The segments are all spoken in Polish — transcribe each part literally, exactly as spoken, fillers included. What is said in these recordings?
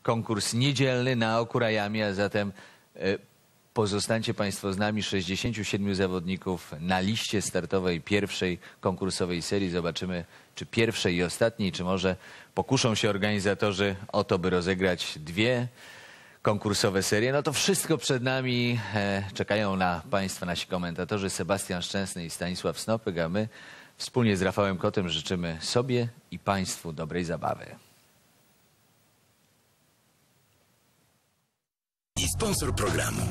konkurs niedzielny na Okurayami, a zatem pozostańcie Państwo z nami. sześćdziesięciu siedmiu zawodników na liście startowej pierwszej konkursowej serii. Zobaczymy, czy pierwszej i ostatniej, czy może pokuszą się organizatorzy o to, by rozegrać dwie konkursowe serie. No to wszystko przed nami. E, czekają na Państwa nasi komentatorzy Sebastian Szczęsny i Stanisław Snopek, a my wspólnie z Rafałem Kotem życzymy sobie i Państwu dobrej zabawy. I sponsor programu.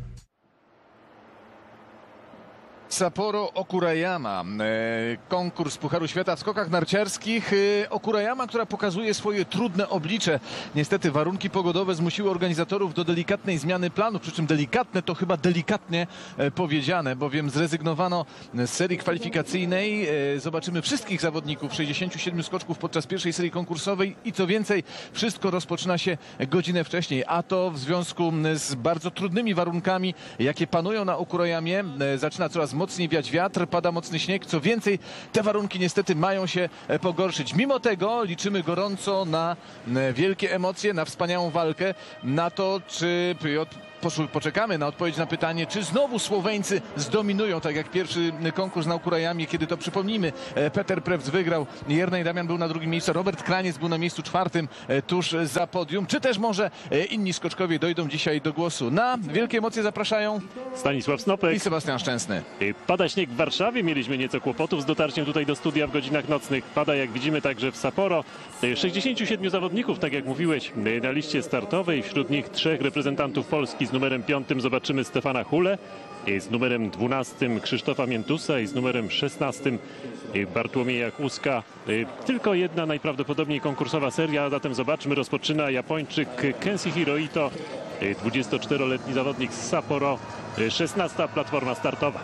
Sapporo Okurayama, konkurs Pucharu Świata w skokach narciarskich. Okurayama, która pokazuje swoje trudne oblicze. Niestety warunki pogodowe zmusiły organizatorów do delikatnej zmiany planu, przy czym delikatne to chyba delikatnie powiedziane, bowiem zrezygnowano z serii kwalifikacyjnej. Zobaczymy wszystkich zawodników, sześćdziesięciu siedmiu skoczków podczas pierwszej serii konkursowej i co więcej, wszystko rozpoczyna się godzinę wcześniej, a to w związku z bardzo trudnymi warunkami, jakie panują na Okurayamie. Zaczyna coraz mocniej wiać wiatr, pada mocny śnieg. Co więcej, te warunki niestety mają się pogorszyć. Mimo tego liczymy gorąco na wielkie emocje, na wspaniałą walkę, na to, czy poczekamy na odpowiedź na pytanie, czy znowu Słoweńcy zdominują, tak jak pierwszy konkurs na Okurayamie, kiedy to, przypomnijmy, Peter Prevc wygrał, Jernej Damian był na drugim miejscu, Robert Kraniec był na miejscu czwartym tuż za podium. Czy też może inni skoczkowie dojdą dzisiaj do głosu? Na wielkie emocje zapraszają Stanisław Snopek i Sebastian Szczęsny. Pada śnieg w Warszawie, mieliśmy nieco kłopotów z dotarciem tutaj do studia w godzinach nocnych. Pada, jak widzimy, także w Sapporo. sześćdziesięciu siedmiu zawodników, tak jak mówiłeś, na liście startowej. Wśród nich trzech reprezentantów Polski. Z numerem piątym zobaczymy Stefana Hulę, z numerem dwunastym Krzysztofa Miętusa i z numerem szesnastym Bartłomieja Kłuska. Tylko jedna najprawdopodobniej konkursowa seria, a zatem zobaczmy, rozpoczyna Japończyk Kenshi Hirohito, dwudziestoczteroletni zawodnik z Sapporo, szesnasta platforma startowa.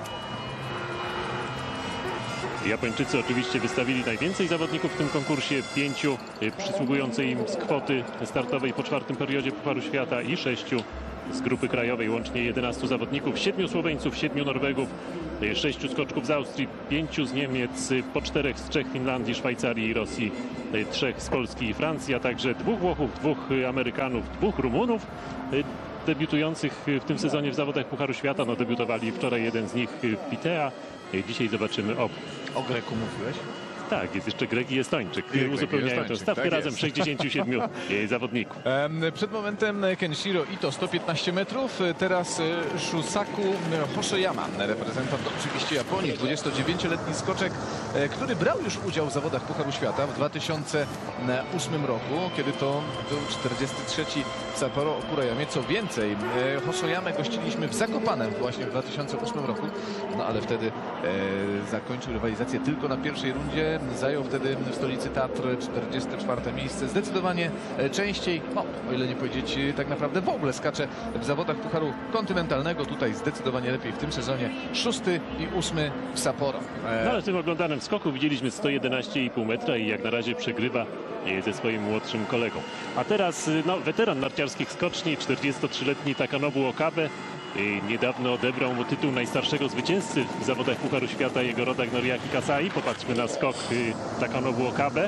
Japończycy oczywiście wystawili najwięcej zawodników w tym konkursie, pięciu przysługującej im z kwoty startowej po czwartym periodzie Pucharu Świata i sześciu z grupy krajowej, łącznie jedenastu zawodników, siedmiu Słoweńców, siedmiu Norwegów, sześciu skoczków z Austrii, pięciu z Niemiec, po czterech z Czech, Finlandii, Szwajcarii i Rosji, trzech z Polski i Francji, a także dwóch Włochów, dwóch Amerykanów, dwóch Rumunów debiutujących w tym sezonie w zawodach Pucharu Świata. No, debiutowali wczoraj jeden z nich, Pitea. Dzisiaj zobaczymy o... O Greku mówiłeś? Tak, jest jeszcze Grek i Estończyk. Grek Uzupełniają tę stawkę, tak razem sześćdziesięciu siedmiu zawodników. Przed momentem Kenshiro Ito sto piętnaście metrów, teraz Shusaku Hoshiyama, reprezentant oczywiście Japonii, dwudziestodziewięcioletni skoczek, który brał już udział w zawodach Pucharu Świata w dwa tysiące ósmym roku, kiedy to był czterdziesty trzeci w Sapporo Okurayamie. Co więcej, Hoshiyamę gościliśmy w Zakopanem właśnie w dwa tysiące ósmym roku, no ale wtedy e, zakończył rywalizację tylko na pierwszej rundzie. Zajął wtedy w stolicy Tatr czterdzieste czwarte miejsce. Zdecydowanie częściej, no, o ile nie powiedzieć tak naprawdę w ogóle, skacze w zawodach Pucharu Kontynentalnego. Tutaj zdecydowanie lepiej w tym sezonie. Szósty i ósmy w Sapporo. No, ale w tym oglądanym skoku widzieliśmy sto jedenaście i pół metra i jak na razie przegrywa ze swoim młodszym kolegą. A teraz no, weteran narciarskich skoczni, czterdziestotrzyletni Takanobu Okabe. Niedawno odebrał mu tytuł najstarszego zwycięzcy w zawodach Pucharu Świata jego rodak Noriaki Kasai. Popatrzmy na skok Takanobu Okabe.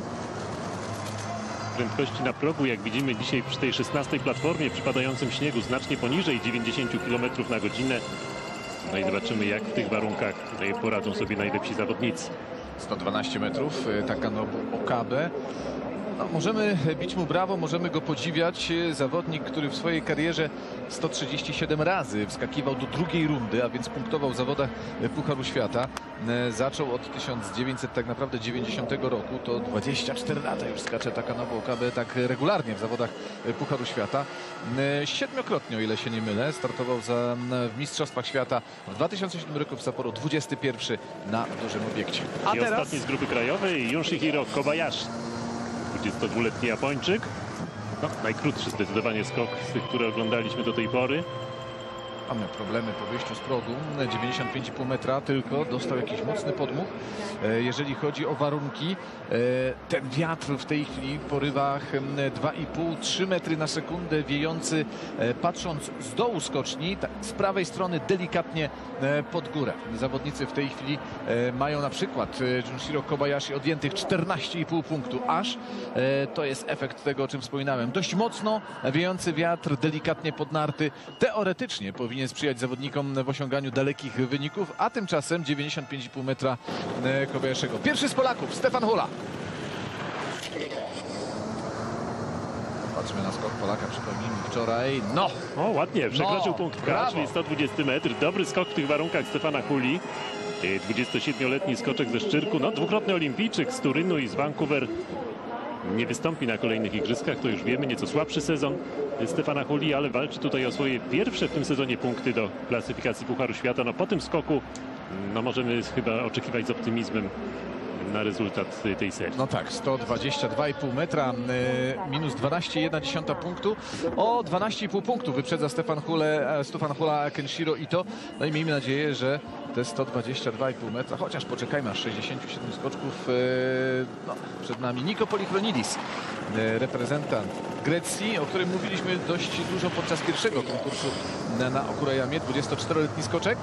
Prędkości na progu, jak widzimy dzisiaj przy tej szesnastej platformie, przypadającym śniegu znacznie poniżej dziewięćdziesięciu kilometrów na godzinę. No i zobaczymy, jak w tych warunkach poradzą sobie najlepsi zawodnicy. sto dwanaście metrów Takanobu Okabe. No, możemy bić mu brawo, możemy go podziwiać. Zawodnik, który w swojej karierze sto trzydzieści siedem razy wskakiwał do drugiej rundy, a więc punktował w zawodach Pucharu Świata. Zaczął od tysiąc dziewięćset tak naprawdę dziewięćdziesiątego roku. To dwadzieścia cztery lata już skacze Takanobu Okabe tak regularnie w zawodach Pucharu Świata. Siedmiokrotnie, o ile się nie mylę, startował za, w Mistrzostwach Świata w dwa tysiące siódmym roku w Sapporo, dwudziesty pierwszy na dużym obiekcie. A I teraz ostatni z grupy krajowej, Yoshihiro Kobayashi. dwudziestodwuletni Japończyk. No, najkrótszy zdecydowanie skok z tych, które oglądaliśmy do tej pory. Mamy problemy po wyjściu z progu. dziewięćdziesiąt pięć i pół metra tylko. Dostał jakiś mocny podmuch. E, jeżeli chodzi o warunki, e, ten wiatr w tej chwili w porywach dwa i pół do trzech metry na sekundę wiejący, e, patrząc z dołu skoczni, tak, z prawej strony delikatnie e, pod górę. Zawodnicy w tej chwili e, mają na przykład e, Junshiro Kobayashi odjętych czternaście i pół punktu aż. E, to jest efekt tego, o czym wspominałem. Dość mocno wiejący wiatr, delikatnie pod narty. Teoretycznie powinien sprzyjać zawodnikom w osiąganiu dalekich wyników, a tymczasem dziewięćdziesiąt pięć i pół metra e, Kobayashiego. Pierwszy z Polaków, Stefan Hula. Patrzmy na skok Polaka, przypomnijmy wczoraj. No! O, ładnie, przekroczył No, punkt K, brawo. czyli sto dwudziesty metr. Dobry skok w tych warunkach Stefana Huli. E, dwudziestosiedmioletni skoczek ze Szczyrku, no dwukrotny olimpijczyk z Turynu i z Vancouver. Nie wystąpi na kolejnych igrzyskach, to już wiemy, nieco słabszy sezon Stefana Huli, ale walczy tutaj o swoje pierwsze w tym sezonie punkty do klasyfikacji Pucharu Świata. No po tym skoku no możemy chyba oczekiwać z optymizmem na rezultat tej serii. No tak, sto dwadzieścia dwa i pół metra, y, minus dwanaście i jedna dziesiąta punktu. O dwanaście i pół punktu wyprzedza Stefan Hule, e, Stefan Hula Kenshiro Ito. No i miejmy nadzieję, że te sto dwadzieścia dwa i pół metra, chociaż poczekajmy, aż sześćdziesięciu siedmiu skoczków y, no, przed nami. Niko Polychronidis, y, reprezentant Grecji, o którym mówiliśmy dość dużo podczas pierwszego konkursu na, na Okurajamie, dwudziestoczteroletni skoczek.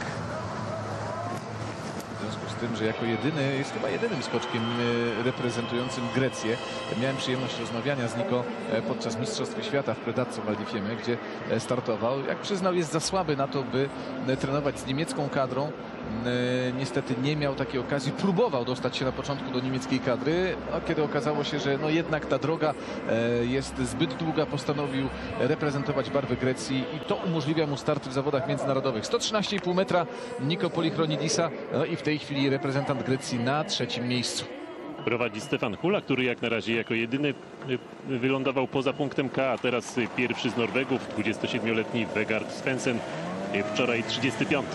W związku z tym, że jako jedyny, jest chyba jedynym skoczkiem e, reprezentującym Grecję. Miałem przyjemność rozmawiania z Niko e, podczas Mistrzostw Świata w Predazzo Val di Fiemme, gdzie e, startował. Jak przyznał, jest za słaby na to, by e, trenować z niemiecką kadrą. E, niestety nie miał takiej okazji. Próbował dostać się na początku do niemieckiej kadry, a kiedy okazało się, że no jednak ta droga e, jest zbyt długa, postanowił reprezentować barwy Grecji i to umożliwia mu starty w zawodach międzynarodowych. sto trzynaście i pół metra Niko Polychronidisa, no i w tej chwili reprezentant Grecji na trzecim miejscu. Prowadzi Stefan Hula, który jak na razie jako jedyny y, wylądował poza punktem K, a teraz y, pierwszy z Norwegów, dwudziestosiedmioletni Vegard Svensson, y, wczoraj trzydziesty piąty.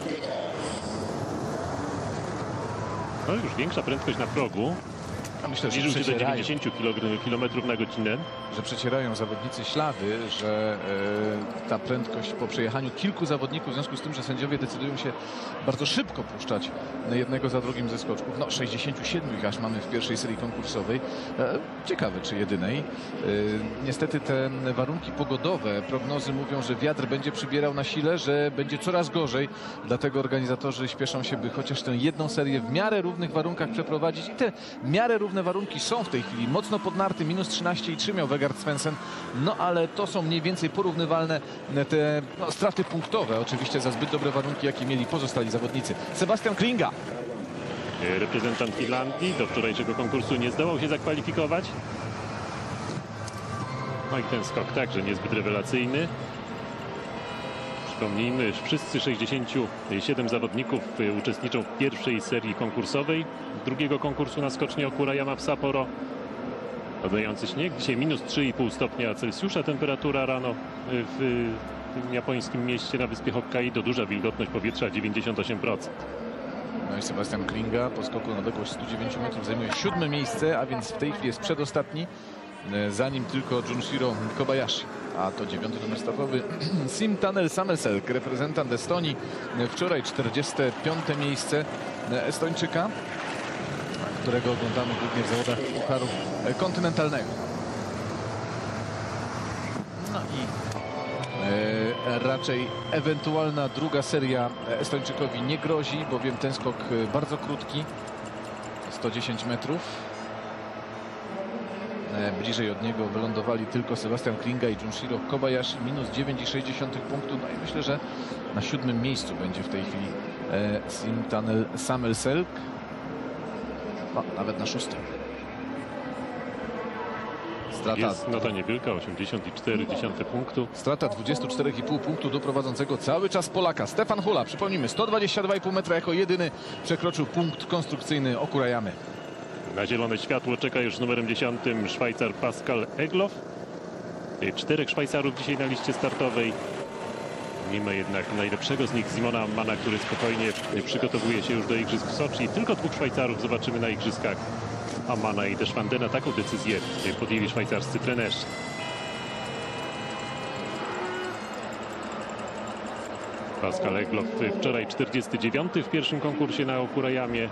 No już większa prędkość na progu. Myślę, że Zbliżył się do przecierają, dziewięćdziesięciu kilometrów na godzinę. że przecierają zawodnicy ślady, że e, ta prędkość po przejechaniu kilku zawodników, w związku z tym, że sędziowie decydują się bardzo szybko puszczać jednego za drugim ze skoczków. No sześćdziesięciu siedmiu ich aż mamy w pierwszej serii konkursowej. E, ciekawe, czy jedynej. E, niestety te warunki pogodowe, prognozy mówią, że wiatr będzie przybierał na sile, że będzie coraz gorzej. Dlatego organizatorzy śpieszą się, by chociaż tę jedną serię w miarę równych warunkach przeprowadzić. I te miarę równe warunki są w tej chwili. Mocno podnarty, minus trzynaście i trzy miał Vegard Svensson. No ale to są mniej więcej porównywalne te no, straty punktowe. Oczywiście za zbyt dobre warunki, jakie mieli pozostali zawodnicy. Sebastian Klinga. Y, Reprezentant Irlandii do wczorajszego konkursu nie zdołał się zakwalifikować. No i ten skok także niezbyt rewelacyjny. Przypomnijmy, że wszyscy sześćdziesięciu siedmiu zawodników y, uczestniczą w pierwszej serii konkursowej drugiego konkursu na skocznie Okurajama w Sapporo. Padający śnieg, dzisiaj minus trzy i pół stopnia Celsjusza temperatura rano y, w y, tym japońskim mieście na wyspie Hokkaido. Duża wilgotność powietrza dziewięćdziesiąt osiem procent. No i Sebastian Klinga po skoku na odległość stu dziewięciu metrów zajmuje siódme miejsce, a więc w tej chwili jest przedostatni. Za nim tylko Junshiro Kobayashi. A to dziewiąty numer startowy Sim Tanel Samelselk, reprezentant Estonii. Wczoraj czterdzieste piąte miejsce Estończyka, którego oglądamy głównie w zawodach Pucharu Kontynentalnego. No i e, raczej ewentualna druga seria Estończykowi nie grozi, bowiem ten skok bardzo krótki, sto dziesięć metrów. Bliżej od niego wylądowali tylko Sebastian Klinga i Junshiro Kobayashi, minus dziewięć i sześć dziesiątych punktu. No i myślę, że na siódmym miejscu będzie w tej chwili e, Sim Tanel Samelselk. No, nawet na szóstym. Strata, Jest nota niewielka, osiemdziesiąt cztery dziesiąte punktu. strata dwadzieścia cztery i pół punktu do prowadzącego cały czas Polaka. Stefan Hula, przypomnijmy, sto dwadzieścia dwa i pół metra jako jedyny przekroczył punkt konstrukcyjny Okurajamy. Na zielone światło czeka już z numerem dziesiątym Szwajcar Pascal Egloff. Czterech Szwajcarów dzisiaj na liście startowej. Nie ma jednak najlepszego z nich, Simona Ammana, który spokojnie przygotowuje się już do igrzysk w Soczi. Tylko dwóch Szwajcarów zobaczymy na igrzyskach. Ammana i też Vandena. Taką decyzję podjęli szwajcarscy trenerzy. Pascal Egloff wczoraj czterdziesty dziewiąty w pierwszym konkursie na Okurajamie.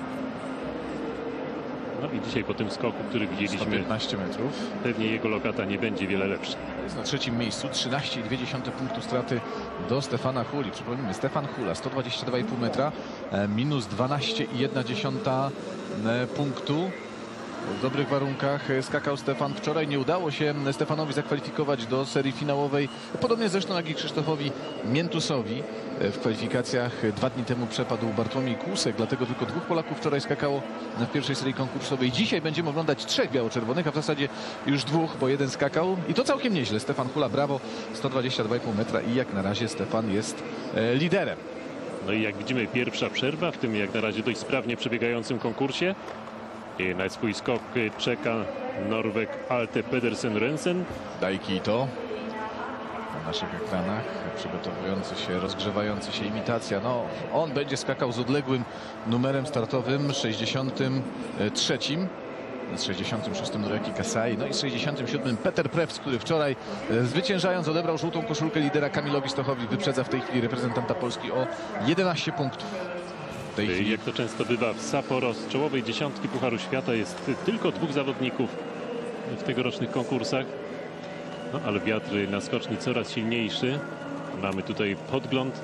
No i dzisiaj po tym skoku, który sto widzieliśmy, piętnaście metrów. pewnie jego lokata nie będzie wiele lepsza. Jest na trzecim miejscu, trzynaście przecinek dwa punktu straty do Stefana Huli. Przypomnijmy, Stefan Hula sto dwadzieścia dwa i pół metra, e, minus dwanaście przecinek jeden e, punktu. W dobrych warunkach e, skakał Stefan. Wczoraj nie udało się Stefanowi zakwalifikować do serii finałowej. Podobnie zresztą jak i Krzysztofowi Miętusowi. E, w kwalifikacjach dwa dni temu przepadł Bartłomiej Kłusek, dlatego tylko dwóch Polaków wczoraj skakało w pierwszej serii konkursowej. Dzisiaj będziemy oglądać trzech biało-czerwonych, a w zasadzie już dwóch, bo jeden skakał i to całkiem nieźle. Stefan Hula, brawo, sto dwadzieścia dwa i pół metra i jak na razie Stefan jest e, liderem. No i jak widzimy, pierwsza przerwa w tym jak na razie dość sprawnie przebiegającym konkursie. I na swój skok czeka Norweg Alte Pedersen Rensen. Daiki to na naszych ekranach przygotowujący się, rozgrzewający się imitacja. No, on będzie skakał z odległym numerem startowym sześćdziesiątym trzecim. Z sześćdziesiątym szóstym Noreki Kasai, no i z sześćdziesiątym siódmym Peter Prewc, który wczoraj e, zwyciężając odebrał żółtą koszulkę lidera Kamilowi Stochowi. Wyprzedza w tej chwili reprezentanta Polski o jedenaście punktów. W tej chwili Jak to często bywa w Sapporo, z czołowej dziesiątki Pucharu Świata jest tylko dwóch zawodników w tegorocznych konkursach. No ale wiatr na skoczni coraz silniejszy. Mamy tutaj podgląd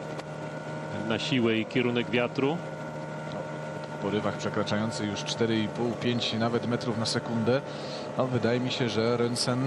na siłę i kierunek wiatru. w porywach przekraczający już cztery i pół, pięć nawet metrów na sekundę. No, wydaje mi się, że Rensen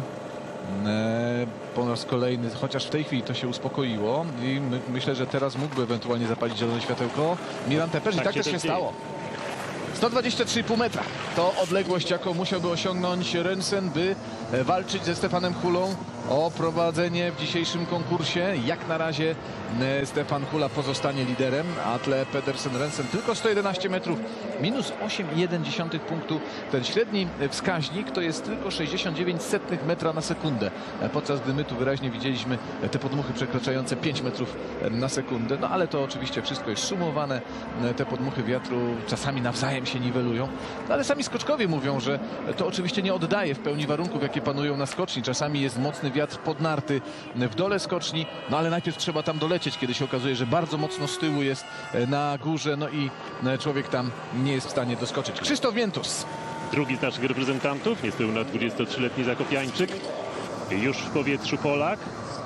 e, po raz kolejny, chociaż w tej chwili to się uspokoiło i my, myślę, że teraz mógłby ewentualnie zapalić zielone światełko Miran Tepesz i Tak tak się też się też dzieje. stało. sto dwadzieścia trzy i pół metra to odległość, jaką musiałby osiągnąć Rensen, by walczyć ze Stefanem Hulą o prowadzenie w dzisiejszym konkursie. Jak na razie e, Stefan Hula pozostanie liderem, Atle Pedersen Rensen tylko sto jedenaście metrów, minus osiem przecinek jeden punktu. Ten średni wskaźnik to jest tylko sześćdziesiąt dziewięć setnych metra na sekundę, e, podczas gdy my tu wyraźnie widzieliśmy te podmuchy przekraczające pięć metrów na sekundę. No ale to oczywiście wszystko jest sumowane, e, te podmuchy wiatru czasami nawzajem się niwelują, no, ale sami skoczkowie mówią, że to oczywiście nie oddaje w pełni warunków, jakie panują na skoczni. Czasami jest mocny wiatr pod narty w dole skoczni, no ale najpierw trzeba tam dolecieć, kiedy się okazuje, że bardzo mocno z tyłu jest na górze, no i człowiek tam nie jest w stanie doskoczyć. Krzysztof Miętus. Drugi z naszych reprezentantów, niespełna dwudziestotrzyletni zakopiańczyk. Już w powietrzu Polak.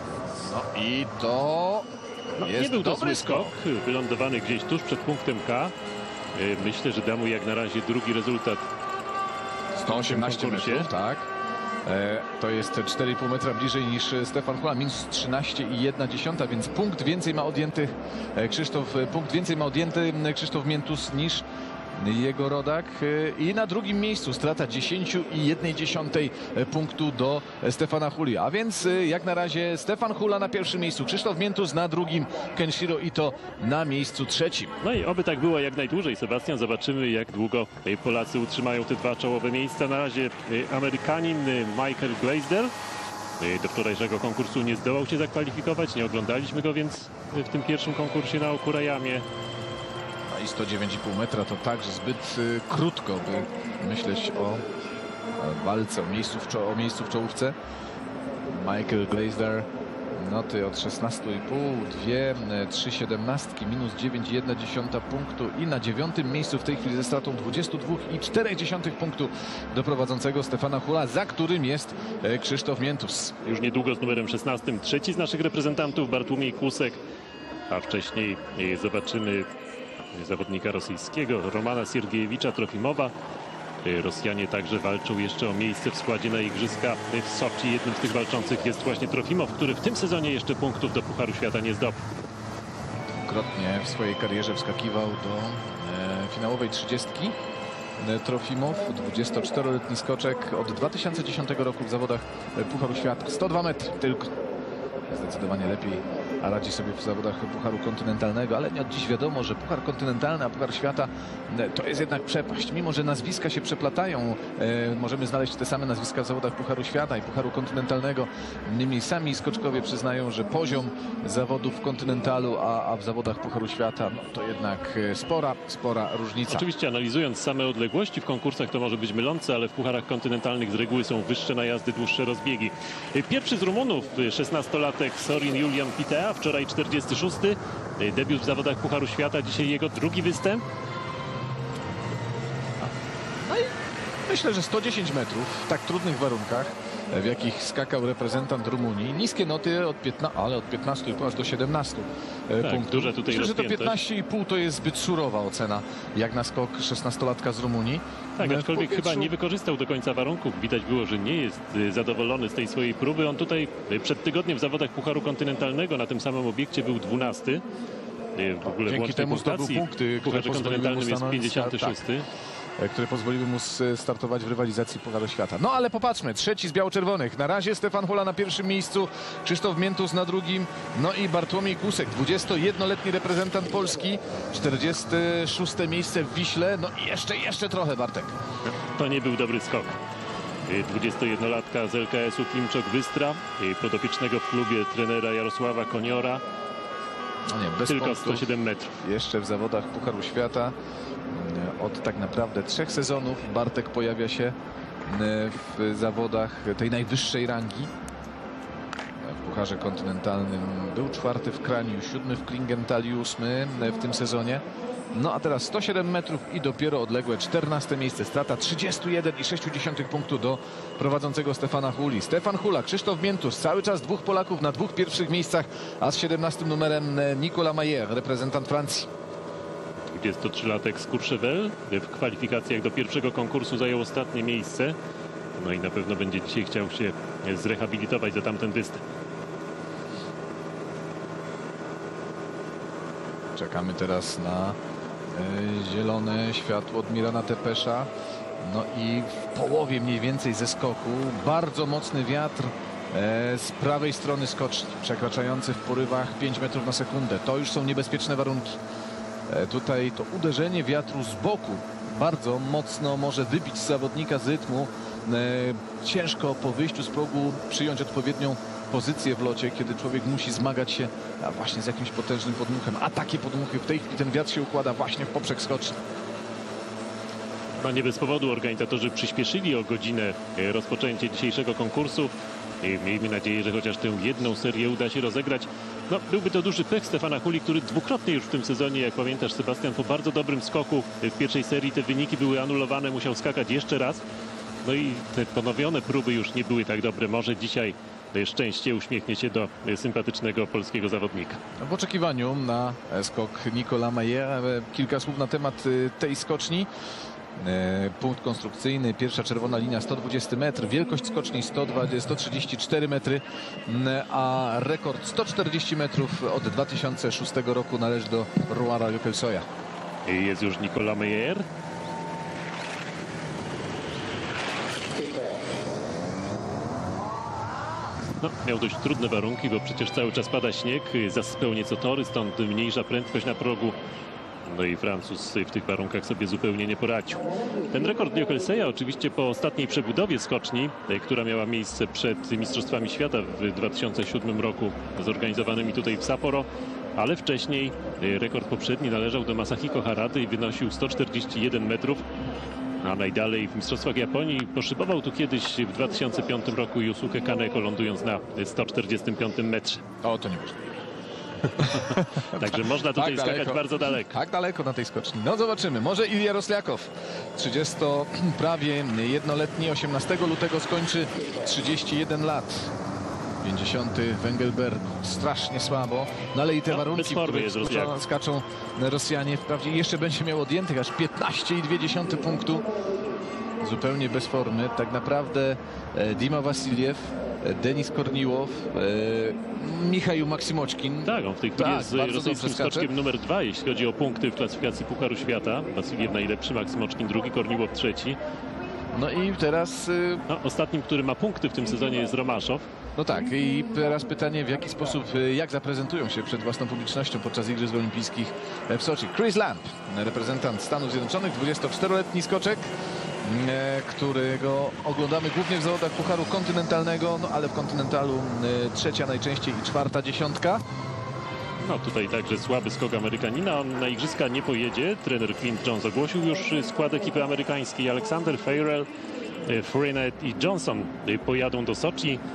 No i to No, jest nie był to dobry zły skok, wylądowany gdzieś tuż przed punktem K. Myślę, że da mu jak na razie drugi rezultat. sto osiemnaście konkursie. metrów, tak. E, to jest cztery i pół metra bliżej niż Stefan Hula, minus trzynaście przecinek jedna, więc punkt więcej ma odjęty e, Krzysztof, punkt więcej ma odjęty Krzysztof Miętus niż jego rodak. E, I na drugim miejscu strata dziesięć przecinek jeden punktu do Stefana Huli. A więc e, jak na razie Stefan Hula na pierwszym miejscu, Krzysztof Miętus na drugim, Kenshiro Ito na miejscu trzecim. No i oby tak było jak najdłużej, Sebastian. Zobaczymy, jak długo Polacy utrzymają te dwa czołowe miejsca. Na razie Amerykanin Michael Glaisder do wczorajszego konkursu nie zdołał się zakwalifikować. Nie oglądaliśmy go więc w tym pierwszym konkursie na Okurajamie. No i sto dziewięć i pół metra to także zbyt y, krótko, by myśleć o, o walce, o miejscu, w czo o miejscu w czołówce. Michael Glaisder, noty od szesnaście i pół, dwie, trzy siedemnastki, minus dziewięć przecinek jeden punktu i na dziewiątym miejscu w tej chwili ze stratą dwadzieścia dwa przecinek cztery punktu do prowadzącego Stefana Hula, za którym jest e, Krzysztof Miętus. Już niedługo z numerem szesnastym trzeci z naszych reprezentantów Bartłomiej Kłusek, a wcześniej zobaczymy zawodnika rosyjskiego Romana Siergiejewicza Trofimowa. Rosjanie także walczą jeszcze o miejsce w składzie na Igrzyska w Soczi. Jednym z tych walczących jest właśnie Trofimow, który w tym sezonie jeszcze punktów do Pucharu Świata nie zdobył. Dwukrotnie w swojej karierze wskakiwał do e, finałowej trzydziestki. E, Trofimow, dwudziestoczteroletni skoczek, od dwa tysiące dziesiątego roku w zawodach e, Pucharu Świata. sto dwa metry tylko. Zdecydowanie lepiej a radzi sobie w zawodach Pucharu Kontynentalnego, ale nie od dziś wiadomo, że Puchar Kontynentalny, a Puchar Świata to jest jednak przepaść. Mimo że nazwiska się przeplatają, e, możemy znaleźć te same nazwiska w zawodach Pucharu Świata i Pucharu Kontynentalnego. Niemniej sami skoczkowie przyznają, że poziom zawodów w Kontynentalu, a, a w zawodach Pucharu Świata no, to jednak spora, spora różnica. Oczywiście analizując same odległości w konkursach to może być mylące, ale w pucharach kontynentalnych z reguły są wyższe najazdy, dłuższe rozbiegi. Pierwszy z Rumunów, szesnastolatek Sorin Julian Pitea, a wczoraj czterdziesty szósty. Debiut w zawodach Pucharu Świata, dzisiaj jego drugi występ. Myślę, że sto dziesięć metrów w tak trudnych warunkach, w jakich skakał reprezentant Rumunii. Niskie noty, od piętnastu, ale od piętnastu i pół aż do siedemnastu Tak, punktów. duża tutaj Myślę, że to rozpiętość. piętnaście i pół to jest zbyt surowa ocena, jak na skok szesnastolatka z Rumunii. Tak, W aczkolwiek chyba powietrzu- nie wykorzystał do końca warunków. Widać było, że nie jest y, zadowolony z tej swojej próby. On tutaj y, przed tygodniem w zawodach Pucharu Kontynentalnego na tym samym obiekcie był dwunasty. Y, W ogóle w Dzięki łącznej temu zdobył punktacji punkty, w które Pucharze pozwoliły mu Kontynentalnym jest stanąć- pięćdziesiąty tak. szósty. które pozwoliły mu s- startować w rywalizacji Pucharu Świata. No ale popatrzmy, trzeci z biało-czerwonych. Na razie Stefan Hula na pierwszym miejscu, Krzysztof Miętus na drugim, no i Bartłomiej Kusek, dwudziestojednoletni reprezentant Polski, czterdzieste szóste miejsce w Wiśle. No i jeszcze, jeszcze trochę, Bartek. To nie był dobry skok. Y, dwudziestojednolatka z L K S-u Klimczok Wystra, y, podopiecznego w klubie trenera Jarosława Koniora. No nie, bez Tylko punktów. sto siedem metrów. Jeszcze w zawodach Pucharu Świata. Od tak naprawdę trzech sezonów Bartek pojawia się w zawodach tej najwyższej rangi. W Pucharze Kontynentalnym był czwarty w Kraniu, siódmy w Klingenthali, ósmy w tym sezonie. No a teraz sto siedem metrów i dopiero odległe czternaste miejsce. Strata trzydzieści jeden i sześć dziesiątych punktu do prowadzącego Stefana Huli. Stefan Hula, Krzysztof Miętus, cały czas dwóch Polaków na dwóch pierwszych miejscach, a z siedemnastym numerem Nicolas Mayer, reprezentant Francji. dwudziestotrzylatek z Courchevel w kwalifikacjach do pierwszego konkursu zajął ostatnie miejsce. No i na pewno będzie dzisiaj chciał się zrehabilitować za tamten występ. Czekamy teraz na e, zielone światło od Mirana Tepesza. No i w połowie mniej więcej ze skoku bardzo mocny wiatr e, z prawej strony skoczni, przekraczający w porywach pięć metrów na sekundę. To już są niebezpieczne warunki. E, tutaj to uderzenie wiatru z boku bardzo mocno może wybić zawodnika z rytmu. E, ciężko po wyjściu z progu przyjąć odpowiednią pozycję w locie, kiedy człowiek musi zmagać się a właśnie z jakimś potężnym podmuchem. A takie podmuchy, w tej chwili ten wiatr się układa właśnie w poprzek skoczni. Chyba nie bez powodu organizatorzy przyspieszyli o godzinę e, rozpoczęcie dzisiejszego konkursu. I miejmy nadzieję, że chociaż tę jedną serię uda się rozegrać. No, byłby to duży pech Stefana Huli, który dwukrotnie już w tym sezonie, jak pamiętasz, Sebastian, po bardzo dobrym skoku w pierwszej serii te wyniki były anulowane, musiał skakać jeszcze raz. No i te ponowione próby już nie były tak dobre. Może dzisiaj szczęście uśmiechnie się do sympatycznego polskiego zawodnika. W oczekiwaniu na skok Nicolas Mayer kilka słów na temat tej skoczni. Punkt konstrukcyjny, pierwsza czerwona linia sto dwadzieścia metrów, wielkość skoczni sto trzydzieści cztery metry, a rekord sto czterdzieści metrów od dwa tysiące szóstego roku należy do Ruara Jokelsoja. Jest już Nicolas Mayer. No, miał dość trudne warunki, bo przecież cały czas pada śnieg, zasypał nieco tory, stąd mniejsza prędkość na progu. No i Francuz w tych warunkach sobie zupełnie nie poradził. Ten rekord Jokelseja oczywiście po ostatniej przebudowie skoczni, która miała miejsce przed Mistrzostwami Świata w dwa tysiące siódmym roku zorganizowanymi tutaj w Sapporo, ale wcześniej rekord poprzedni należał do Masahiko Harady i wynosił sto czterdzieści jeden metrów. A najdalej w Mistrzostwach Japonii poszybował tu kiedyś w dwa tysiące piątym roku Yusuke Kaneko, lądując na sto czterdziestym piątym metrze. O, to nie można. Także można tutaj Tak skakać daleko. bardzo daleko. Tak daleko na tej skoczni. No zobaczymy. Może Ilja Rosliakow, trzydziesto prawie jednoletni, osiemnastego lutego skończy trzydzieści jeden lat. pięćdziesiąty w Engelbergu. Strasznie słabo. No ale i te No, warunki, bez w formy których jest skaczą, Rosliakow. skaczą Rosjanie, wprawdzie jeszcze będzie miał odjętych aż piętnaście i dwie dziesiąte punktu. Zupełnie bez formy. Tak naprawdę e, Dima Wasiliew, e, Denis Korniłow, e, Michał Maksymoczkin. Tak, on w tej chwili Tak, jest bardzo rosyjskim dobrze skacze. skoczkiem numer dwa, jeśli chodzi o punkty w klasyfikacji Pucharu Świata. Wasiliew najlepszy, Maksymoczkin drugi, Korniłow trzeci. No i teraz, y, No, ostatnim, który ma punkty w tym sezonie, jest Romaszow. no tak, i teraz pytanie, w jaki sposób, y, jak zaprezentują się przed własną publicznością podczas Igrzysk Olimpijskich w Soczi. Chris Lamb, reprezentant Stanów Zjednoczonych, dwudziestoczteroletni skoczek, e, którego oglądamy głównie w zawodach Pucharu Kontynentalnego, no ale w Kontynentalu y, trzecia najczęściej i czwarta dziesiątka. No tutaj także słaby skok Amerykanina. On na igrzyska nie pojedzie. Trener Clint Jones ogłosił już skład ekipy amerykańskiej. Alexander Farrell, Frenet i Johnson pojadą do Soczi.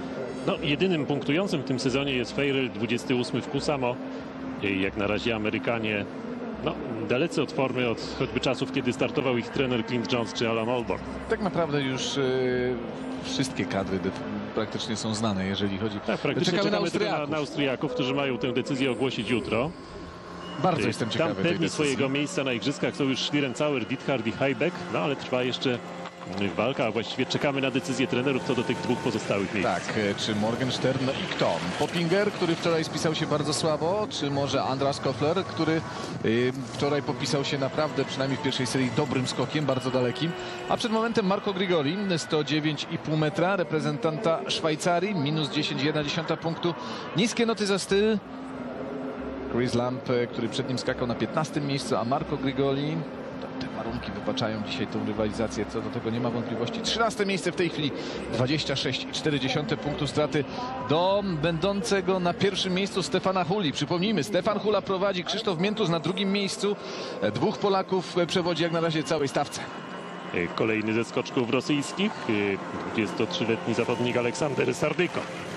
No, jedynym punktującym w tym sezonie jest Feirel, dwudziesty ósmy w Kusamo. Jak na razie Amerykanie no, dalecy od formy od choćby czasów, kiedy startował ich trener Clint Jones czy Alan Alborg. Tak naprawdę już y, wszystkie kadry praktycznie są znane, jeżeli chodzi... Tak, praktycznie czekamy, czekamy, na tylko Austriaków. na, na Austriaków, którzy mają tę decyzję ogłosić jutro. Bardzo jestem Tam ciekawy tej pewni decyzji. swojego miejsca na igrzyskach są już Schlierencauer, Dithard i Heibeck, no ale trwa jeszcze walka, a właściwie czekamy na decyzję trenerów co do tych dwóch pozostałych miejsc. Tak, czy Morgenstern no i kto? Poppinger, który wczoraj spisał się bardzo słabo, czy może Andras Koffler, który y, wczoraj popisał się naprawdę, przynajmniej w pierwszej serii, dobrym skokiem, bardzo dalekim. A przed momentem Marco Grigoli, sto dziewięć i pół metra, reprezentanta Szwajcarii, minus dziesięć i jedna dziesiąta punktu. Niskie noty za styl. Chris Lamp, który przed nim skakał na piętnastym miejscu, a Marco Grigoli... Te warunki wypaczają dzisiaj tę rywalizację, co do tego nie ma wątpliwości. trzynaste miejsce w tej chwili, dwadzieścia sześć i cztery dziesiąte punktu straty do będącego na pierwszym miejscu Stefana Huli. Przypomnijmy, Stefan Hula prowadzi, Krzysztof Miętus na drugim miejscu. Dwóch Polaków przewodzi jak na razie całej stawce. Kolejny ze skoczków rosyjskich, dwudziestotrzyletni zawodnik Aleksander Sardyko.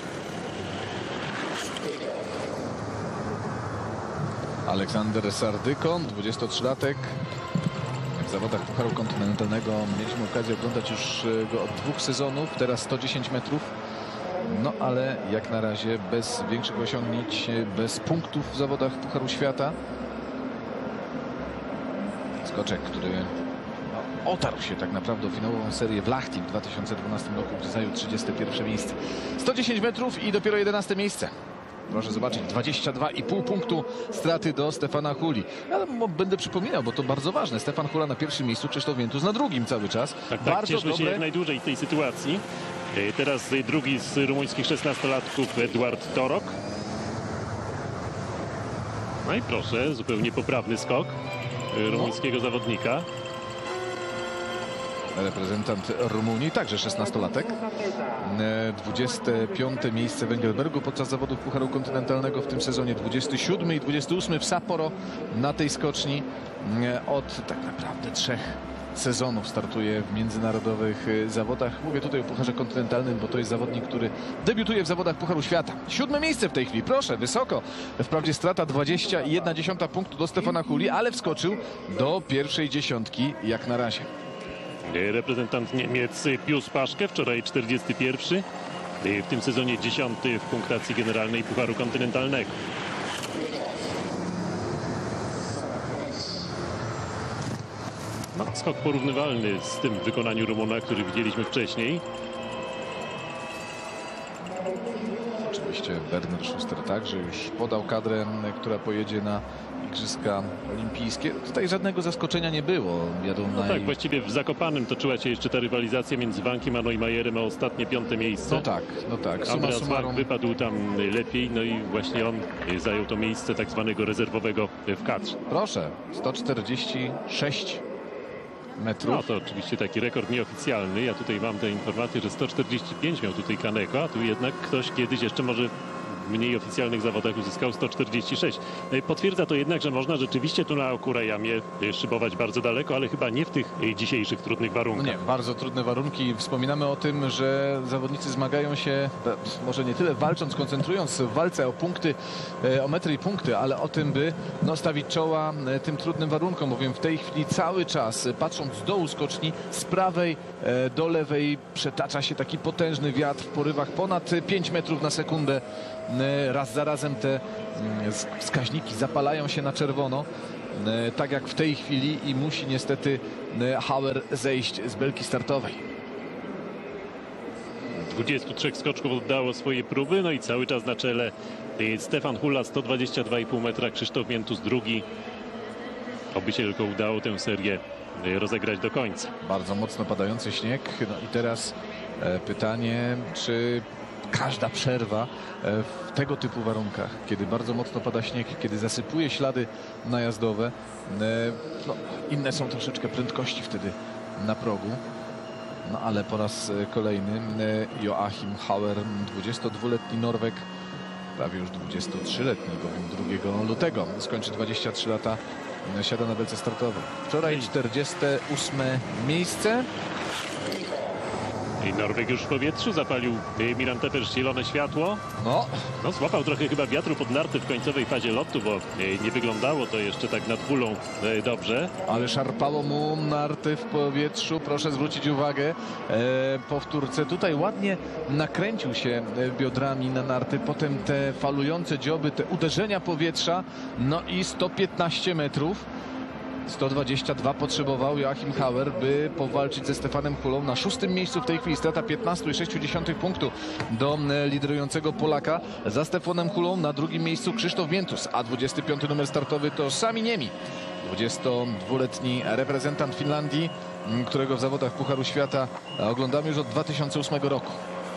Aleksander Sardyko, dwudziestotrzylatek. W zawodach Pucharu Kontynentalnego mieliśmy okazję oglądać już go od dwóch sezonów, teraz sto dziesięć metrów. No ale jak na razie bez większych osiągnięć, bez punktów w zawodach Pucharu Świata. Skoczek, który no, otarł się tak naprawdę o finałową serię w Lahti w dwa tysiące dwunastym roku, gdzie zajął trzydzieste pierwsze miejsce. sto dziesięć metrów i dopiero jedenaste miejsce. Proszę zobaczyć, dwadzieścia dwa i pół punktu straty do Stefana Huli. Ja będę przypominał, bo to bardzo ważne. Stefan Hula na pierwszym miejscu, Krzysztof Miętus na drugim cały czas. Tak, tak, bardzo cieszmy się dobre... jak najdłużej tej sytuacji. Teraz drugi z rumuńskich szesnastolatków Eduard Torok. No i proszę, zupełnie poprawny skok rumuńskiego zawodnika. Reprezentant Rumunii, także szesnastolatek. dwudzieste piąte miejsce w Engelbergu podczas zawodów Pucharu Kontynentalnego w tym sezonie. dwudziesty siódmy i dwudziesty ósmy w Sapporo na tej skoczni. Od tak naprawdę trzech sezonów startuje w międzynarodowych zawodach. Mówię tutaj o Pucharze Kontynentalnym, bo to jest zawodnik, który debiutuje w zawodach Pucharu Świata. Siódme miejsce w tej chwili, proszę, wysoko. Wprawdzie strata dwadzieścia i jedna dziesiąta punktu do Stefana Huli, ale wskoczył do pierwszej dziesiątki jak na razie. Reprezentant Niemiec Pius Paszke, wczoraj czterdziesty pierwszy, w tym sezonie dziesiąty w punktacji generalnej Pucharu Kontynentalnego. No, skok porównywalny z tym w wykonaniu Rumuna, który widzieliśmy wcześniej. Oczywiście Werner Schuster także już podał kadrę, która pojedzie na Igrzyska Olimpijskie. Tutaj żadnego zaskoczenia nie było. Jadą No na tak, właściwie w Zakopanem toczyła się jeszcze ta rywalizacja między Wankiem a Neumayerem o ostatnie piąte miejsce. No tak, no tak. Summa Andreas summarum... Wank wypadł tam lepiej, no i właśnie on zajął to miejsce tak zwanego rezerwowego w kadrze. Proszę, sto czterdzieści sześć metrów. No to oczywiście taki rekord nieoficjalny. Ja tutaj mam tę informację, że sto czterdzieści pięć miał tutaj Kaneko, a tu jednak ktoś kiedyś jeszcze może w mniej oficjalnych zawodach uzyskał sto czterdzieści sześć. Potwierdza to jednak, że można rzeczywiście tu na Okurajamie szybować bardzo daleko, ale chyba nie w tych dzisiejszych trudnych No warunkach. nie, bardzo trudne warunki. Wspominamy o tym, że zawodnicy zmagają się, może nie tyle walcząc, koncentrując w walce o punkty, o metry i punkty, ale o tym, by no, stawić czoła tym trudnym warunkom, bowiem w tej chwili cały czas, patrząc z dołu skoczni, z prawej do lewej przetacza się taki potężny wiatr w porywach ponad pięć metrów na sekundę. Raz za razem te wskaźniki zapalają się na czerwono, tak jak w tej chwili, i musi niestety Hauer zejść z belki startowej. dwudziestu trzech skoczków oddało swoje próby, no i cały czas na czele Stefan Hula, sto dwadzieścia dwa i pół metra, Krzysztof Miętus drugi. Oby się tylko udało tę serię rozegrać do końca. Bardzo mocno padający śnieg. No i teraz pytanie, czy każda przerwa w tego typu warunkach, kiedy bardzo mocno pada śnieg, kiedy zasypuje ślady najazdowe, no, inne są troszeczkę prędkości wtedy na progu. No ale po raz kolejny Joachim Hauer, dwudziestodwuletni Norweg, prawie już dwudziestotrzyletni, bowiem drugiego lutego skończy dwadzieścia trzy lata, siada na belce startowej. Wczoraj czterdzieste ósme miejsce. I Norweg już w powietrzu, zapalił y, Miran Tepesz zielone światło. No, No, złapał trochę chyba wiatru pod narty w końcowej fazie lotu, bo y, nie wyglądało to jeszcze tak nad kulą y, dobrze. ale szarpało mu narty w powietrzu. Proszę zwrócić uwagę, e, powtórce. Tutaj ładnie nakręcił się e, biodrami na narty. Potem te falujące dzioby, te uderzenia powietrza. No i sto piętnaście metrów. sto dwadzieścia dwa potrzebował Joachim Hauer, by powalczyć ze Stefanem Hulą. Na szóstym miejscu w tej chwili strata piętnaście przecinek sześć punktu do e, liderującego Polaka. Za Stefanem Hulą na drugim miejscu Krzysztof Miętus, a dwudziesty piąty numer startowy to Sami Niemi. dwudziestodwuletni reprezentant Finlandii, m, którego w zawodach Pucharu Świata oglądamy już od dwa tysiące ósmego roku.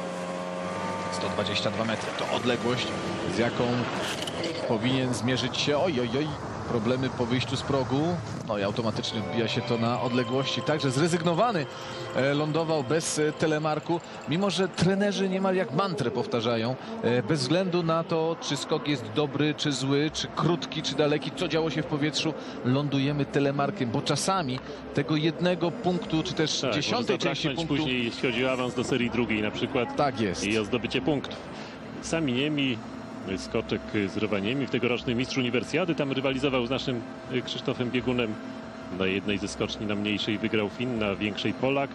sto dwadzieścia dwa metry to odległość, z jaką powinien zmierzyć się. Oj, oj, oj. Problemy po wyjściu z progu. No i automatycznie odbija się to na odległości. Także zrezygnowany e, lądował bez e, telemarku. Mimo że trenerzy niemal jak mantrę powtarzają. E, bez względu na to, czy skok jest dobry, czy zły, czy krótki, czy daleki, co działo się w powietrzu, lądujemy telemarkiem. Bo czasami tego jednego punktu, czy też Tak, dziesiątej może części zabraknąć punktu. później, jeśli chodzi o awans do serii drugiej na przykład. Tak jest. I o zdobycie punktów. Sami Niemi, skoczek z Rowaniemi, w tegoroczny mistrz uniwersjady, tam rywalizował z naszym Krzysztofem Biegunem. Na jednej ze skoczni na mniejszej wygrał Fin, na większej Polak.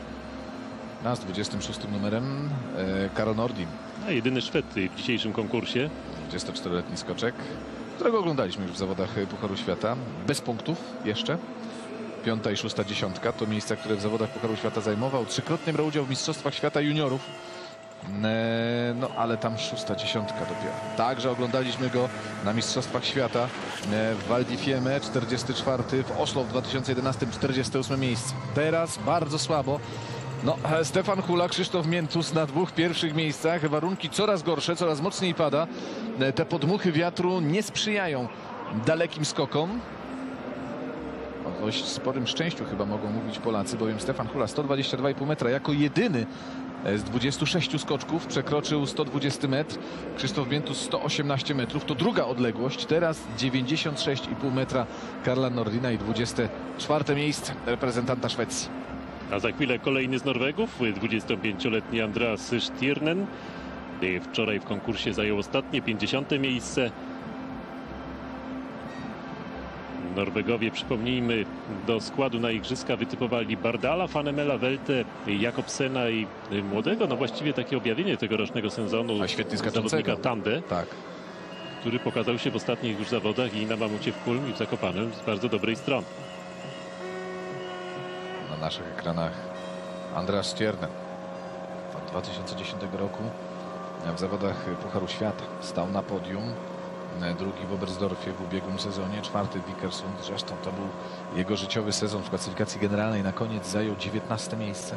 A z dwudziestym szóstym numerem e, Karol Nordin. A jedyny Szwed w dzisiejszym konkursie. dwudziestoczteroletni skoczek, którego oglądaliśmy już w zawodach Pucharu Świata. Bez punktów jeszcze. Piąta i szósta dziesiątka to miejsca, które w zawodach Pucharu Świata zajmował. Trzykrotnie brał udział w Mistrzostwach Świata Juniorów. E, No ale tam szósta dziesiątka dopiero. Także oglądaliśmy go na Mistrzostwach Świata e, w Val di Fiemme, czterdziesty czwarty, w Oslo w dwa tysiące jedenastym, czterdzieste ósme miejsce. Teraz bardzo słabo. No, Stefan Hula, Krzysztof Miętus na dwóch pierwszych miejscach. Warunki coraz gorsze, coraz mocniej pada. E, Te podmuchy wiatru nie sprzyjają dalekim skokom. O dość sporym szczęściu chyba mogą mówić Polacy, bowiem Stefan Hula sto dwadzieścia dwa i pół metra jako jedyny z dwudziestu sześciu skoczków przekroczył sto dwudziesty metr. Krzysztof Miętus sto osiemnaście metrów. To druga odległość. Teraz dziewięćdziesiąt sześć i pół metra Karla Nordina i dwudzieste czwarte miejsce reprezentanta Szwecji. A za chwilę kolejny z Norwegów, dwudziestopięcioletni Andreas Stiernen. Wczoraj w konkursie zajął ostatnie, pięćdziesiąte miejsce. Norwegowie, przypomnijmy, do składu na igrzyska wytypowali Bardala, Fanemela, Welte, Jakobsena i młodego, no właściwie takie objawienie tegorocznego sezonu, A świetnie zawodnika skaczącego. Tande, Tak. który pokazał się w ostatnich już zawodach i na mamucie w Kulm i w Zakopanem z bardzo dobrej strony. Na naszych ekranach Andreas Stjernen od dwa tysiące dziesiątego roku w zawodach Pucharu Świata stał na podium. Drugi w Oberstdorfie w ubiegłym sezonie, czwarty w Vikersund. Zresztą to był jego życiowy sezon w klasyfikacji generalnej. Na koniec zajął dziewiętnaste miejsce.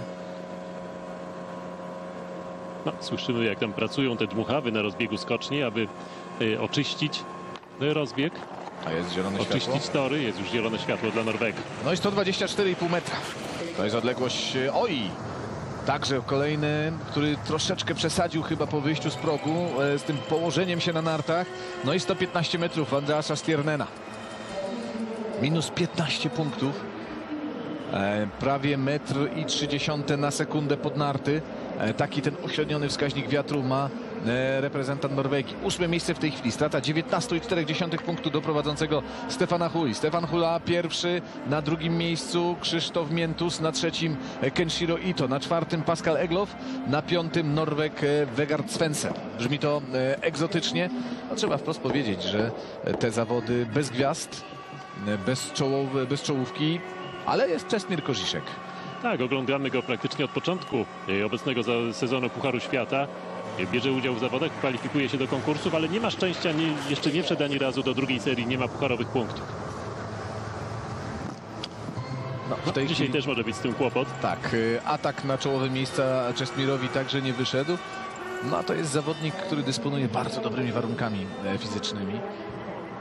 No, słyszymy, jak tam pracują te dmuchawy na rozbiegu skoczni, aby y, oczyścić y, rozbieg, A jest zielone światło. oczyścić tory. Jest już zielone światło dla Norwega. No i sto dwadzieścia cztery i pół metra. To jest odległość. Oj! Także kolejny, który troszeczkę przesadził chyba po wyjściu z progu e, z tym położeniem się na nartach. No i sto piętnaście metrów Andreasa Stjernena. Minus piętnaście punktów. E, prawie metr i trzy dziesiąte na sekundę pod narty. E, taki ten uśredniony wskaźnik wiatru ma e, reprezentant Norwegii. Ósme miejsce w tej chwili. Strata dziewiętnaście i cztery dziesiąte punktu do prowadzącego Stefana Huli. Stefan Hula pierwszy, na drugim miejscu Krzysztof Miętus, na trzecim e, Kenshiro Ito, na czwartym Pascal Egloff, na piątym Norweg e, Vegard Svensson. Brzmi to e, egzotycznie. No, trzeba wprost powiedzieć, że e, te zawody bez gwiazd, e, bez, czołowy, bez czołówki, ale jest Czesmir Koziszek. Tak, oglądamy go praktycznie od początku y, obecnego za- sezonu Pucharu Świata. Y, Bierze udział w zawodach, kwalifikuje się do konkursów, ale nie ma szczęścia, nie, jeszcze nie wszedł ani razu do drugiej serii, nie ma pucharowych punktów. No, w tej Dzisiaj chwili też może być z tym kłopot. tak, y, atak na czołowe miejsca Czesmirowi także nie wyszedł. No a to jest zawodnik, który dysponuje bardzo dobrymi warunkami e, fizycznymi.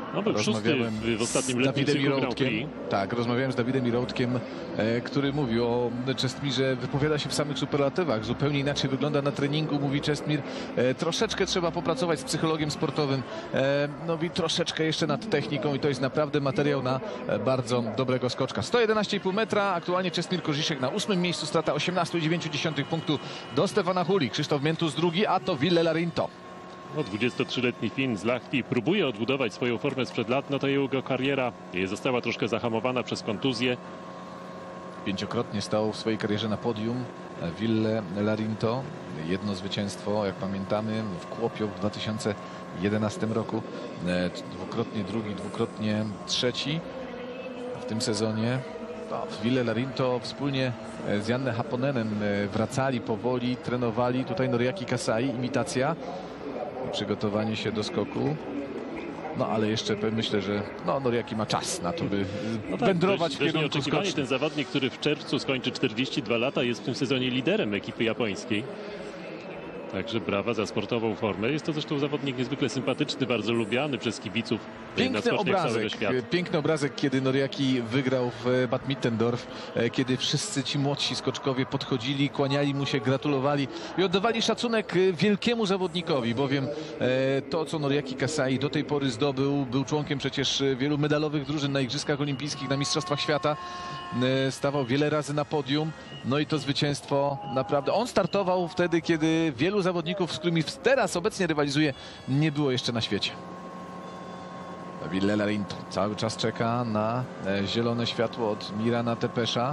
No, był szósty w, w ostatnim z letnim Dawidem cyklu Grand Irołtkiem. Prix. Tak, rozmawiałem z Dawidem Irołtkiem, e, który mówił o Czestmirze, wypowiada się w samych superlatywach. Zupełnie inaczej wygląda na treningu, mówi Czestmir. E, troszeczkę trzeba popracować z psychologiem sportowym. E, no i troszeczkę jeszcze nad techniką i to jest naprawdę materiał na e, bardzo dobrego skoczka. sto jedenaście i pół metra, aktualnie Czestmir Koziszek na ósmym miejscu, strata osiemnaście przecinek dziewięć punktu do Stefana Huli. Krzysztof Miętus drugi, a to Ville Larinto. No, dwudziestotrzyletni Fin z Lahti próbuje odbudować swoją formę sprzed lat, no to jego kariera została troszkę zahamowana przez kontuzję. Pięciokrotnie stał w swojej karierze na podium Ville Larinto. Jedno zwycięstwo, jak pamiętamy, w Kłopio w dwa tysiące jedenastym roku. Dwukrotnie drugi, dwukrotnie trzeci w tym sezonie. W Ville Larinto wspólnie z Janne Haponenem wracali powoli, trenowali. Tutaj Noriaki Kasai, imitacja. Przygotowanie się do skoku. No ale jeszcze myślę, że no, Noriaki ma czas na to, by no tak, wędrować dość, w dość kierunku nieoczekiwanie skocznym. ten zawodnik, który w czerwcu skończy czterdzieści dwa lata, jest w tym sezonie liderem ekipy japońskiej. Także brawa za sportową formę. Jest to zresztą zawodnik niezwykle sympatyczny, bardzo lubiany przez kibiców na Piękny skoczniach całego obrazek, świata. piękny obrazek, kiedy Noriaki wygrał w Bad Mittendorf, kiedy wszyscy ci młodsi skoczkowie podchodzili, kłaniali mu się, gratulowali i oddawali szacunek wielkiemu zawodnikowi, bowiem to, co Noriaki Kasai do tej pory zdobył, był członkiem przecież wielu medalowych drużyn na Igrzyskach Olimpijskich, na Mistrzostwach Świata, stawał wiele razy na podium, no i to zwycięstwo naprawdę, on startował wtedy, kiedy wielu zawodników, z którymi teraz obecnie rywalizuje, nie było jeszcze na świecie. Ville Larinto cały czas czeka na zielone światło od Mirana Tepesza.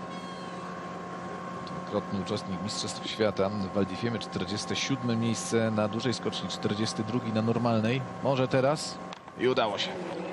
Dwukrotny uczestnik Mistrzostw Świata w Val di Fiemme, czterdzieste siódme miejsce na dużej skoczni, czterdzieste drugie na normalnej. Może teraz i udało się.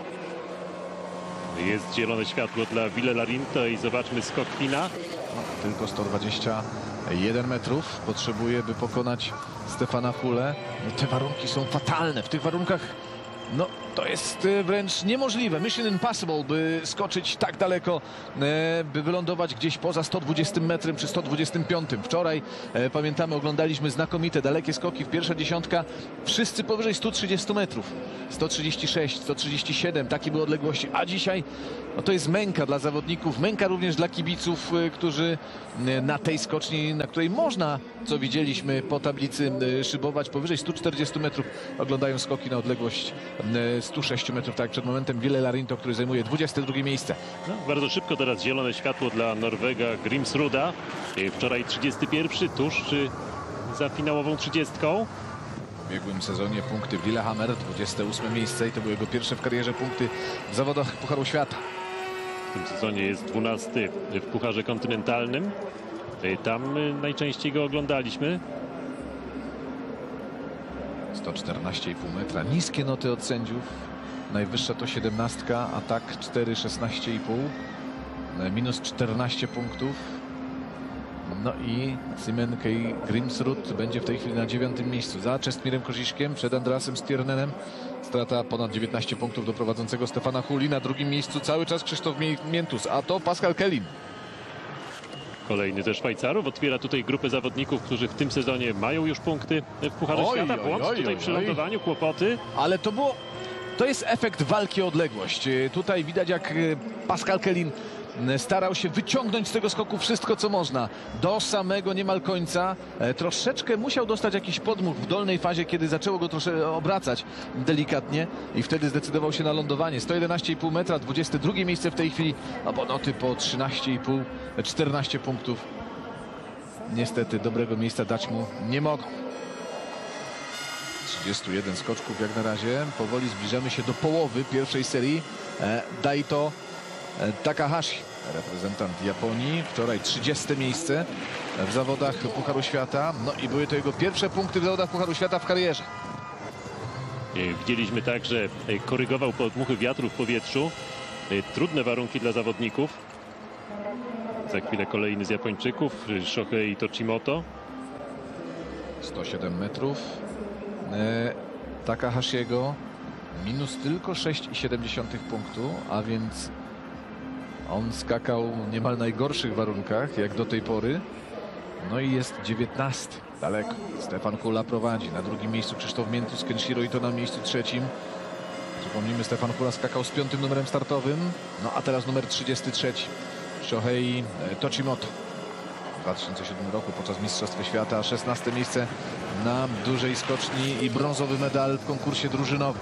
Jest zielone światło dla Ville Larinto i zobaczmy skok Fina. Tylko sto dwadzieścia jeden metrów potrzebuje, by pokonać Stefana Hulę. No, te warunki są fatalne. W tych warunkach no, to jest wręcz niemożliwe. Mission impossible, by skoczyć tak daleko, by wylądować gdzieś poza sto dwudziestym metrem czy sto dwudziestym piątym. Wczoraj, pamiętamy, oglądaliśmy znakomite, dalekie skoki w pierwsza dziesiątka. Wszyscy powyżej stu trzydziestu metrów. sto trzydzieści sześć, sto trzydzieści siedem, takie były odległości. A dzisiaj no, to jest męka dla zawodników, męka również dla kibiców, którzy na tej skoczni, na której można, co widzieliśmy po tablicy, szybować powyżej stu czterdziestu metrów, oglądają skoki na odległość stu sześciu metrów, tak jak przed momentem Ville Larinto, który zajmuje dwudzieste drugie miejsce. No, bardzo szybko teraz zielone światło dla Norwega Grimsruda. Wczoraj trzydziesty pierwszy, tuż za finałową trzydziestką. W ubiegłym sezonie punkty w Lillehammer, dwudzieste ósme miejsce i to były jego pierwsze w karierze punkty w zawodach Pucharu Świata. W tym sezonie jest dwunasty w Pucharze Kontynentalnym. Tam najczęściej go oglądaliśmy. sto czternaście i pół metra. Niskie noty od sędziów. Najwyższa to siedemnastka, a tak cztery, szesnaście i pół. Minus czternaście punktów. No i Simen Kei Grimsrud będzie w tej chwili na dziewiątym miejscu. Za Czestmirem Koziszkiem, przed Andreasem Stiernenem. Strata ponad dziewiętnaście punktów do prowadzącego Stefana Huli. Na drugim miejscu cały czas Krzysztof Miętus, a to Pascal Kellin. Kolejny ze Szwajcarów otwiera tutaj grupę zawodników, którzy w tym sezonie mają już punkty w Pucharze Oj, Świata. oj, Błąd oj, tutaj oj, przy oj. lądowaniu, kłopoty. Ale to było... To jest efekt walki o odległość. Tutaj widać, jak Pascal Kellin starał się wyciągnąć z tego skoku wszystko, co można. Do samego niemal końca. Troszeczkę musiał dostać jakiś podmuch w dolnej fazie, kiedy zaczęło go troszkę obracać delikatnie i wtedy zdecydował się na lądowanie. sto jedenaście i pół metra, dwudzieste drugie miejsce w tej chwili. No bo noty po trzynaście i pół, czternaście punktów. Niestety dobrego miejsca dać mu nie mogą. trzydzieści jeden skoczków jak na razie. Powoli zbliżamy się do połowy pierwszej serii. Daito Takahashi, reprezentant Japonii. Wczoraj trzydzieste miejsce w zawodach Pucharu Świata. No i były to jego pierwsze punkty w zawodach Pucharu Świata w karierze. Widzieliśmy także, korygował podmuchy wiatru w powietrzu. Trudne warunki dla zawodników. Za chwilę kolejny z Japończyków, Shohei Tochimoto. sto siedem metrów. E, Takahashiego minus tylko sześć przecinek siedem punktu, a więc on skakał w niemal najgorszych warunkach jak do tej pory. No i jest dziewiętnasty. Daleko. Stefan Hula prowadzi. Na drugim miejscu Krzysztof Miętus, Kenshiro Ito na miejscu trzecim. Przypomnijmy, Stefan Hula skakał z piątym numerem startowym. No a teraz numer trzydziesty trzeci. Shohei Tochimoto. W dwa tysiące siódmym roku podczas Mistrzostwa Świata szesnaste miejsce na dużej skoczni i brązowy medal w konkursie drużynowym.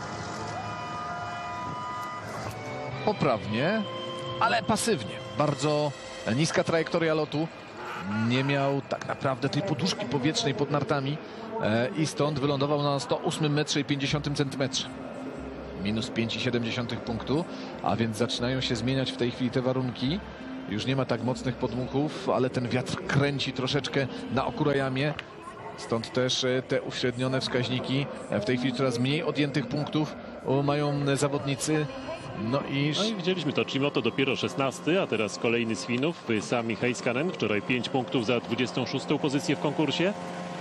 Poprawnie, ale pasywnie. Bardzo niska trajektoria lotu. Nie miał tak naprawdę tej poduszki powietrznej pod nartami e, i stąd wylądował na sto ósmym metrze i pięćdziesiątym centymetrze. Minus pięć przecinek siedem punktu, a więc zaczynają się zmieniać w tej chwili te warunki. Już nie ma tak mocnych podmuchów, ale ten wiatr kręci troszeczkę na Okurayamie. Stąd też e, te uśrednione wskaźniki. E, w tej chwili coraz mniej odjętych punktów o, mają zawodnicy. No i... No i widzieliśmy to, Chimoto dopiero szesnasty, a teraz kolejny z Finów, Sami Heiskanen, wczoraj pięć punktów za dwudziestą szóstą pozycję w konkursie.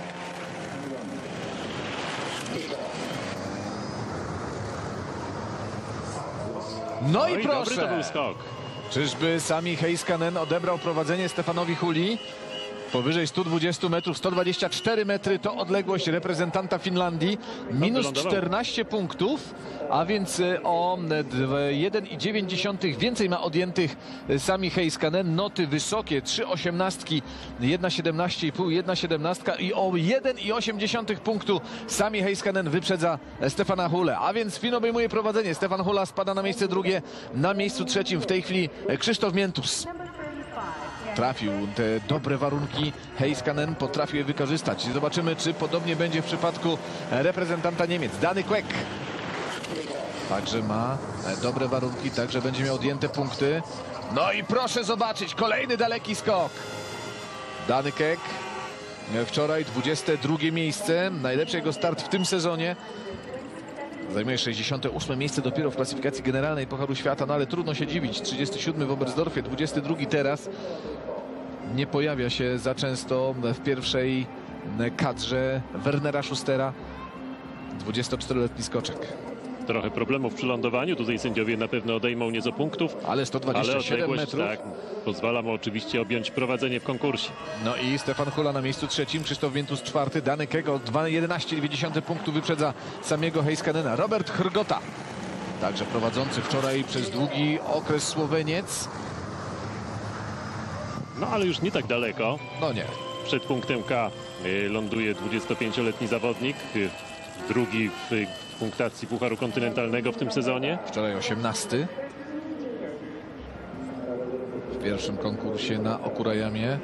No i Oj, dobry to proszę! był skok. Czyżby Sami Heiskanen odebrał prowadzenie Stefanowi Huli? Powyżej stu dwudziestu metrów, sto dwadzieścia cztery metry to odległość reprezentanta Finlandii. Minus wylądował. czternaście punktów, a więc e, o jeden przecinek dziewięć więcej ma odjętych e, Sami Heiskanen. Noty wysokie, trzy osiemnastki, jedna siedemnaście i pół, jedna siedemnastka i o jeden przecinek osiem punktu Sami Heiskanen wyprzedza e, Stefana Hulę. A więc Fin obejmuje prowadzenie. Stefan Hula spada na miejsce drugie, na miejscu trzecim w tej chwili e, Krzysztof Miętus. Trafił te dobre warunki, Heiskanen potrafił je wykorzystać. Zobaczymy, czy podobnie będzie w przypadku reprezentanta Niemiec. Dany Quek także ma dobre warunki, także będzie miał odjęte punkty. No i proszę zobaczyć, kolejny daleki skok. Dany Quek wczoraj dwudzieste drugie miejsce, najlepszy jego start w tym sezonie. Zajmuje sześćdziesiąte ósme miejsce dopiero w klasyfikacji generalnej Pucharu Świata, no ale trudno się dziwić. trzydziesty siódmy w Oberstdorfie, dwudziesty drugi teraz. Nie pojawia się za często w pierwszej kadrze Wernera Schustera. dwudziestoczteroletni skoczek. Trochę problemów przy lądowaniu, tutaj sędziowie na pewno odejmą nieco punktów. Ale sto dwadzieścia Ale siedem odległość, metrów. tak, pozwala mu oczywiście objąć prowadzenie w konkursie. No i Stefan Hula na miejscu trzecim, Krzysztof Miętus czwarty, Dany Kego jedenaście przecinek dziewięć punktu wyprzedza samego Heiskanena. Robert Hrgota, także prowadzący wczoraj przez długi okres Słoweniec. No ale już nie tak daleko. No nie. Przed punktem K y, ląduje dwudziestopięcioletni zawodnik, y, drugi w y, punktacji Pucharu Kontynentalnego w tym sezonie. Wczoraj osiemnasty w pierwszym konkursie na Okurayamie.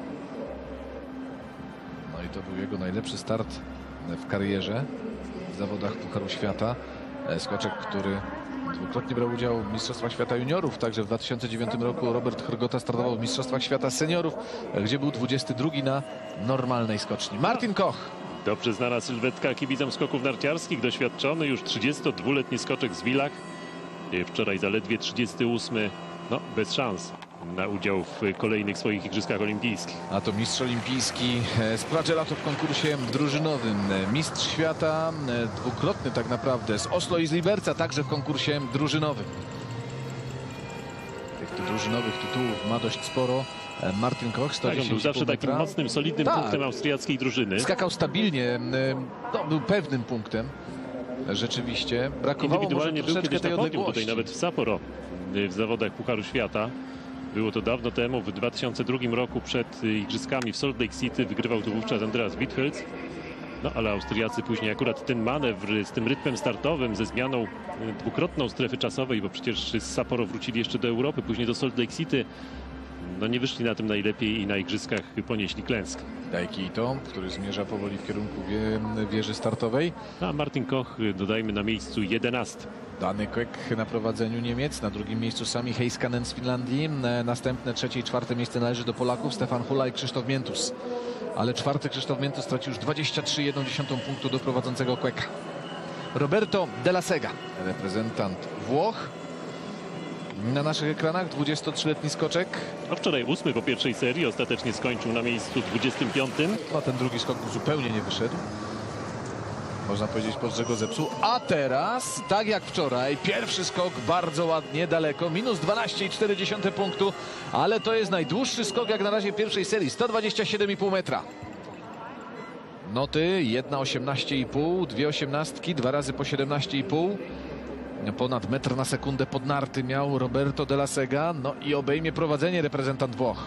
No i to był jego najlepszy start w karierze w zawodach Pucharu Świata. Skoczek, który dwukrotnie brał udział w Mistrzostwach Świata Juniorów. Także w dwa tysiące dziewiątym roku Robert Hrgota startował w Mistrzostwach Świata Seniorów, gdzie był dwudziesty drugi na normalnej skoczni. Martin Koch. Dobrze znana sylwetka kibicom skoków narciarskich, doświadczony już trzydziestodwuletni skoczek z Villach. Y, Wczoraj zaledwie trzydziesty ósmy, no bez szans na udział w kolejnych swoich Igrzyskach Olimpijskich. A to mistrz olimpijski z Pragelato w konkursie drużynowym. Mistrz świata dwukrotny tak naprawdę z Oslo i z Liberca, także w konkursie drużynowym. Tych drużynowych tytułów ma dość sporo. Martin Koch, Tak, on był zawsze takim metra. mocnym, solidnym Tak. punktem austriackiej drużyny. Skakał stabilnie, no, był pewnym punktem. Rzeczywiście brakowało Indywidualnie może był troszeczkę kiedyś tej na podium, odległości. tutaj nawet w Sapporo y, w zawodach Pucharu Świata. Było to dawno temu, w dwa tysiące drugim roku przed y, Igrzyskami w Salt Lake City. Wygrywał tu wówczas Andreas Wittfeldz. No ale Austriacy później akurat ten manewr z tym rytmem startowym, ze zmianą y, dwukrotną strefy czasowej, bo przecież z Sapporo wrócili jeszcze do Europy, później do Salt Lake City. No nie wyszli na tym najlepiej i na Igrzyskach ponieśli klęskę. Daiki Ito, który zmierza powoli w kierunku wie, wieży startowej. A Martin Koch, y, dodajmy, na miejscu jedenastym. Dany Quek na prowadzeniu Niemiec, na drugim miejscu Sami Heiskanen z Finlandii. Następne trzecie i czwarte miejsce należy do Polaków, Stefan Hula i Krzysztof Miętus. Ale czwarty Krzysztof Miętus stracił już dwadzieścia trzy przecinek jeden punktu do prowadzącego Queka. Roberto Della Sega, reprezentant Włoch. Na naszych ekranach dwudziestotrzyletni skoczek. No wczoraj ósmy po pierwszej serii, ostatecznie skończył na miejscu dwudziestym piątym. No ten drugi skok zupełnie nie wyszedł. Można powiedzieć, pod że go zepsuł. A teraz, tak jak wczoraj, pierwszy skok bardzo ładnie, daleko. Minus dwanaście przecinek cztery punktu, ale to jest najdłuższy skok jak na razie pierwszej serii. sto dwadzieścia siedem i pół metra. Noty, jedna osiemnaście i pół, dwie osiemnastki, dwa razy po siedemnaście i pół. Ponad metr na sekundę pod narty miał Roberto de la Sega. No i obejmie prowadzenie reprezentant Włoch.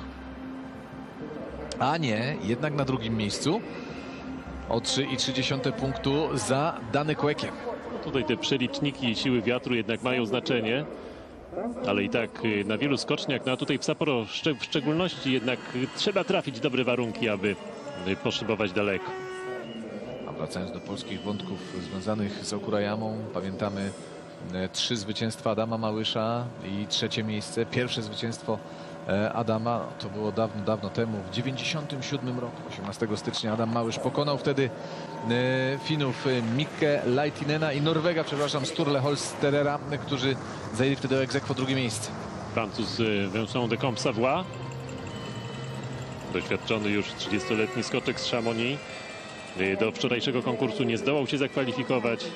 A nie, jednak na drugim miejscu. O trzy i trzy dziesiąte punktu za Danym Kłekiem. Tutaj te przeliczniki siły wiatru jednak mają znaczenie. Ale i tak y, na wielu skoczniach, no a tutaj w Sapporo szczeg- w szczególności jednak y, trzeba trafić dobre warunki, aby y, poszybować daleko. A wracając do polskich wątków związanych z Okurayamą, pamiętamy e, trzy zwycięstwa Adama Małysza i trzecie miejsce. Pierwsze zwycięstwo e, Adama to było dawno, dawno temu, w dziewięćdziesiątym siódmym roku. osiemnastego stycznia Adam Małysz pokonał wtedy e, Finów e, Mikke Laitinena i Norwega, przepraszam, Sturle Holsterera, e, którzy zajęli wtedy ex aequo drugie miejsce. Francuz y, Vincent de Combe-Savoie. Doświadczony już trzydziestoletni skoczek z Chamonix. Y, Do wczorajszego konkursu nie zdołał się zakwalifikować.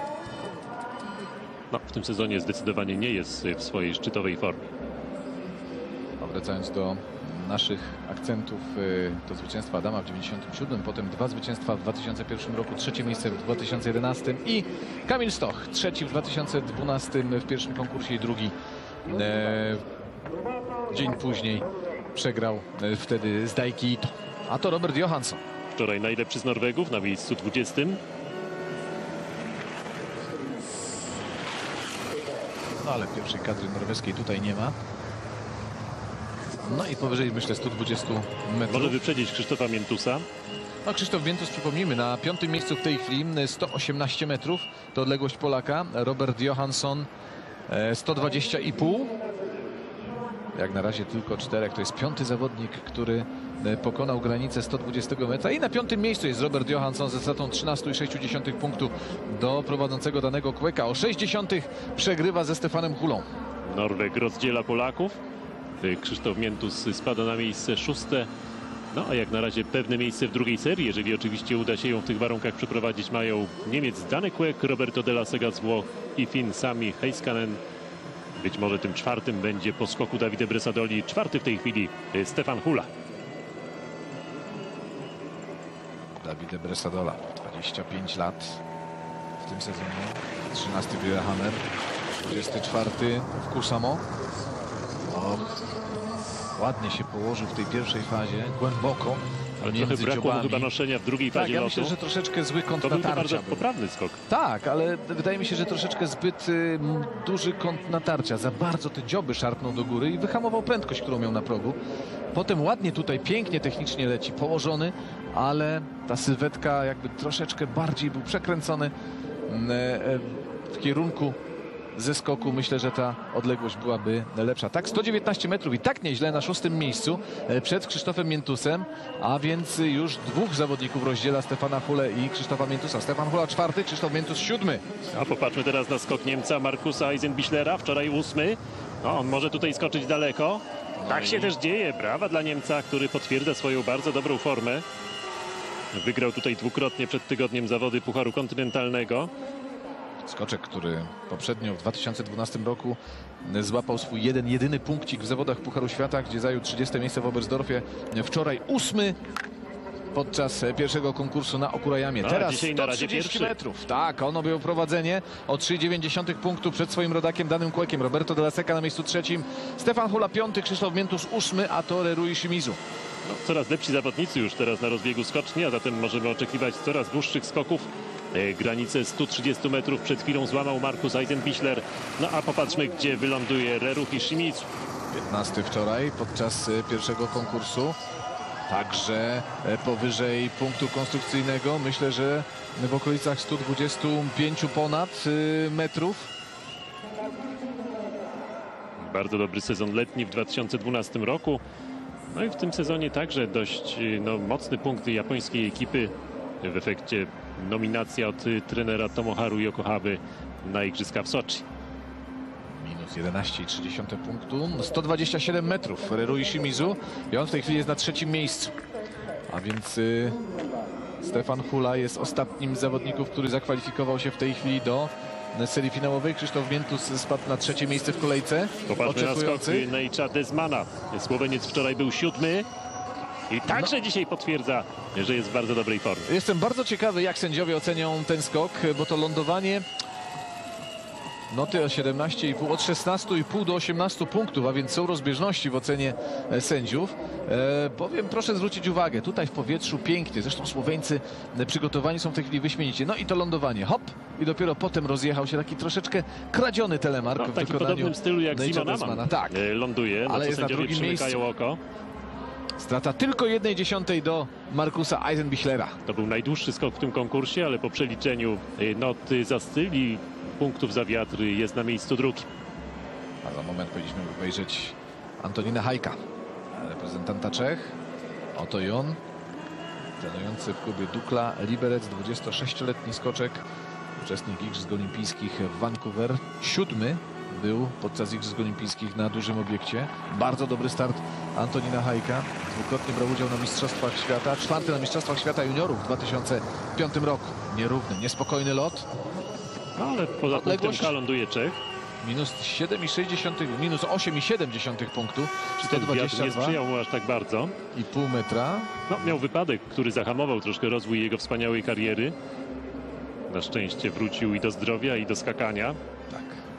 No, w tym sezonie zdecydowanie nie jest y, w swojej szczytowej formie. A wracając do naszych akcentów, y, to zwycięstwa Adama w dziewięćdziesiątym siódmym, potem dwa zwycięstwa w dwa tysiące pierwszym roku, trzecie miejsce w dwa tysiące jedenastym i Kamil Stoch, trzeci w dwa tysiące dwunastym w pierwszym konkursie i drugi e, dzień później przegrał e, wtedy z Daiki Ito. A to Robert Johansson. Wczoraj najlepszy z Norwegów na miejscu dwudziestym. No ale pierwszej kadry norweskiej tutaj nie ma. No i powyżej, myślę, stu dwudziestu metrów. Może wyprzedzić Krzysztofa Miętusa. No, Krzysztof Miętus, przypomnijmy, na piątym miejscu w tej chwili, sto osiemnaście metrów to odległość Polaka. Robert Johansson e, sto dwadzieścia i pół. Jak na razie tylko czterech. To jest piąty zawodnik, który e, pokonał granicę sto dwudziestego metra. I na piątym miejscu jest Robert Johansson ze stratą trzynaście i sześć dziesiątych punktu do prowadzącego Danego Kłeka. O sześć dziesiątych przegrywa ze Stefanem Hulą. Norweg rozdziela Polaków. Krzysztof Miętus spada na miejsce szóste. No a jak na razie pewne miejsce w drugiej serii, jeżeli oczywiście uda się ją w tych warunkach przeprowadzić, mają Niemiec Dany Kłek, Roberto de la Sega z Włoch i Fin Sami Heiskanen. Być może tym czwartym będzie po skoku Davide Bressadoli. Czwarty w tej chwili Stefan Hula. Davide Bressadola, dwadzieścia pięć lat w tym sezonie. trzynasty w Lillehammer, dwudziesty czwarty w Kursamo. O, ładnie się położył w tej pierwszej fazie, głęboko. Ale trochę brakło mu chyba noszenia w drugiej Tak, fazie ja lotu. myślę, że troszeczkę zły kąt To był to natarcia. bardzo poprawny skok. Tak, ale wydaje mi się, że troszeczkę zbyt y, duży kąt natarcia. Za bardzo te dzioby szarpnął do góry i wyhamował prędkość, którą miał na progu. Potem ładnie tutaj, pięknie technicznie leci, położony, ale ta sylwetka jakby troszeczkę bardziej był przekręcony mm, e, w kierunku ze skoku. Myślę, że ta odległość byłaby lepsza. Tak, sto dziewiętnaście metrów i tak nieźle na szóstym miejscu e, przed Krzysztofem Miętusem, a więc już dwóch zawodników rozdziela Stefana Hulę i Krzysztofa Miętusa. Stefan Hula czwarty, Krzysztof Miętus siódmy. A popatrzmy teraz na skok Niemca Markusa Eisenbichlera, wczoraj ósmy. No, on może tutaj skoczyć daleko. Tak się też dzieje. Brawa dla Niemca, który potwierdza swoją bardzo dobrą formę. Wygrał tutaj dwukrotnie przed tygodniem zawody Pucharu Kontynentalnego. Skoczek, który poprzednio w dwa tysiące dwunastym roku złapał swój jeden, jedyny punkcik w zawodach Pucharu Świata, gdzie zajął trzydzieste miejsce w Oberstdorfie. Wczoraj ósmy podczas pierwszego konkursu na Okurayamie. No, Teraz dzisiaj na razie sto trzydzieści pierwszy. metrów. Tak, on objął prowadzenie o trzy i dziewięć dziesiątych punktu przed swoim rodakiem Danym Kłekiem. Roberto de la Sega na miejscu trzecim, Stefan Hula piąty, Krzysztof Miętus ósmy, a to Rerui Shimizu. No, coraz lepsi zawodnicy już teraz na rozbiegu skoczni, a zatem możemy oczekiwać coraz dłuższych skoków. E, granicę stu trzydziestu metrów przed chwilą złamał Markus Eisenbichler. No a popatrzmy, gdzie wyląduje Rerui Shimizu. piętnasty wczoraj podczas e, pierwszego konkursu. Także e, powyżej punktu konstrukcyjnego. Myślę, że w okolicach stu dwudziestu pięciu ponad e, metrów. Bardzo dobry sezon letni w dwa tysiące dwunastym roku. No i w tym sezonie także dość no, mocny punkt japońskiej ekipy. W efekcie nominacja od trenera Tomoharu Yokohamy na Igrzyska w Soczi. Minus jedenaście i trzy dziesiąte punktu. sto dwadzieścia siedem metrów. Rerui Shimizu. I on w tej chwili jest na trzecim miejscu. A więc y, Stefan Hula jest ostatnim z zawodników, który zakwalifikował się w tej chwili do serii finałowej. Krzysztof Miętus spadł na trzecie miejsce w kolejce. Popatrzmy na skok Oczekujący. Nejcza Desmana. Słoweniec wczoraj był siódmy. I także dzisiaj potwierdza, że jest w bardzo dobrej formie. Jestem bardzo ciekawy, jak sędziowie ocenią ten skok, bo to lądowanie noty o siedemnaście i pół, od szesnaście i pół do osiemnastu punktów, a więc są rozbieżności w ocenie e, sędziów. E, powiem, proszę zwrócić uwagę, tutaj w powietrzu pięknie, zresztą Słoweńcy e, przygotowani są w tej chwili wyśmienicie. No i to lądowanie, hop, i dopiero potem rozjechał się taki troszeczkę kradziony telemark No, w w takim wykonaniu podobnym stylu jak Nate'a Simon Desmana. Amman Tak, e, ląduje, Ale na co jest na sędziowie drugim przymykają miejscu. oko. strata tylko jednej dziesiątej do Markusa Eisenbichlera. To był najdłuższy skok w tym konkursie, ale po przeliczeniu e, noty za styl i punktów za wiatr jest na miejscu drugim. A za moment powinniśmy obejrzeć Antonina Hajka, reprezentanta Czech. Oto i on, trenujący w klubie Dukla Liberec, dwudziestosześcioletni skoczek, uczestnik Igrzysk Olimpijskich w Vancouver. Siódmy był podczas Igrzysk Olimpijskich na dużym obiekcie. Bardzo dobry start Antonina Hajka. Dwukrotnie brał udział na Mistrzostwach Świata. Czwarty na Mistrzostwach Świata Juniorów w dwa tysiące piątym roku. Nierówny, niespokojny lot. No, ale poza punktem Odległość? K ląduje Czech. Minus siedem i sześć dziesiątych, minus osiem i siedem dziesiątych punktu. Czy ten wiatr nie sto dwadzieścia dwa sprzyjał mu aż tak bardzo? i pół metra. No, miał wypadek, który zahamował troszkę rozwój jego wspaniałej kariery. Na szczęście wrócił i do zdrowia, i do skakania. Tak.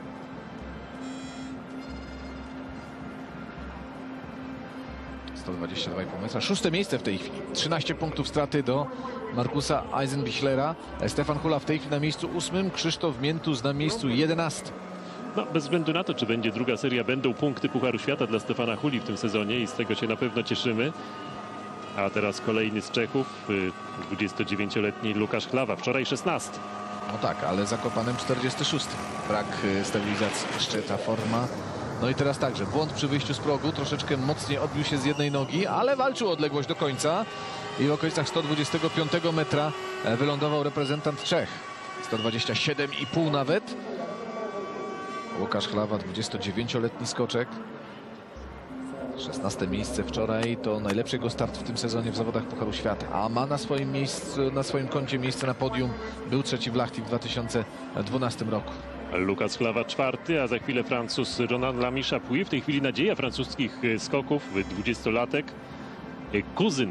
sto dwadzieścia dwa i pół metra. Szóste miejsce w tej chwili. trzynaście punktów straty do Markusa Eisenbichlera. Stefan Hula w tej chwili na miejscu ósmym. Krzysztof Miętus na miejscu jedenastym. No, bez względu na to, czy będzie druga seria, będą punkty Pucharu Świata dla Stefana Huli w tym sezonie i z tego się na pewno cieszymy. A teraz kolejny z Czechów, y, dwudziestodziewięcioletni Łukasz Chlawa, wczoraj szesnasty. No tak, ale Zakopanem czterdziesty szósty. Brak y, stabilizacji, jeszcze ta forma. No i teraz także błąd przy wyjściu z progu. Troszeczkę mocniej odbił się z jednej nogi, ale walczył o odległość do końca. I w okolicach sto dwudziestego piątego metra e, wylądował reprezentant Czech. sto dwadzieścia siedem i pół nawet. Łukasz Chlawa, dwudziestodziewięcioletni skoczek. szesnaste miejsce wczoraj to najlepszy jego start w tym sezonie w zawodach Pucharu Świata. A ma na swoim miejscu, na swoim koncie miejsce na podium. Był trzeci w Lahti w dwa tysiące dwunastym roku. Lukas Chlawa czwarty, a za chwilę Francuz Ronan Lamy Chapuis. W tej chwili nadzieja francuskich skoków, dwudziestolatek, kuzyn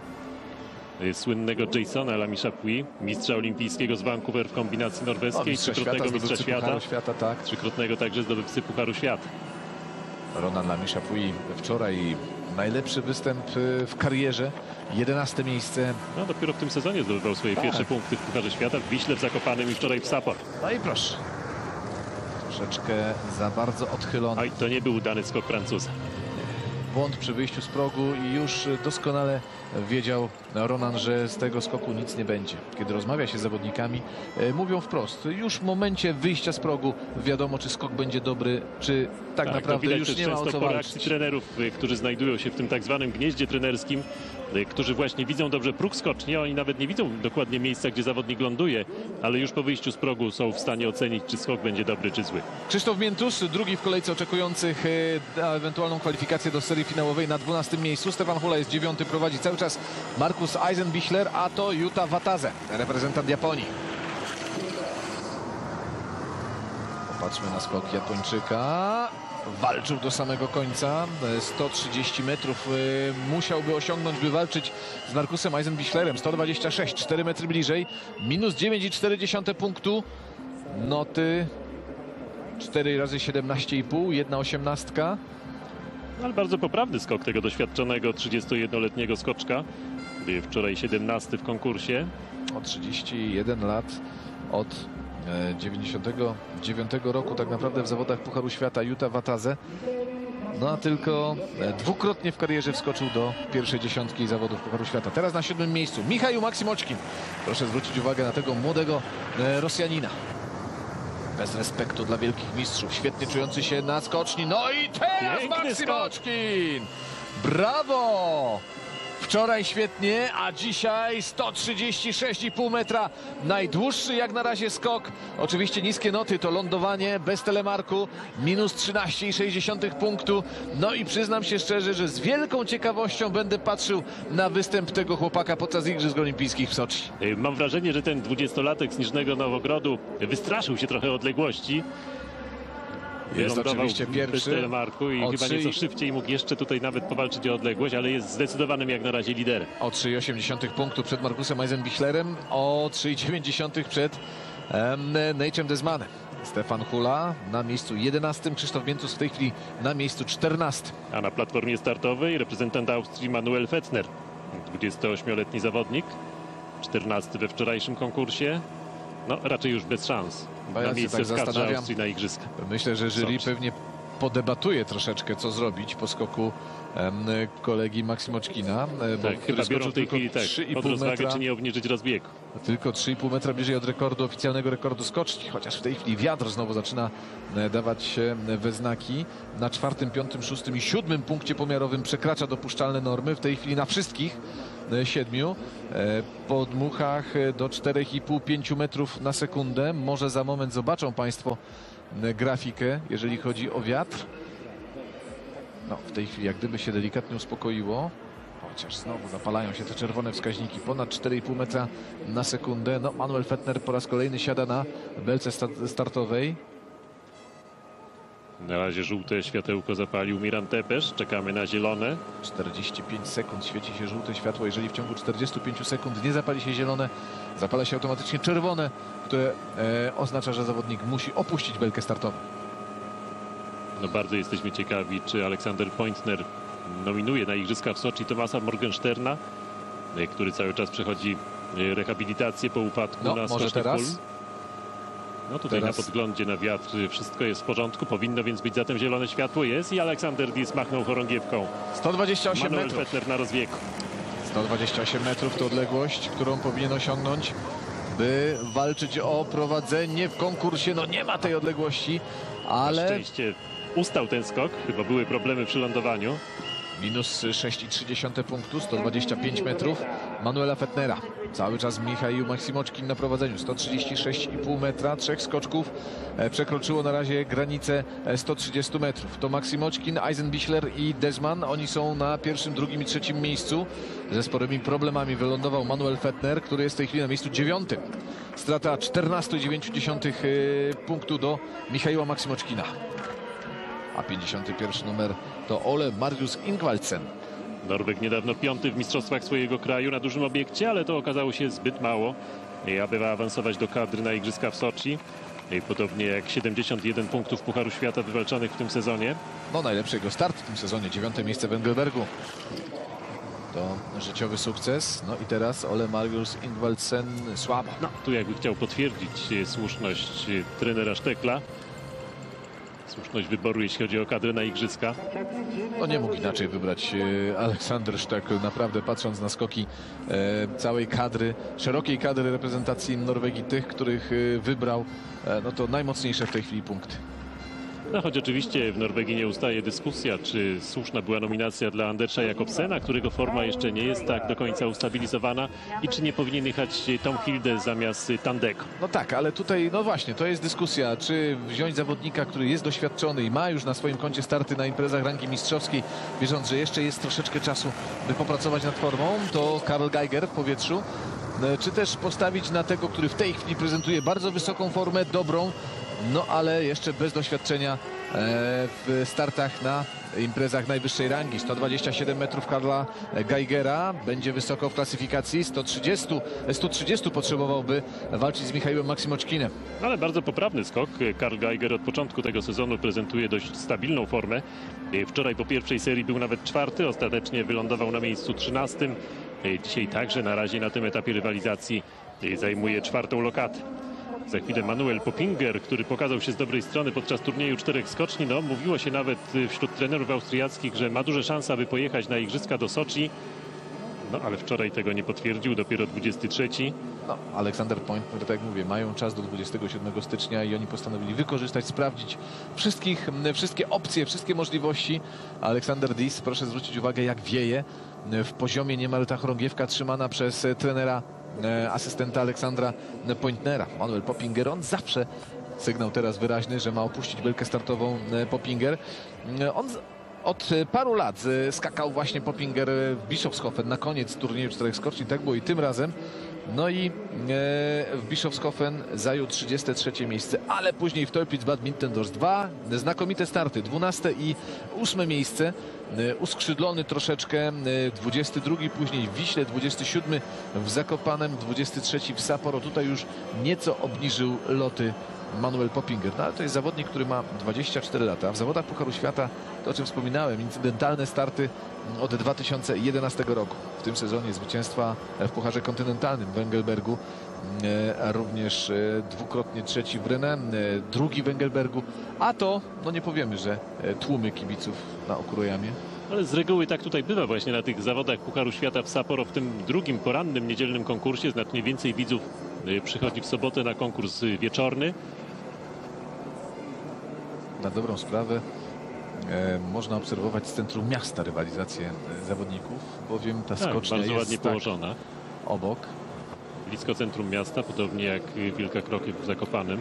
słynnego Jasona Lamy Chapuis, mistrza olimpijskiego z Vancouver w kombinacji norweskiej, trzykrotnego mistrza świata, świata tak. trzykrotnego także zdobywcy Pucharu Świata. Ronan Lamy Chapuis wczoraj najlepszy występ w karierze. jedenaste miejsce. No, dopiero w tym sezonie zdobywał swoje Tak. pierwsze punkty w Pucharze Świata, w Wiśle, w Zakopanem i wczoraj w Sapor. No i proszę. Troszeczkę za bardzo odchylony. Oj, to nie był udany skok Francuza. Błąd przy wyjściu z progu i już doskonale wiedział Ronan, że z tego skoku nic nie będzie. Kiedy rozmawia się z zawodnikami, e, mówią wprost, już w momencie wyjścia z progu wiadomo, czy skok będzie dobry, czy tak, Tak, to naprawdę widać już też nie ma o często co po walczyć. reakcji trenerów, y, którzy znajdują się w tym tak zwanym gnieździe trenerskim, y, którzy właśnie widzą dobrze próg skoczni. Oni nawet nie widzą dokładnie miejsca, gdzie zawodnik ląduje, ale już po wyjściu z progu są w stanie ocenić, czy skok będzie dobry, czy zły. Krzysztof Miętus, drugi w kolejce oczekujących e, na ewentualną kwalifikację do serii finałowej na dwunastym miejscu. Stefan Hula jest dziewiąty, prowadzi cały czas Markus Eisenbichler, a to Yuta Watase, reprezentant Japonii. Popatrzmy na skok Japończyka. Walczył do samego końca. sto trzydzieści metrów e, musiałby osiągnąć, by walczyć z Markusem Eisenbichlerem. sto dwadzieścia sześć, cztery metry bliżej. Minus dziewięć i cztery dziesiąte punktu. Noty cztery razy siedemnaście i pół, jedna osiemnastka. Ale bardzo poprawny skok tego doświadczonego trzydziestojednoletniego skoczka. Był wczoraj siedemnasty w konkursie. O trzydzieści jeden lat od e, dziewięćdziesiątego dziewiątego roku tak naprawdę w zawodach Pucharu Świata Yuta Watase. No a tylko e, dwukrotnie w karierze wskoczył do pierwszej dziesiątki zawodów Pucharu Świata. Teraz na siódmym miejscu Michał Maksimoczkin. Proszę zwrócić uwagę na tego młodego e, Rosjanina. Bez respektu dla wielkich mistrzów. Świetnie czujący się na skoczni. No i teraz Piękny Maksimoczkin! Brawo! Wczoraj świetnie, a dzisiaj sto trzydzieści sześć i pół metra. Najdłuższy jak na razie skok. Oczywiście niskie noty to lądowanie bez telemarku. Minus trzynaście i sześć dziesiątych punktu. No i przyznam się szczerze, że z wielką ciekawością będę patrzył na występ tego chłopaka podczas Igrzysk Olimpijskich w Soczi. Y, Mam wrażenie, że ten dwudziestolatek z Niżnego Nowogrodu wystraszył się trochę odległości. Jest Lądował oczywiście bez pierwszy. telemarku i O chyba trzy- nieco szybciej mógł jeszcze tutaj nawet powalczyć o odległość, ale jest zdecydowanym jak na razie liderem. O trzy i osiem dziesiątych punktu przed Markusem Eisenbichlerem. O trzy i dziewięć dziesiątych przed um, Nate'em Desmanem. Stefan Hula na miejscu jedenastym, Krzysztof Miętus w tej chwili na miejscu czternastym. A na platformie startowej reprezentant Austrii Manuel Fettner, dwudziestoośmioletni zawodnik, czternasty we wczorajszym konkursie. No raczej już bez szans Bo ja na się miejsce tak w kadrze zastanawiam. Austrii na igrzyska. Myślę, że jury Soczi. pewnie podebatuje troszeczkę, co zrobić po skoku em, kolegi Maksimoczkina, e, bo Tak, który chyba biorą skoczył w tej tylko chwili tak, trzy i pod pół rozwagę, metra. czy nie obniżyć rozbiegu. Tylko trzy i pół metra bliżej od rekordu, oficjalnego rekordu skoczni, chociaż w tej chwili wiatr znowu zaczyna e, dawać się we znaki. Na czwartym, piątym, szóstym i siódmym punkcie pomiarowym przekracza dopuszczalne normy. W tej chwili na wszystkich e, siedmiu. E, po dmuchach e, do czterech i pół do pięciu metrów na sekundę. Może za moment zobaczą Państwo e, grafikę, jeżeli chodzi o wiatr. No, w tej chwili jak gdyby się delikatnie uspokoiło. Chociaż znowu zapalają się te czerwone wskaźniki. Ponad cztery i pół metra na sekundę. No, Manuel Fettner po raz kolejny siada na belce sta startowej. Na razie żółte światełko zapalił Miran Tepesz. Czekamy na zielone. czterdzieści pięć sekund świeci się żółte światło. Jeżeli w ciągu czterdziestu pięciu sekund nie zapali się zielone, zapala się automatycznie czerwone, które e, oznacza, że zawodnik musi opuścić belkę startową. No bardzo jesteśmy ciekawi, czy Aleksander Pointner nominuje na igrzyska w Soczi Tomasa Morgensterna, e, który cały czas przechodzi e, rehabilitację po upadku No, na może skoczni teraz? Kul. No tutaj Teraz. na podglądzie na wiatr wszystko jest w porządku. Powinno więc być zatem zielone światło. Jest i Aleksander Dies machnął chorągiewką. sto dwadzieścia osiem Manuel metrów. Fettner na rozwieku. sto dwadzieścia osiem metrów to odległość, którą powinien osiągnąć, by walczyć o prowadzenie w konkursie. No nie ma tej odległości, Na ale szczęście ustał ten skok. Chyba były problemy przy lądowaniu. minus sześć i trzy dziesiąte punktu, sto dwadzieścia pięć metrów Manuela Fettnera. Cały czas Michał Maksimoczkin na prowadzeniu, sto trzydzieści sześć i pół metra, trzech skoczków e, przekroczyło na razie granicę e, sto trzydzieści metrów. To Maksimoczkin, Eisenbichler i Desman, oni są na pierwszym, drugim i trzecim miejscu. Ze sporymi problemami wylądował Manuel Fettner, który jest w tej chwili na miejscu dziewiątym. Strata czternaście i dziewięć dziesiątych e, punktu do Michała Maksimoczkina. A pięćdziesiąty pierwszy numer to Ole Marius Ingvaldsen. Norweg niedawno piąty w mistrzostwach swojego kraju na dużym obiekcie, ale to okazało się zbyt mało, aby awansować do kadry na igrzyska w Soczi. Podobnie jak siedemdziesiąt jeden punktów Pucharu Świata wywalczonych w tym sezonie. No najlepszy jego start w tym sezonie, dziewiąte miejsce w Engelbergu. To życiowy sukces. No i teraz Ole Marius Ingvaldsen słabo. No, tu jakby chciał potwierdzić e, słuszność e, trenera Sztekla. Słuszność wyboru, jeśli chodzi o kadrę na igrzyska. No nie mógł inaczej wybrać e, Aleksander Sztekl. Naprawdę patrząc na skoki e, całej kadry, szerokiej kadry reprezentacji Norwegii, tych, których e, wybrał, e, no to najmocniejsze w tej chwili punkty. No choć oczywiście w Norwegii nie ustaje dyskusja, czy słuszna była nominacja dla Andersa Jakobsena, którego forma jeszcze nie jest tak do końca ustabilizowana, i czy nie powinien jechać Tom Hilde zamiast Tandego. No tak, ale tutaj, no właśnie, to jest dyskusja, czy wziąć zawodnika, który jest doświadczony i ma już na swoim koncie starty na imprezach rangi mistrzowskiej, wierząc, że jeszcze jest troszeczkę czasu, by popracować nad formą, to Karl Geiger w powietrzu, czy też postawić na tego, który w tej chwili prezentuje bardzo wysoką formę, dobrą, no ale jeszcze bez doświadczenia w startach na imprezach najwyższej rangi. sto dwadzieścia siedem metrów Karla Geigera, będzie wysoko w klasyfikacji, sto trzydzieści, sto trzydzieści potrzebowałby walczyć z Michałem Maksimoczkinem. Ale bardzo poprawny skok. Karl Geiger od początku tego sezonu prezentuje dość stabilną formę. Wczoraj po pierwszej serii był nawet czwarty, ostatecznie wylądował na miejscu trzynastym. Dzisiaj także na razie na tym etapie rywalizacji zajmuje czwartą lokatę. Za chwilę Manuel Poppinger, który pokazał się z dobrej strony podczas turnieju czterech skoczni. No, mówiło się nawet wśród trenerów austriackich, że ma duże szanse, aby pojechać na igrzyska do Soczi. No, ale wczoraj tego nie potwierdził, dopiero dwudziesty trzeci. No, Aleksander Pointner, tak jak mówię, mają czas do dwudziestego siódmego stycznia i oni postanowili wykorzystać, sprawdzić wszystkich, wszystkie opcje, wszystkie możliwości. Aleksander Dies, proszę zwrócić uwagę, jak wieje w poziomie niemal ta chorągiewka trzymana przez trenera, asystenta Aleksandra Pointnera. Manuel Poppinger, on zawsze sygnał teraz wyraźny, że ma opuścić belkę startową Poppinger. On od paru lat skakał właśnie Poppinger w Bischofshofen na koniec turnieju czterech skoczni, tak było i tym razem. No i w Bischofshofen zajął trzydzieste trzecie miejsce, ale później w Teplitz Bad Mittelndorf dwa znakomite starty, dwunaste i ósme miejsce, uskrzydlony troszeczkę, dwudziesty drugi później w Wiśle, dwudziesty siódmy w Zakopanem, dwudziesty trzeci w Sapporo. Tutaj już nieco obniżył loty Manuel Poppinger. No, ale to jest zawodnik, który ma dwadzieścia cztery lata. W zawodach Pucharu Świata, to o czym wspominałem, incydentalne starty od dwa tysiące jedenastego roku. W tym sezonie zwycięstwa w Pucharze Kontynentalnym w Engelbergu, a również dwukrotnie trzeci w Rennes, drugi w Engelbergu. A to, no nie powiemy, że tłumy kibiców na Okurayamie. Ale z reguły tak tutaj bywa właśnie na tych zawodach Pucharu Świata w Sapporo. W tym drugim porannym niedzielnym konkursie znacznie więcej widzów przychodzi w sobotę na konkurs wieczorny. Na dobrą sprawę e, można obserwować z centrum miasta rywalizację e, zawodników, bowiem ta Tak, skocznia bardzo jest ładnie tak położona. obok. Blisko centrum miasta, podobnie jak Wielka Kroky w Zakopanem.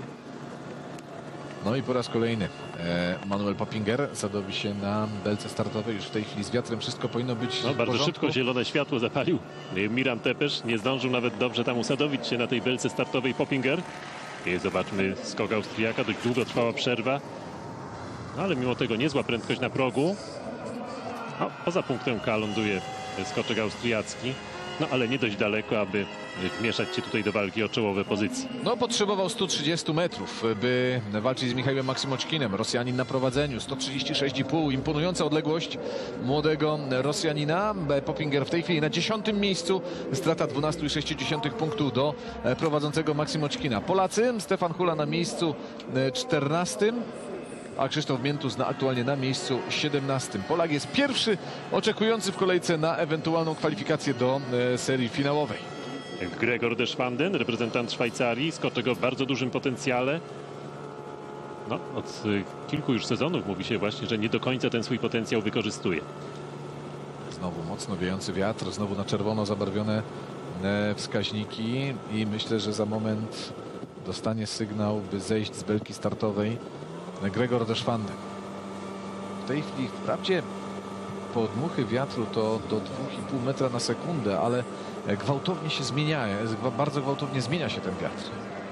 No i po raz kolejny e, Manuel Poppinger zadobi się na belce startowej. Już w tej chwili z wiatrem wszystko powinno być No, w bardzo porządku. szybko zielone światło zapalił Miran Tepesz. Nie zdążył nawet dobrze tam usadowić się na tej belce startowej Poppinger. I zobaczmy skok Austriaka. Dość długo trwała przerwa. No, ale mimo tego niezła prędkość na progu. No, poza punktem K ląduje skoczek austriacki. No ale nie dość daleko, aby wmieszać się tutaj do walki o czołowe pozycje. No potrzebował stu trzydziestu metrów, by walczyć z Michałem Maksymoczkinem. Rosjanin na prowadzeniu, sto trzydzieści sześć i pół. Imponująca odległość młodego Rosjanina. Poppinger w tej chwili na dziesiątym miejscu. Strata dwanaście i sześć dziesiątych punktu do prowadzącego Maksymoczkina. Polacy, Stefan Hula na miejscu czternastym. A Krzysztof Miętus na, aktualnie na miejscu siedemnastym. Polak jest pierwszy oczekujący w kolejce na ewentualną kwalifikację do e, serii finałowej. Gregor Deschwanden, reprezentant Szwajcarii, skoczek o bardzo dużym potencjale. No, od y, kilku już sezonów mówi się właśnie, że nie do końca ten swój potencjał wykorzystuje. Znowu mocno wiejący wiatr, znowu na czerwono zabarwione e, wskaźniki i myślę, że za moment dostanie sygnał, by zejść z belki startowej Gregor Deschwanden. W tej chwili wprawdzie podmuchy wiatru to do dwóch i pół metra na sekundę, ale gwałtownie się zmienia, bardzo gwałtownie zmienia się ten wiatr.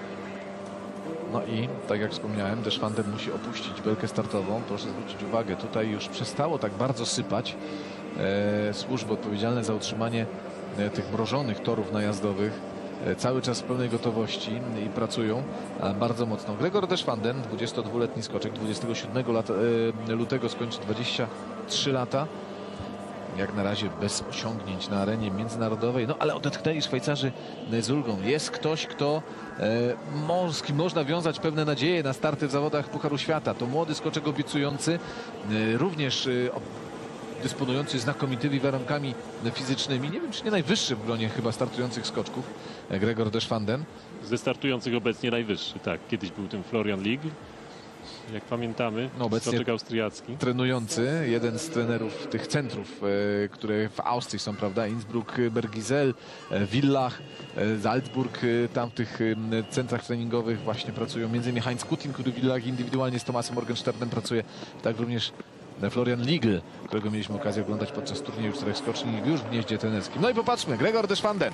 No i tak jak wspomniałem, Deschwanden musi opuścić belkę startową. Proszę zwrócić uwagę, tutaj już przestało tak bardzo sypać. E, służby odpowiedzialne za utrzymanie e, tych mrożonych torów najazdowych e, cały czas w pełnej gotowości i pracują e, bardzo mocno. Gregor Deschwanden, dwudziestodwuletni skoczek, dwudziestego siódmego lata, e, lutego skończy dwadzieścia trzy lata. Jak na razie bez osiągnięć na arenie międzynarodowej, no ale odetchnęli Szwajcarzy z ulgą. Jest ktoś, kto e, z kim można wiązać pewne nadzieje na starty w zawodach Pucharu Świata. To młody skoczek obiecujący, e, również e, dysponujący znakomitymi warunkami fizycznymi. Nie wiem, czy nie najwyższy w gronie chyba startujących skoczków, e, Gregor Deschwanden. Ze startujących obecnie najwyższy, tak. Kiedyś był tym Florian League, jak pamiętamy, No, obecnie skoczek austriacki. Trenujący, jeden z trenerów tych centrów, e, które w Austrii są, prawda, Innsbruck, Bergisel, e, Villach, e, Salzburg, e, tam w tych e, centrach treningowych właśnie pracują między innymi Heinz Kutin, który w Villach indywidualnie z Tomasem Morgensternem pracuje, tak również Florian Liegl, którego mieliśmy okazję oglądać podczas turnieju czterech skoczni już w gnieździe trenerskim. No i popatrzmy, Gregor Deschwanden.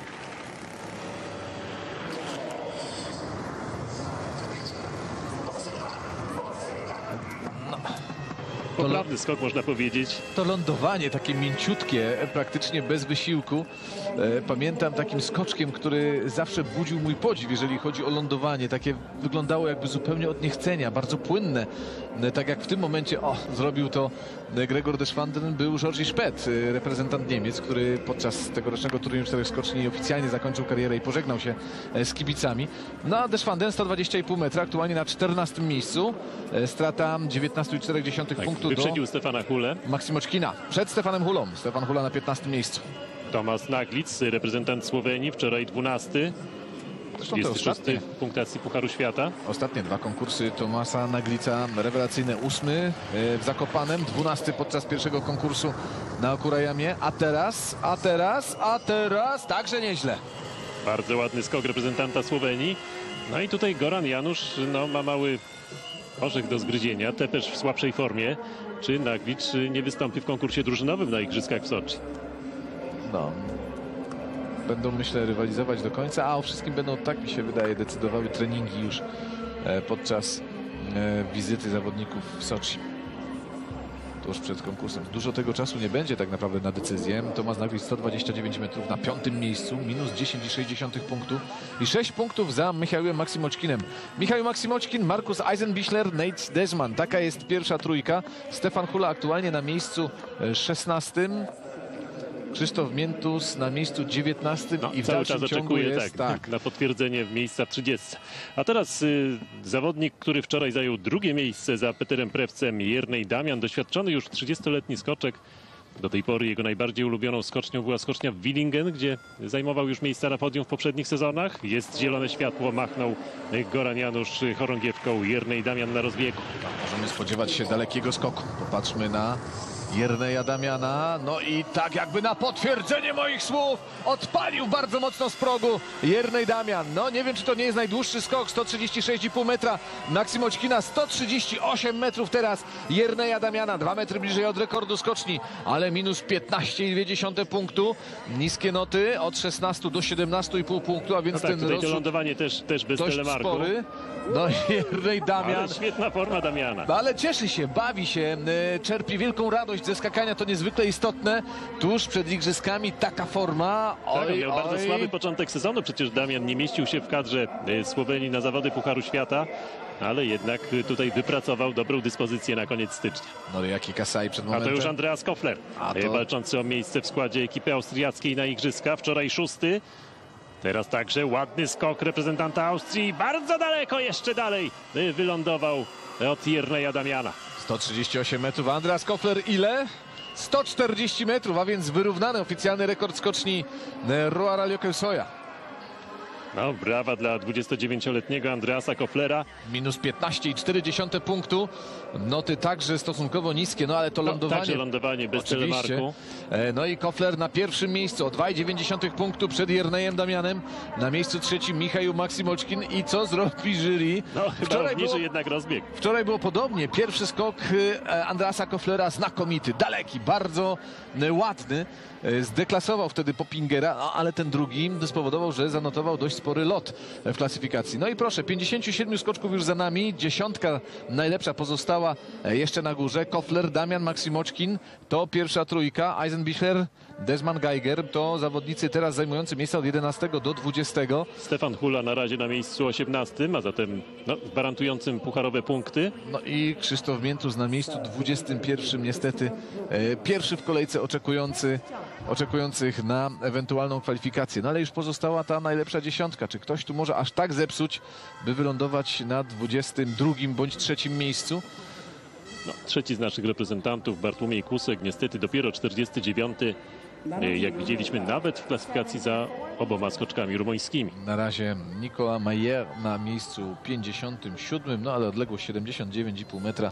Poprawny skok, można powiedzieć. To lądowanie takie mięciutkie, praktycznie bez wysiłku. E, pamiętam takim skoczkiem, który zawsze budził mój podziw, jeżeli chodzi o lądowanie. Takie wyglądało jakby zupełnie od niechcenia, bardzo płynne. E, tak jak w tym momencie, o, zrobił to Gregor Deschwanden, był Georgi Szpet, e, reprezentant Niemiec, który podczas tegorocznego turnieju czterech skoczni oficjalnie zakończył karierę i pożegnał się e, z kibicami. No a Deschwanden sto dwadzieścia i pół metra, aktualnie na czternastym miejscu. E, strata dziewiętnaście i cztery dziesiątych Tak, punktu wyprzedził do Stefana Hulę. Maksymoczkina. Przed Stefanem Hulą. Stefan Hula na piętnastym miejscu. Tomasz Naglic, reprezentant Słowenii, wczoraj dwunasty. Zresztą te trzydziesty szósty ostatnie, w punktacji Pucharu Świata. ostatnie dwa konkursy Tomasa Naglica. Rewelacyjne ósmy w Zakopanem, dwunasty podczas pierwszego konkursu na Okurayamie. A teraz, a teraz, a teraz także nieźle. Bardzo ładny skok reprezentanta Słowenii. No i tutaj Goran Janusz no, ma mały orzech do zgryzienia. Tepesz w słabszej formie. Czy Naglic nie wystąpi w konkursie drużynowym na Igrzyskach w Soczi? No. Będą, myślę, rywalizować do końca, a o wszystkim będą, tak mi się wydaje, decydowały treningi już e, podczas e, wizyty zawodników w Soczi. tuż przed konkursem. Dużo tego czasu nie będzie tak naprawdę na decyzję. Tomasz Nagli sto dwadzieścia dziewięć metrów na piątym miejscu, minus dziesięć przecinek sześć punktu i sześć punktów za Michałem Maksimoćkinem. Michał Maksimoćkin, Markus Eisenbichler, Nate Desman. Taka jest pierwsza trójka. Stefan Hula aktualnie na miejscu szesnastym. Krzysztof Miętus na miejscu dziewiętnastym No, i w cały dalszym czas ciągu oczekuje jest tak, tak. na potwierdzenie miejsca w trzydziestce. A teraz y, zawodnik, który wczoraj zajął drugie miejsce za Peterem Prewcem, Jernej Damian, doświadczony już trzydziestoletni skoczek. Do tej pory jego najbardziej ulubioną skocznią była skocznia w Willingen, gdzie zajmował już miejsca na podium w poprzednich sezonach. Jest zielone światło, machnął Goran Janusz chorągiewką, Jernej Damian na rozbiegu. Możemy spodziewać się dalekiego skoku. Popatrzmy na Jerneja Damiana. No i tak jakby na potwierdzenie moich słów odpalił bardzo mocno z progu Jernej Damian. No nie wiem, czy to nie jest najdłuższy skok. sto trzydzieści sześć i pół metra Maksimoćkina, sto trzydzieści osiem metrów teraz Jerneja Damiana. dwa metry bliżej od rekordu skoczni, ale minus piętnaście przecinek dwa punktu. Niskie noty od szesnastu do siedemnastu i pół punktu, a więc No tak, ten tutaj to rozrzut lądowanie też, też bez dość telemarku. spory. No i Jernej Damian. Ale świetna forma Damiana. No ale cieszy się, bawi się, e, czerpie wielką radość ze skakania, to niezwykle istotne. Tuż przed igrzyskami taka forma. Tak, Oj, miał bardzo oj. słaby początek sezonu. Przecież Damian nie mieścił się w kadrze e, Słowenii na zawody Pucharu Świata, ale jednak e, tutaj wypracował dobrą dyspozycję na koniec stycznia. Noriaki Kasai przed A to momentem. już Andreas Koffler, A e, to- walczący o miejsce w składzie ekipy austriackiej na igrzyska. Wczoraj szósty. Teraz także ładny skok reprezentanta Austrii. Bardzo daleko, jeszcze dalej e, wylądował od Jerneja Damiana. sto trzydzieści osiem metrów. Andreas Koffler ile? sto czterdzieści metrów, a więc wyrównany oficjalny rekord skoczni e, Roara Ljokelsoja. No, brawa dla dwudziestodziewięcioletniego Andreasa Kofflera. Minus piętnaście przecinek cztery punktu. Noty także stosunkowo niskie, no ale to No, lądowanie. także lądowanie bez Oczywiście. telemarku. E, No i Koffler na pierwszym miejscu o dwa przecinek dziewięć punktu przed Jernejem Damianem. Na miejscu trzecim Michał Maksimoćkin. I co zrobi jury? No, chyba Wczoraj obniży było, jednak rozbieg. wczoraj było podobnie. Pierwszy skok e, Andreasa Kofflera znakomity, daleki, bardzo e, ładny. E, Zdeklasował wtedy Poppingera, no, ale ten drugi spowodował, że zanotował dość spory lot w klasyfikacji. No i proszę, pięćdziesięciu siedmiu skoczków już za nami. Dziesiątka najlepsza pozostała e, jeszcze na górze. Koffler, Damian, Maksimoćkin to pierwsza trójka. Eisenbichler, Desman, Geiger to zawodnicy teraz zajmujący miejsca od jedenastego do dwudziestego. Stefan Hula na razie na miejscu osiemnastym, a zatem no, gwarantującym pucharowe punkty. No i Krzysztof Miętus na miejscu dwudziestym pierwszym niestety e, pierwszy w kolejce oczekujący, oczekujących na ewentualną kwalifikację. No ale już pozostała ta najlepsza dziesiątka. Czy ktoś tu może aż tak zepsuć, by wylądować na dwudziestym drugim bądź trzecim miejscu? No, trzeci z naszych reprezentantów, Bartłomiej Kusek, niestety dopiero czterdziesty dziewiąty, e, jak widzieliśmy, nawet w klasyfikacji za oboma skoczkami rumuńskimi. Na razie Nicolas Mayer na miejscu pięćdziesiątym siódmym, no ale odległość siedemdziesiąt dziewięć i pół metra.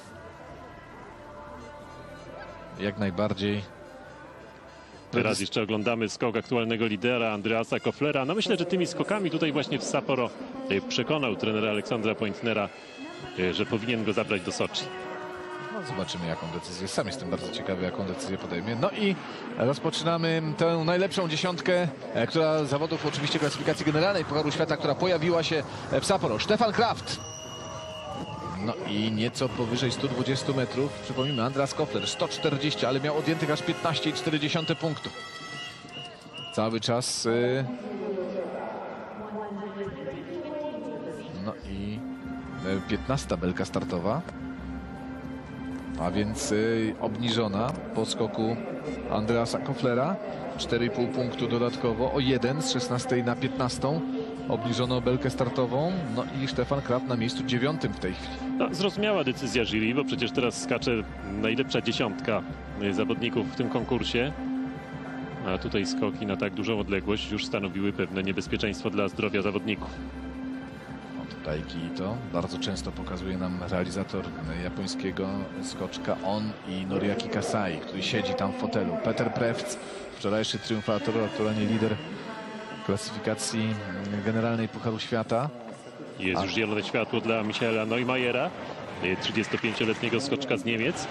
Jak najbardziej. Teraz jeszcze oglądamy skok aktualnego lidera Andreasa Kofflera. No myślę, że tymi skokami tutaj właśnie w Sapporo e, przekonał trenera Aleksandra Pointnera, e, że powinien go zabrać do Soczi. No, zobaczymy, jaką decyzję. Sam jestem bardzo ciekawy, jaką decyzję podejmie. No i rozpoczynamy tę najlepszą dziesiątkę, e, która zawodów oczywiście klasyfikacji generalnej Pucharu Świata, która pojawiła się w Sapporo. Stefan Kraft. No i nieco powyżej stu dwudziestu metrów. Przypomnijmy, Andreas Koffler sto czterdzieści, ale miał odjętych aż piętnaście przecinek cztery punktu. Cały czas. y, No i y, piętnasta belka startowa. A więc y, obniżona po skoku Andreasa Kofflera. cztery i pół punktu dodatkowo o jeden z szesnastej na piętnastą. Obniżono belkę startową. No i Stefan Kraft na miejscu dziewiątym w tej chwili. No, zrozumiała decyzja jury, bo przecież teraz skacze najlepsza dziesiątka e, zawodników w tym konkursie. A tutaj skoki na tak dużą odległość już stanowiły pewne niebezpieczeństwo dla zdrowia zawodników. No tutaj Kiito bardzo często pokazuje nam realizator japońskiego skoczka, on i Noriaki Kasai, który siedzi tam w fotelu. Peter Prewc, wczorajszy triumfator, aktualnie lider klasyfikacji generalnej Pucharu Świata. Jest już zielone światło dla Michaela Neumajera, e, trzydziestopięcioletniego skoczka z Niemiec.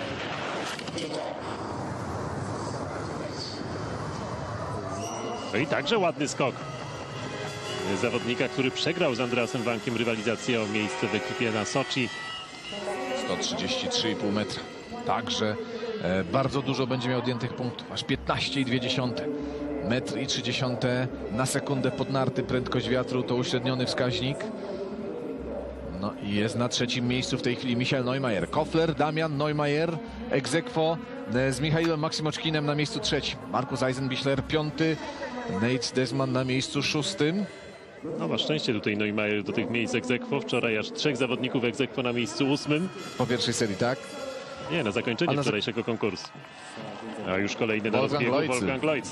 No i także ładny skok e, zawodnika, który przegrał z Andreasem Wankiem rywalizację o miejsce w ekipie na Soczi. sto trzydzieści trzy i pół metra. Także e, bardzo dużo będzie miał odjętych punktów, aż piętnaście i dwie dziesiąte. Metr i trzy dziesiąte na sekundę pod narty, prędkość wiatru to uśredniony wskaźnik. No i jest na trzecim miejscu w tej chwili Michael Neumayer. Koffler, Damian Neumayer, ex aequo z Michailem Maksimoczkinem na miejscu trzecim. Markus Eisenbichler piąty, Nate Desman na miejscu szóstym. No ma szczęście tutaj Neumayer do tych miejsc ex aequo. Wczoraj aż trzech zawodników ex aequo na miejscu ósmym. Po pierwszej serii, tak? Nie, na zakończenie A na za- wczorajszego konkursu. A już kolejny na Wolfgang rozbiegu Loicy. Wolfgang Loicy.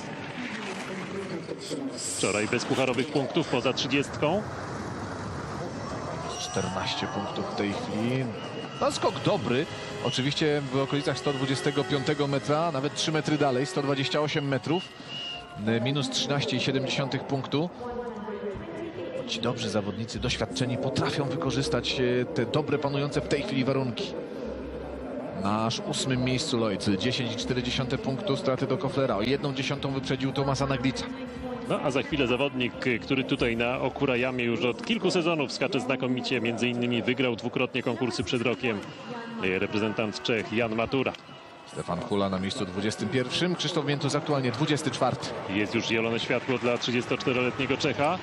Wczoraj bez pucharowych punktów poza trzydziestką. czternaście punktów w tej chwili. No skok dobry. Oczywiście w okolicach sto dwudziestego piątego metra, nawet trzy metry dalej, sto dwadzieścia osiem metrów. Minus trzynaście i siedem dziesiątych punktu. Ci dobrzy zawodnicy, doświadczeni, potrafią wykorzystać e, te dobre, panujące w tej chwili warunki. Na aż ósmym miejscu Lloyd, dziesięć i cztery dziesiąte punktu straty do Kofflera. O jedną dziesiątą wyprzedził Tomasa Naglica. No a za chwilę zawodnik, który tutaj na Okurajamie już od kilku sezonów skacze znakomicie. Między innymi wygrał dwukrotnie konkursy przed rokiem. Reprezentant Czech Jan Matura. Stefan Hula na miejscu dwudziestym pierwszym. Krzysztof Miętus aktualnie dwudziesty czwarty. Jest już zielone światło dla trzydziestoczteroletniego Czecha.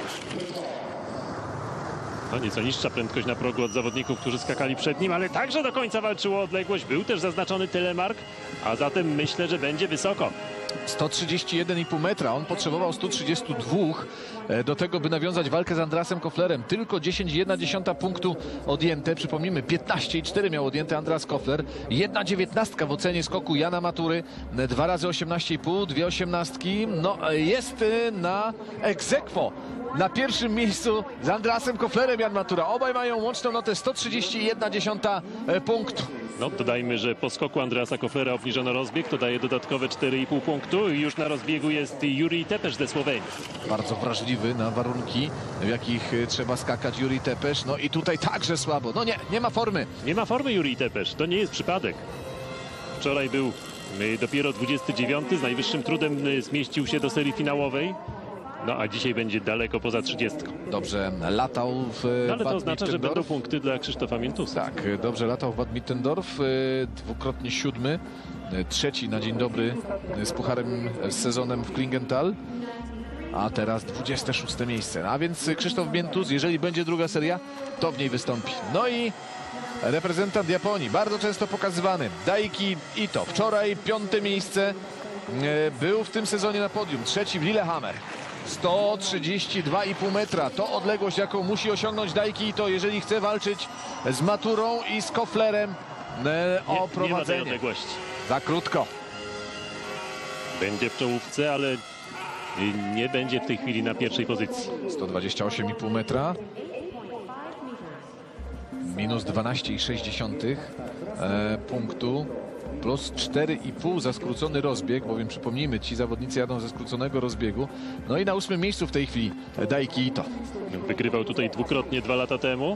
No nieco niższa prędkość na progu od zawodników, którzy skakali przed nim, ale także do końca walczyło o odległość. Był też zaznaczony telemark, a zatem myślę, że będzie wysoko. sto trzydzieści jeden i pół metra. On potrzebował stu trzydziestu dwóch e, do tego, by nawiązać walkę z Andrasem Kofflerem. Tylko dziesięć i jedna dziesiąta punktu odjęte. Przypomnijmy, piętnaście i cztery miał odjęte Andras Koffler. Jedna dziewiętnastka w ocenie skoku Jana Matury. E, Dwa razy osiemnaście i pół, dwie osiemnastki. No e, jest e, na ex aequo. Na pierwszym miejscu z Andrasem Kofflerem Jan Matura. Obaj mają łączną notę sto trzydzieści jedna dziesiąta e, punktu. No dodajmy, że po skoku Andrasa Kofflera obniżono rozbieg, to daje dodatkowe cztery i pół punktu i już na rozbiegu jest Juri Tepesz ze Słowenii. Bardzo wrażliwy na warunki, w jakich e, trzeba skakać Juri Tepesz. No i tutaj także słabo. No nie, nie ma formy. Nie ma formy Juri Tepesz, to nie jest przypadek. Wczoraj był y, dopiero dwudziesty dziewiąty, z najwyższym trudem y, zmieścił się do serii finałowej. No a dzisiaj będzie daleko poza trzydziestką. Dobrze latał w No, ale to Bad oznacza, że Mittendorf. będą punkty dla Krzysztofa Miętusa. Tak, dobrze latał w Bad Mittendorf, e, dwukrotnie siódmy, e, trzeci na dzień dobry e, z pucharem, e, z sezonem w Klingenthal, a teraz dwudzieste szóste miejsce. A więc Krzysztof Miętus, jeżeli będzie druga seria, to w niej wystąpi. No i reprezentant Japonii, bardzo często pokazywany, Daiki Ito. Wczoraj piąte miejsce, e, był w tym sezonie na podium, trzeci w Lillehammer. sto trzydzieści dwa i pół metra. To odległość, jaką musi osiągnąć Daiki Ito, jeżeli chce walczyć z Maturą i z Kofflerem e, o Nie, nie ma tej prowadzenie. odległości. Za krótko. Będzie w czołówce, ale y, nie będzie w tej chwili na pierwszej pozycji. sto dwadzieścia osiem i pół metra. Minus dwanaście i sześć dziesiątych e, punktu. Plus cztery i pół za skrócony rozbieg, bowiem przypomnijmy, ci zawodnicy jadą ze skróconego rozbiegu. No i na ósmym miejscu w tej chwili Daiki Ito. Wygrywał tutaj dwukrotnie dwa lata temu.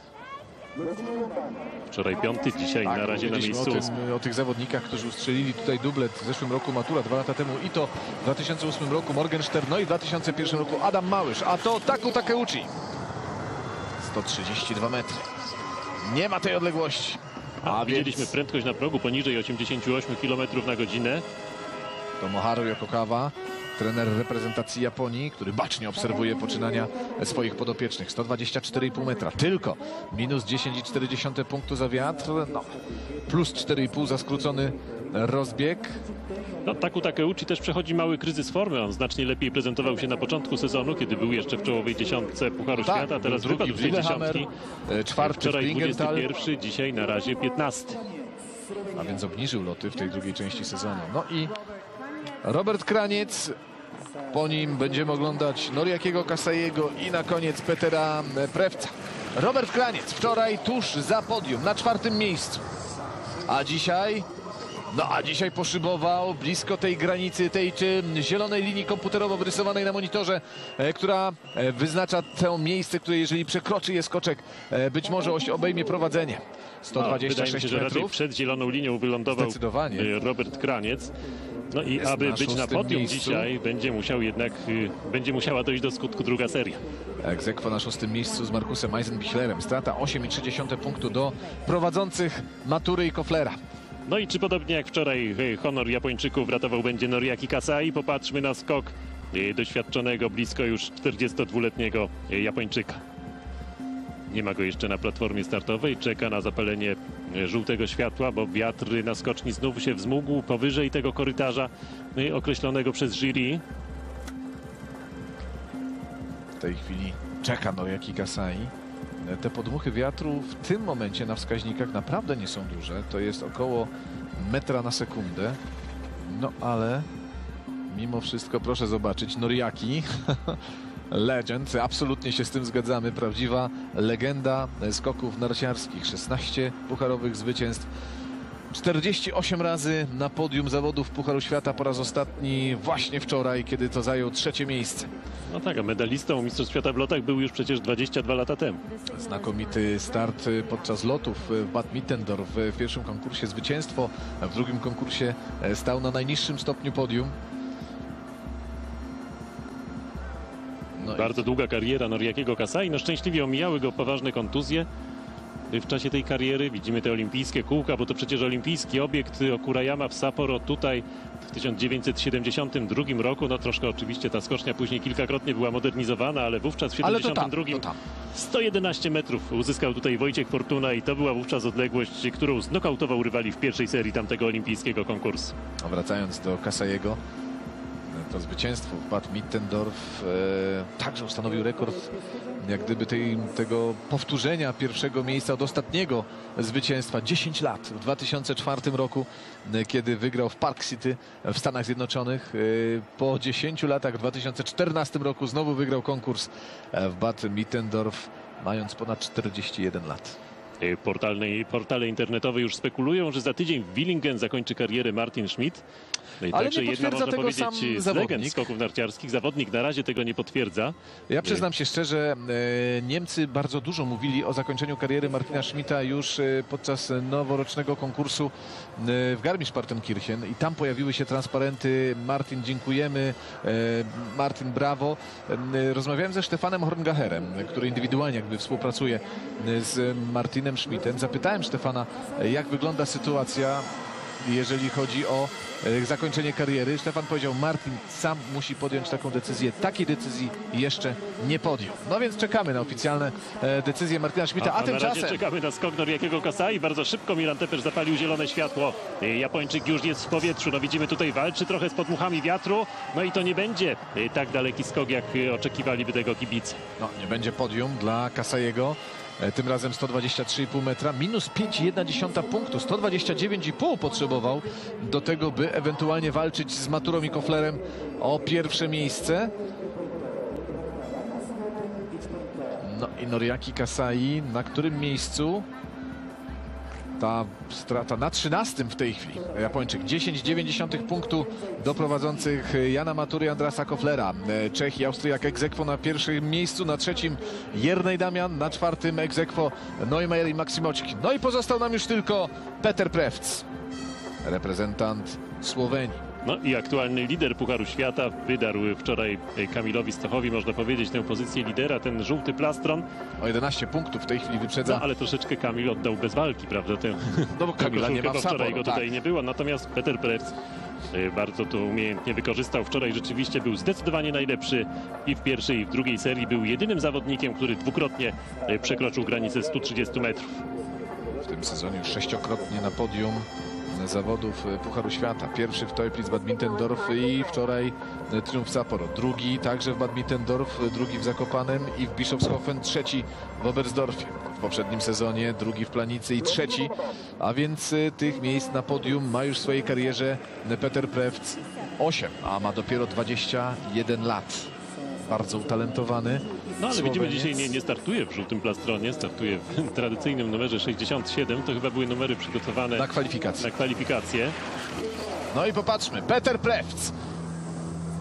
Wczoraj piąty, dzisiaj Tak, na razie na mówiliśmy miejscu o, ósmym. tym, o tych zawodnikach, którzy ustrzelili tutaj dublet w zeszłym roku Matura, dwa lata temu Ito, w dwa tysiące ósmym roku Morgenstern, no i w dwa tysiące pierwszym roku Adam Małysz, a to Taku Takeuchi. sto trzydzieści dwa metry. Nie ma tej odległości. A widzieliśmy więc prędkość na progu poniżej osiemdziesięciu ośmiu kilometrów na godzinę. Tomoharu Yokokawa, trener reprezentacji Japonii, który bacznie obserwuje poczynania swoich podopiecznych. sto dwadzieścia cztery i pół metra. Tylko minus dziesięć i cztery dziesiąte punktu za wiatr. No, plus cztery i pół za skrócony rozbieg. No, Taku Takeuchi też przechodzi mały kryzys formy. On znacznie lepiej prezentował się na początku sezonu, kiedy był jeszcze w czołowej dziesiątce Pucharu Tak, Świata. Teraz był drugi wypadł w z tej Lillehammer, dziesiątki. e, czwarty w Wczoraj Klingenthal, dwudziesty pierwszy, dzisiaj na razie piętnasty. a więc obniżył loty w tej drugiej części sezonu. No i Robert Kraniec, po nim będziemy oglądać Noriakiego Kasajego i na koniec Petera Prewca. Robert Kraniec wczoraj tuż za podium, na czwartym miejscu, a dzisiaj... No a dzisiaj poszybował blisko tej granicy, tej czy zielonej linii komputerowo wyrysowanej na monitorze, e, która e, wyznacza to miejsce, które jeżeli przekroczy je skoczek, e, być może oś- obejmie prowadzenie. sto No, dwadzieścia wydaje mi się, sześć że raczej metrów. przed zieloną linią wylądował Zdecydowanie. y, Robert Kraniec. No i Jest aby na być na szóstym podium miejscu. dzisiaj, będzie musiał jednak, y, będzie musiała dojść do skutku druga seria. Ex aequo na szóstym miejscu z Markusem Eisenbichlerem. Strata osiem i trzy dziesiąte punktu do prowadzących Matury i Kofflera. No i czy podobnie jak wczoraj e, honor Japończyków ratował będzie Noriaki Kasai? Popatrzmy na skok e, doświadczonego, blisko już czterdziestodwuletniego e, Japończyka. Nie ma go jeszcze na platformie startowej, czeka na zapalenie e, żółtego światła, bo wiatr na skoczni znów się wzmógł powyżej tego korytarza e, określonego przez jury. W tej chwili czeka Noriaki Kasai. Te podmuchy wiatru w tym momencie na wskaźnikach naprawdę nie są duże. To jest około metra na sekundę. No ale mimo wszystko proszę zobaczyć Noriaki. Legend, absolutnie się z tym zgadzamy. Prawdziwa legenda skoków narciarskich. szesnaście pucharowych zwycięstw. czterdzieści osiem razy na podium zawodów Pucharu Świata, po raz ostatni właśnie wczoraj, kiedy to zajął trzecie miejsce. No tak, a medalistą Mistrzostw Świata w lotach był już przecież dwadzieścia dwa lata temu. Znakomity start podczas lotów w Bad Mittendorf. W pierwszym konkursie zwycięstwo, a w drugim konkursie stał na najniższym stopniu podium. No Bardzo i... długa kariera Noriakiego Kasai. No szczęśliwie omijały go poważne kontuzje w czasie tej kariery. Widzimy te olimpijskie kółka, bo to przecież olimpijski obiekt Okurayama w Sapporo tutaj w tysiąc dziewięćset siedemdziesiątym drugim roku. No troszkę oczywiście ta skocznia później kilkakrotnie była modernizowana, ale wówczas w Ale to siedemdziesiątym drugim tam, to tam. sto jedenaście metrów uzyskał tutaj Wojciech Fortuna i to była wówczas odległość, którą znokautował rywali w pierwszej serii tamtego olimpijskiego konkursu. A wracając do Kasaiego, to zwycięstwo w Bad Mittendorf e, także ustanowił rekord jak gdyby tej, tego powtórzenia pierwszego miejsca od ostatniego zwycięstwa. dziesięć lat w dwa tysiące czwartym roku, e, kiedy wygrał w Park City w Stanach Zjednoczonych. E, po dziesięciu latach w dwa tysiące czternastym roku znowu wygrał konkurs e, w Bad Mittendorf, mając ponad czterdzieści jeden lat. Portalne, portale internetowe już spekulują, że za tydzień w Willingen zakończy karierę Martin Schmidt. No i Ale także nie jedna, potwierdza można tego sam powiedzieć, z zawodnik. legend skoków narciarskich. Zawodnik na razie tego nie potwierdza. Ja przyznam się szczerze, e, Niemcy bardzo dużo mówili o zakończeniu kariery Martina Schmidta już e, podczas noworocznego konkursu e, w Garmisch-Partenkirchen i tam pojawiły się transparenty Martin dziękujemy, e, Martin brawo. E, rozmawiałem ze Stefanem Horngacherem, który indywidualnie jakby współpracuje e, z Martinem Schmidtem. Zapytałem Stefana, e, jak wygląda sytuacja, jeżeli chodzi o e, zakończenie kariery. Stefan powiedział, Martin sam musi podjąć taką decyzję. Takiej decyzji jeszcze nie podjął. No więc czekamy na oficjalne e, decyzje Martina Schmidta. A, A, a na razie tymczasem czekamy na skok Noriakiego Kasai. Bardzo szybko Milan Tepesz zapalił zielone światło. E, Japończyk już jest w powietrzu. No widzimy tutaj walczy trochę z podmuchami wiatru. No i to nie będzie e, tak daleki skok, jak e, oczekiwaliby tego kibice. no, nie będzie podium dla Kasaiego. E, Tym razem sto dwadzieścia trzy i pół metra, minus pięć i jedna dziesiąta punktu. sto dwadzieścia dziewięć i pół potrzebował do tego, by ewentualnie walczyć z Maturą i Koflerem o pierwsze miejsce. No i Noriaki Kasai, na którym miejscu? Ta strata na trzynastym w tej chwili. Japończyk dziesięć i dziewięć dziesiątych punktu do prowadzących Jana Matury i Andrasa Koflera. Czech i Austriak ex aequo na pierwszym miejscu, na trzecim Jernej Damian, na czwartym ex aequo Neumayer i Maksimoczki. No i pozostał nam już tylko Peter Prevc, reprezentant Słowenii. No i aktualny lider Pucharu Świata wydarł wczoraj Kamilowi Stochowi, można powiedzieć, tę pozycję lidera, ten żółty plastron. O jedenaście punktów w tej chwili wyprzedza. No, ale troszeczkę Kamil oddał bez walki, prawda? Tę No bo Kamila nie ma w wczoraj Sapporo, go tutaj tak. nie było, natomiast Peter Prevc e, bardzo to umiejętnie wykorzystał. Wczoraj rzeczywiście był zdecydowanie najlepszy i w pierwszej i w drugiej serii był jedynym zawodnikiem, który dwukrotnie e, przekroczył granicę stu trzydziestu metrów. W tym sezonie już sześciokrotnie na podium zawodów Pucharu Świata. Pierwszy w Teplitz Bad Mittendorf i wczoraj triumf Sapporo. Drugi także w Bad Mittendorf, drugi w Zakopanem i w Bischofshofen, trzeci w Oberstdorfie. W poprzednim sezonie drugi w Planicy i trzeci, a więc y, tych miejsc na podium ma już w swojej karierze Peter Prevc osiem, a ma dopiero dwadzieścia jeden lat. Bardzo utalentowany No ale widzimy, Słoweniec. dzisiaj nie, nie startuje w żółtym plastronie, startuje w tradycyjnym numerze sześćdziesiąt siedem. To chyba były numery przygotowane na kwalifikacje. na kwalifikacje. No i popatrzmy, Peter Prevc.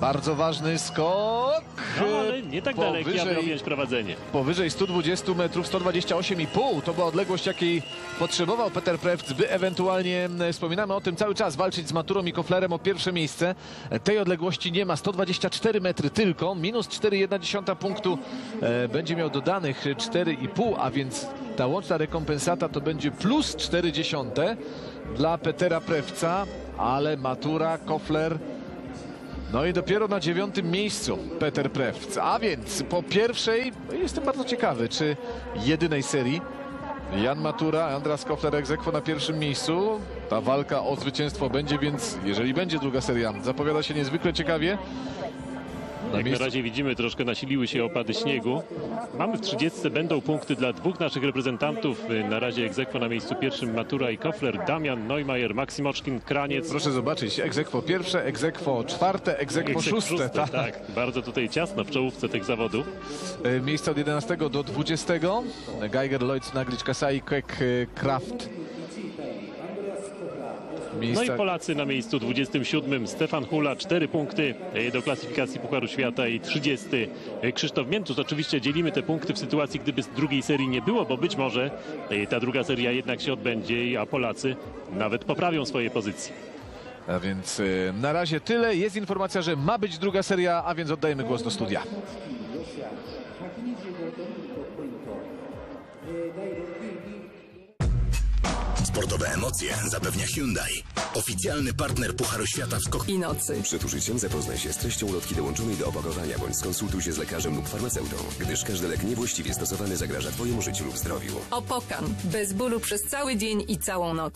Bardzo ważny skok. No, ale nie tak daleki, aby objąć prowadzenie. Powyżej stu dwudziestu metrów, sto dwadzieścia osiem i pół. To była odległość, jakiej potrzebował Peter Prewc, by ewentualnie, wspominamy o tym cały czas, walczyć z Maturą i Koflerem o pierwsze miejsce. Tej odległości nie ma, sto dwadzieścia cztery metry tylko, minus cztery i jedna punktu. E, będzie miał dodanych cztery i pół, a więc ta łączna rekompensata to będzie plus cztery dziesiąte dla Petera Prewca, ale Matura, Kofler... No i dopiero na dziewiątym miejscu Peter Prewc. A więc po pierwszej, jestem bardzo ciekawy, czy jedynej serii Jan Matura, Andreas Kofler ex aequo na pierwszym miejscu. Ta walka o zwycięstwo będzie, więc jeżeli będzie druga seria, zapowiada się niezwykle ciekawie. Na Jak miejscu... na razie widzimy, troszkę nasiliły się opady śniegu. Mamy w trzydziestce, będą punkty dla dwóch naszych reprezentantów. Na razie ex aequo na miejscu pierwszym Matura i Kofler, Damian Neumayer, Maksim Oczkin, Kraniec. Proszę zobaczyć, ex aequo pierwsze, ex aequo czwarte, ex aequo Ex aequo szóste. tak. tak, bardzo tutaj ciasno w czołówce tych zawodów. E, Miejsca od jedenastego do dwudziestego. Geiger, Lloyd, Naglic, Kasai, Keck, Kraft. No i Polacy na miejscu dwudziestym siódmym. Stefan Hula, cztery punkty do klasyfikacji Pucharu Świata i trzydziesty Krzysztof Miętus. Oczywiście dzielimy te punkty w sytuacji, gdyby drugiej serii nie było, bo być może ta druga seria jednak się odbędzie, a Polacy nawet poprawią swoje pozycje. A więc y, na razie tyle. Jest informacja, że ma być druga seria, a więc oddajemy głos do studia. Sportowe emocje zapewnia Hyundai. Oficjalny partner Pucharu Świata w skokach i nocy. Przed użyciem zapoznaj się z treścią ulotki dołączonej do opakowania bądź skonsultuj się z lekarzem lub farmaceutą, gdyż każdy lek niewłaściwie stosowany zagraża Twojemu życiu lub zdrowiu. Opokan. Bez bólu przez cały dzień i całą noc.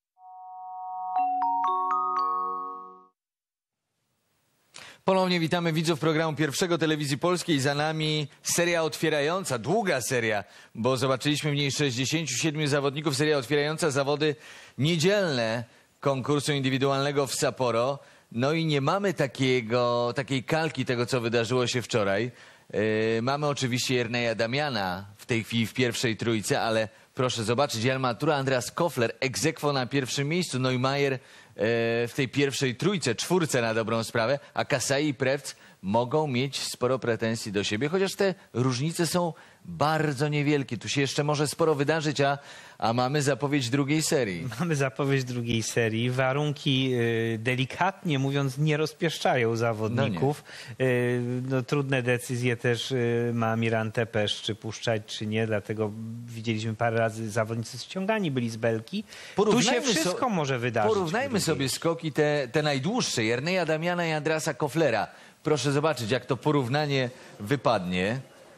Ponownie witamy widzów programu Pierwszego Telewizji Polskiej. Za nami seria otwierająca, długa seria, bo zobaczyliśmy w niej sześćdziesięciu siedmiu zawodników. Seria otwierająca zawody niedzielne konkursu indywidualnego w Sapporo. No i nie mamy takiego, takiej kalki tego, co wydarzyło się wczoraj. Yy, mamy oczywiście Jerneja Damiana w tej chwili w pierwszej trójce, ale proszę zobaczyć, Jan Matura, Andreas Kofler ex aequo na pierwszym miejscu, Neumayer w tej pierwszej trójce, czwórce na dobrą sprawę, a Kasai i Prewc mogą mieć sporo pretensji do siebie, chociaż te różnice są bardzo niewielkie. Tu się jeszcze może sporo wydarzyć, a, a mamy zapowiedź drugiej serii. Mamy zapowiedź drugiej serii. Warunki y, delikatnie mówiąc nie rozpieszczają zawodników. No nie. Y, no, trudne decyzje też y, ma Miran Tepesz, czy puszczać, czy nie. Dlatego widzieliśmy parę razy zawodnicy ściągani byli z belki. Tu się wszystko so, może wydarzyć. Porównajmy sobie skoki te, te najdłuższe. Jerneja Damiana i Andreasa Koflera. Proszę zobaczyć, jak to porównanie wypadnie.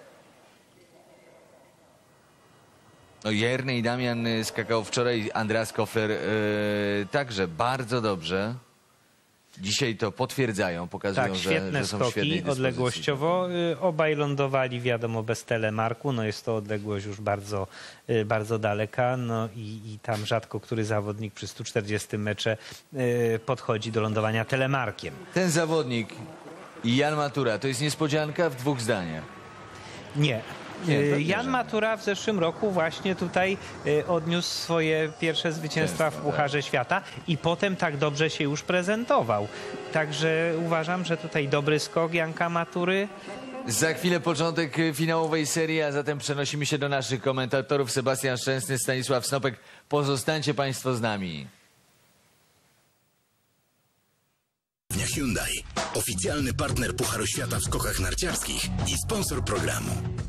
No, Jernej Damian skakał wczoraj, Andreas Kofler yy, także bardzo dobrze. Dzisiaj to potwierdzają, pokazują, tak, że, świetne że są skoki świetnej odległościowo. Y, obaj lądowali, wiadomo, bez telemarku. No jest to odległość już bardzo, y, bardzo daleka. No i, i tam rzadko który zawodnik przy stu czterdziestym metrze y, podchodzi do lądowania telemarkiem. Ten zawodnik i Jan Matura to jest niespodzianka w dwóch zdaniach. Nie. Nie, Jan Matura w zeszłym roku właśnie tutaj y, odniósł swoje pierwsze zwycięstwa w Pucharze Świata i potem tak dobrze się już prezentował. Także uważam, że tutaj dobry skok Janka Matury. Za chwilę początek finałowej serii, a zatem przenosimy się do naszych komentatorów. Sebastian Szczęsny, Stanisław Snopek. Pozostańcie Państwo z nami. Hyundai. Oficjalny partner Pucharu Świata w skokach narciarskich i sponsor programu.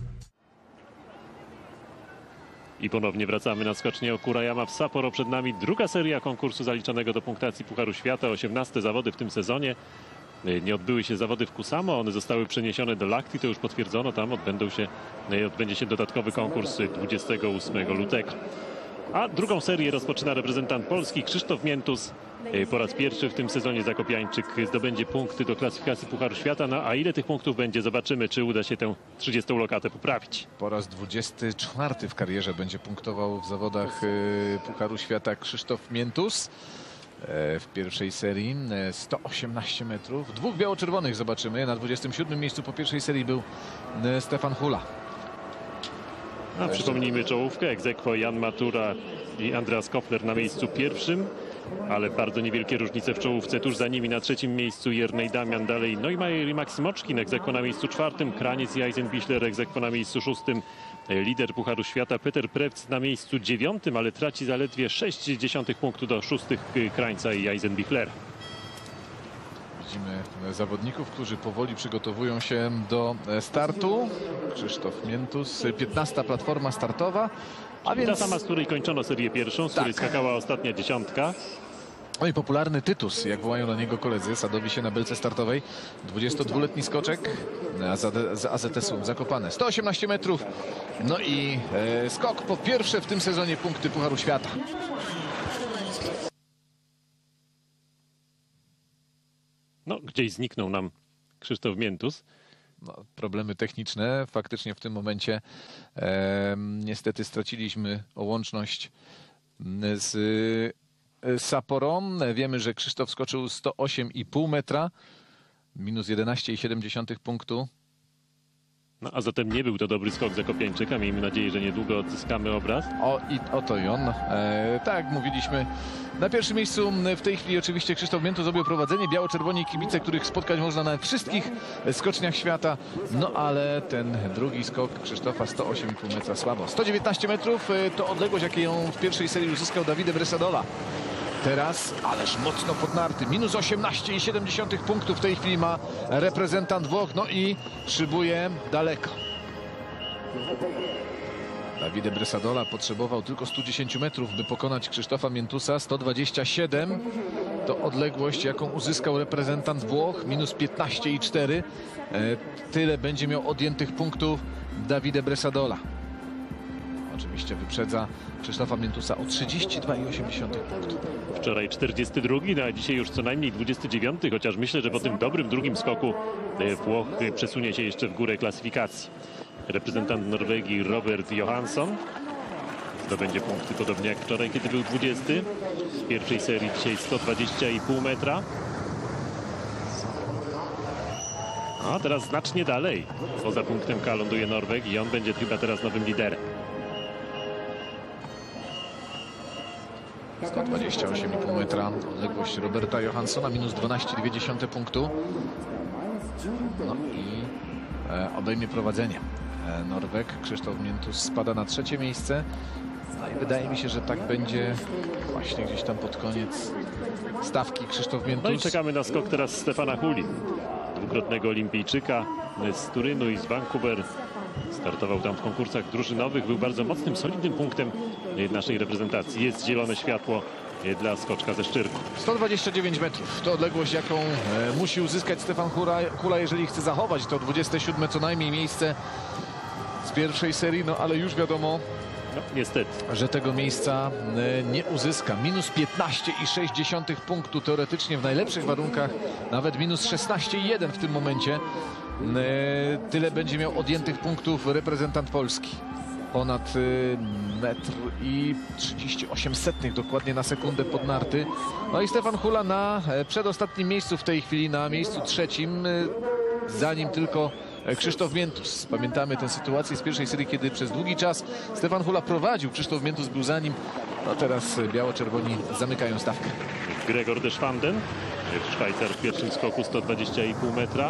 I ponownie wracamy na skocznię Okurayama w Sapporo. Przed nami druga seria konkursu zaliczonego do punktacji Pucharu Świata. osiemnaste zawody w tym sezonie. Nie odbyły się zawody w Kusamo, one zostały przeniesione do Lahti, to już potwierdzono. Tam odbędą się, odbędzie się dodatkowy konkurs dwudziestego ósmego lutego. A drugą serię rozpoczyna reprezentant Polski Krzysztof Miętus. Po raz pierwszy w tym sezonie zakopiańczyk zdobędzie punkty do klasyfikacji Pucharu Świata. No a ile tych punktów będzie? Zobaczymy, czy uda się tę trzydziestą lokatę poprawić. Po raz dwudziesty czwarty w karierze będzie punktował w zawodach Pucharu Świata Krzysztof Miętus. W pierwszej serii sto osiemnaście metrów. Dwóch biało-czerwonych zobaczymy. Na dwudziestym siódmym miejscu po pierwszej serii był Stefan Hula. A przypomnijmy czołówkę. Ex aequo Jan Matura i Andreas Kofler na miejscu pierwszym. ale bardzo niewielkie różnice w czołówce. Tuż za nimi na trzecim miejscu Jernej Damian, dalej Neumayer i Maksim Oczkin, egzekwo na miejscu czwartym, Kraniec i Eisenbichler, egzekwo na miejscu szóstym. Lider Pucharu Świata Peter Prevc na miejscu dziewiątym, ale traci zaledwie sześć dziesiątych punktu do szóstych Krańca i Eisenbichlera. Widzimy zawodników, którzy powoli przygotowują się do startu. Krzysztof Miętus, piętnasta platforma startowa. A więc... Ta sama, z której kończono serię pierwszą, z której Tak. skakała ostatnia dziesiątka. No i popularny Tytus, jak wołają na niego koledzy, sadowi się na belce startowej. dwudziestodwuletni skoczek z A Z S-u Zakopane. sto osiemnaście metrów. No i e, skok po pierwsze w tym sezonie punkty Pucharu Świata. No, gdzieś zniknął nam Krzysztof Miętus. No, problemy techniczne. Faktycznie w tym momencie e, niestety straciliśmy łączność z e, Saporą. Wiemy, że Krzysztof skoczył sto osiem i pół metra. Minus jedenaście i siedem dziesiątych punktu. No, a zatem nie był to dobry skok Zakopiańczyka. Miejmy nadzieję, że niedługo odzyskamy obraz. O, i oto i on. E, tak jak mówiliśmy, na pierwszym miejscu w tej chwili oczywiście Krzysztof Miętus zrobił prowadzenie. Biało-czerwoni kibice, których spotkać można na wszystkich skoczniach świata. No ale ten drugi skok Krzysztofa sto osiem i pół metra słabo. sto dziewiętnaście metrów to odległość, jaką w pierwszej serii uzyskał Davide Bresadola. Teraz, ależ mocno pod narty. Minus osiemnaście i siedem dziesiątych punktu w tej chwili ma reprezentant Włoch. No i szybuje daleko. Davide Bresadola potrzebował tylko stu dziesięciu metrów, by pokonać Krzysztofa Miętusa. sto dwadzieścia siedem to odległość, jaką uzyskał reprezentant Włoch. Minus piętnaście i cztery. E, tyle będzie miał odjętych punktów Davide Bresadola. Oczywiście wyprzedza Krzysztofa Miętusa o trzydzieści dwa i osiem dziesiątych punktu. Wczoraj czterdziesty drugi, no a dzisiaj już co najmniej dwudziesty dziewiąty, chociaż myślę, że po tym dobrym drugim skoku Włoch przesunie się jeszcze w górę klasyfikacji. Reprezentant Norwegii Robert Johansson zdobędzie punkty podobnie jak wczoraj, kiedy był dwudziesty. W pierwszej serii dzisiaj sto dwadzieścia i pół metra. A teraz znacznie dalej. Poza punktem K ląduje Norweg i on będzie chyba teraz nowym liderem. sto dwadzieścia osiem i pół metra odległość Roberta Johanssona, minus dwanaście i dwie dziesiąte punktu. No i e, obejmie prowadzenie e, Norweg. Krzysztof Miętus spada na trzecie miejsce. No i wydaje mi się, że tak będzie właśnie gdzieś tam pod koniec stawki Krzysztof Miętus. No i czekamy na skok teraz Stefana Huli, dwukrotnego olimpijczyka z Turynu i z Vancouver. Startował tam w konkursach drużynowych, był bardzo mocnym, solidnym punktem naszej reprezentacji. Jest zielone światło dla skoczka ze Szczyrku. sto dwadzieścia dziewięć metrów to odległość, jaką e, musi uzyskać Stefan Hula, Hula, jeżeli chce zachować to dwudzieste siódme co najmniej miejsce z pierwszej serii, no ale już wiadomo, no, niestety, że tego miejsca e, nie uzyska. Minus piętnaście i sześć dziesiątych punktu teoretycznie w najlepszych warunkach, nawet minus szesnaście i jeden w tym momencie. E, tyle będzie miał odjętych punktów reprezentant Polski. Ponad e, metr i trzydzieści osiem setnych dokładnie na sekundę pod narty. No i Stefan Hula na e, przedostatnim miejscu w tej chwili, na miejscu trzecim, e, za nim tylko Krzysztof Miętus. Pamiętamy tę sytuację z pierwszej serii, kiedy przez długi czas Stefan Hula prowadził, Krzysztof Miętus był za nim. No teraz biało-czerwoni zamykają stawkę. Gregor Deschwanden, Szwajcar w pierwszym skoku sto dwadzieścia i pół metra.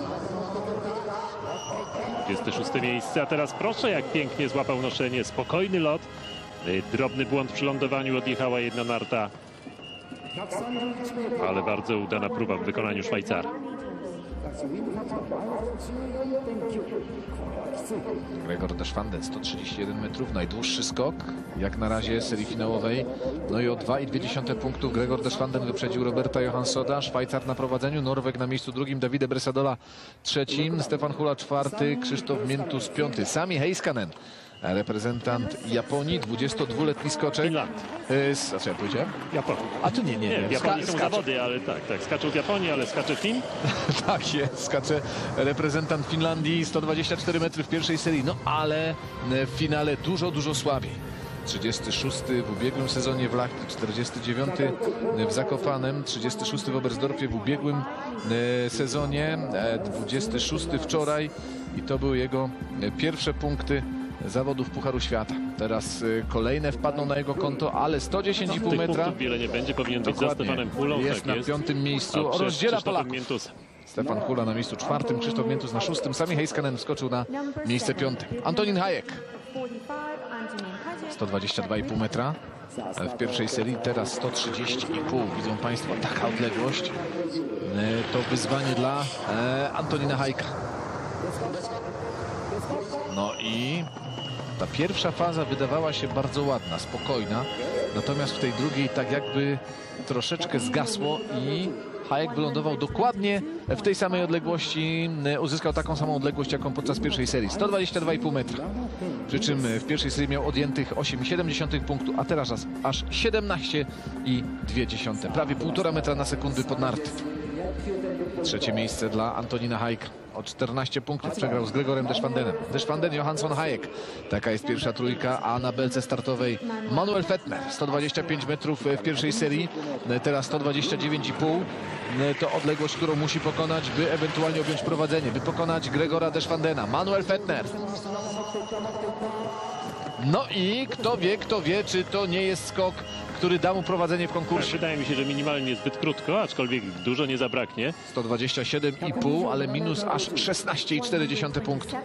dwudzieste szóste miejsce, a teraz proszę, jak pięknie złapał noszenie, spokojny lot. Drobny błąd przy lądowaniu, odjechała jedna narta, ale bardzo udana próba w wykonaniu Szwajcara. Gregor Deschwanden, sto trzydzieści jeden metrów, najdłuższy skok jak na razie serii finałowej. No i o dwa i dwie dziesiąte punktów Gregor Deschwanden wyprzedził Roberta Johanssona. Szwajcar na prowadzeniu, Norweg na miejscu drugim, Davide Bresadola trzecim, Stefan Hula czwarty, Krzysztof Miętus piąty. Sami Heiskanen, reprezentant Japonii, dwudziestodwuletni skoczek. Finland. Y, z, a co ja powiedziałem? Japonia. A tu nie, nie, Nie, nie. w Japonii Ska- są skacze- zawody, ale tak, tak, skaczą w Japonii, ale skacze Fin. Tak jest, skacze reprezentant Finlandii, sto dwadzieścia cztery metry w pierwszej serii, no ale w finale dużo, dużo słabiej. trzydziesty szósty w ubiegłym sezonie w Lahti, czterdziesty dziewiąty w Zakopanem, trzydziesty szósty w Oberstdorfie w ubiegłym sezonie, dwudziesty szósty wczoraj i to były jego pierwsze punkty zawodów Pucharu Świata. Teraz y, kolejne wpadną na jego konto, ale sto dziesięć i pół Tych metra. punktów wiele nie będzie, powinien być za Dokładnie. Stefanem Hulą. Jest tak na jest. piątym miejscu, A przed rozdziela Krzysztofem Polaków. Miętusem. Stefan Hula na miejscu czwartym, Krzysztof Miętus na szóstym, Sami Heiskanen wskoczył na miejsce piąte. Antonin Hayek, sto dwadzieścia dwa i pół metra w pierwszej serii, teraz sto trzydzieści i pół. Widzą Państwo, taka odległość. E, To wyzwanie dla e, Antonina Hayka. No i ta pierwsza faza wydawała się bardzo ładna, spokojna. Natomiast w tej drugiej tak jakby troszeczkę zgasło i Hayek wylądował dokładnie w tej samej odległości, uzyskał taką samą odległość, jaką podczas pierwszej serii, sto dwadzieścia dwa i pół metra. Przy czym w pierwszej serii miał odjętych osiem przecinek siedem punktu, a teraz aż, aż siedemnaście przecinek dwa, prawie półtora metra na sekundę pod narty. Trzecie miejsce dla Antonina Hayka. O czternaście punktów przegrał z Gregorem Deschwandenem. Deschwanden, Johansson, Hayek. Taka jest pierwsza trójka, a na belce startowej Manuel Fettner. sto dwadzieścia pięć metrów w pierwszej serii, teraz sto dwadzieścia dziewięć i pół. To odległość, którą musi pokonać, by ewentualnie objąć prowadzenie, by pokonać Gregora Deschwandena. Manuel Fettner. No i kto wie, kto wie, czy to nie jest skok, który da mu prowadzenie w Tak, konkursie. wydaje mi się, że minimalnie zbyt krótko, aczkolwiek dużo nie zabraknie. sto dwadzieścia siedem i pół, ale minus aż szesnaście przecinek cztery punktu.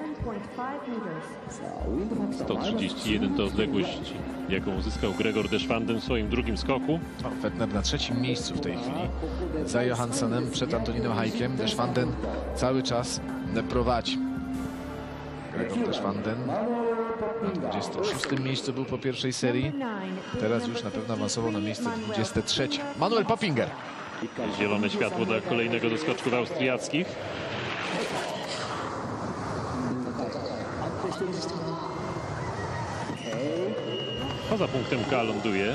sto trzydzieści jeden to odległość, jaką uzyskał Gregor Deschwanden w swoim drugim skoku. No, Fettner na trzecim miejscu w tej chwili. Za Johanssonem, przed Antoninem Haykiem. Deschwanden cały czas prowadzi. Gregor Deschwanden na dwudziestym szóstym miejscu był po pierwszej serii. Teraz już na pewno awansował na miejsce dwudzieste trzecie. Manuel Poppinger. Zielone światło dla kolejnego doskoczków austriackich. Poza punktem K ląduje.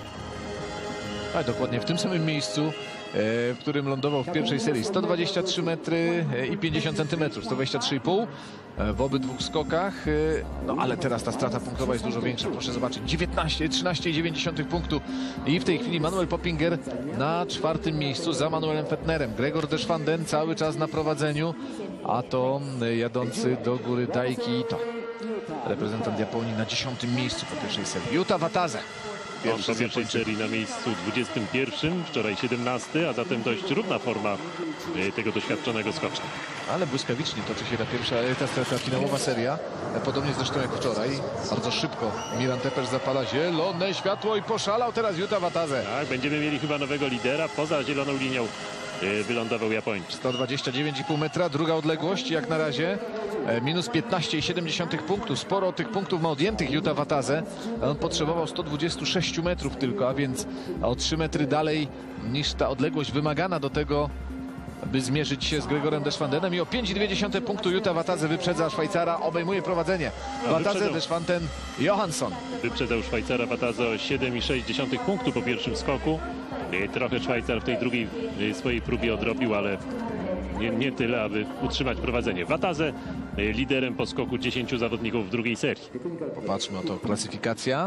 A dokładnie w tym samym miejscu, w którym lądował w pierwszej serii. sto dwadzieścia trzy metry i pięćdziesiąt centymetrów, sto dwadzieścia trzy i pół w obydwu skokach. No ale teraz ta strata punktowa jest dużo większa. Proszę zobaczyć, dziewiętnaście, trzynaście przecinek dziewięć punktu. I w tej chwili Manuel Poppinger na czwartym miejscu za Manuelem Fettnerem. Gregor Deschwanden cały czas na prowadzeniu, a to jadący do góry Daiki Ito, reprezentant Japonii, na dziesiątym miejscu po pierwszej serii. Yuta Watase. On po pierwszej serii na miejscu dwudziestym pierwszym, wczoraj siedemnasty, a zatem dość równa forma e, tego doświadczonego skocza. Ale błyskawicznie toczy się ta pierwsza, ta, ta finałowa seria. Podobnie zresztą jak wczoraj. Bardzo szybko Miran Tepesz zapala zielone światło i poszalał teraz Yuta Watase. Tak, będziemy mieli chyba nowego lidera. Poza zieloną linią e, wylądował Japończyk. sto dwadzieścia dziewięć i pół metra, druga odległość jak na razie. E, minus piętnaście przecinek siedem punktów. Sporo tych punktów ma odjętych Yuta Watase. On potrzebował sto dwadzieścia sześć metrów tylko, a więc o trzy metry dalej niż ta odległość wymagana do tego, by zmierzyć się z Gregorem Deschwandenem. I o pięć przecinek dwa punktu Yuta Watase wyprzedza Szwajcara, obejmuje prowadzenie. Watase, Deschwanden, Johansson. Wyprzedzał Szwajcara Watase o siedem przecinek sześć punktu po pierwszym skoku. Trochę Szwajcar w tej drugiej swojej próbie odrobił, ale nie, nie tyle, aby utrzymać prowadzenie. Watase liderem po skoku dziesięciu zawodników w drugiej serii. Popatrzmy, oto klasyfikacja.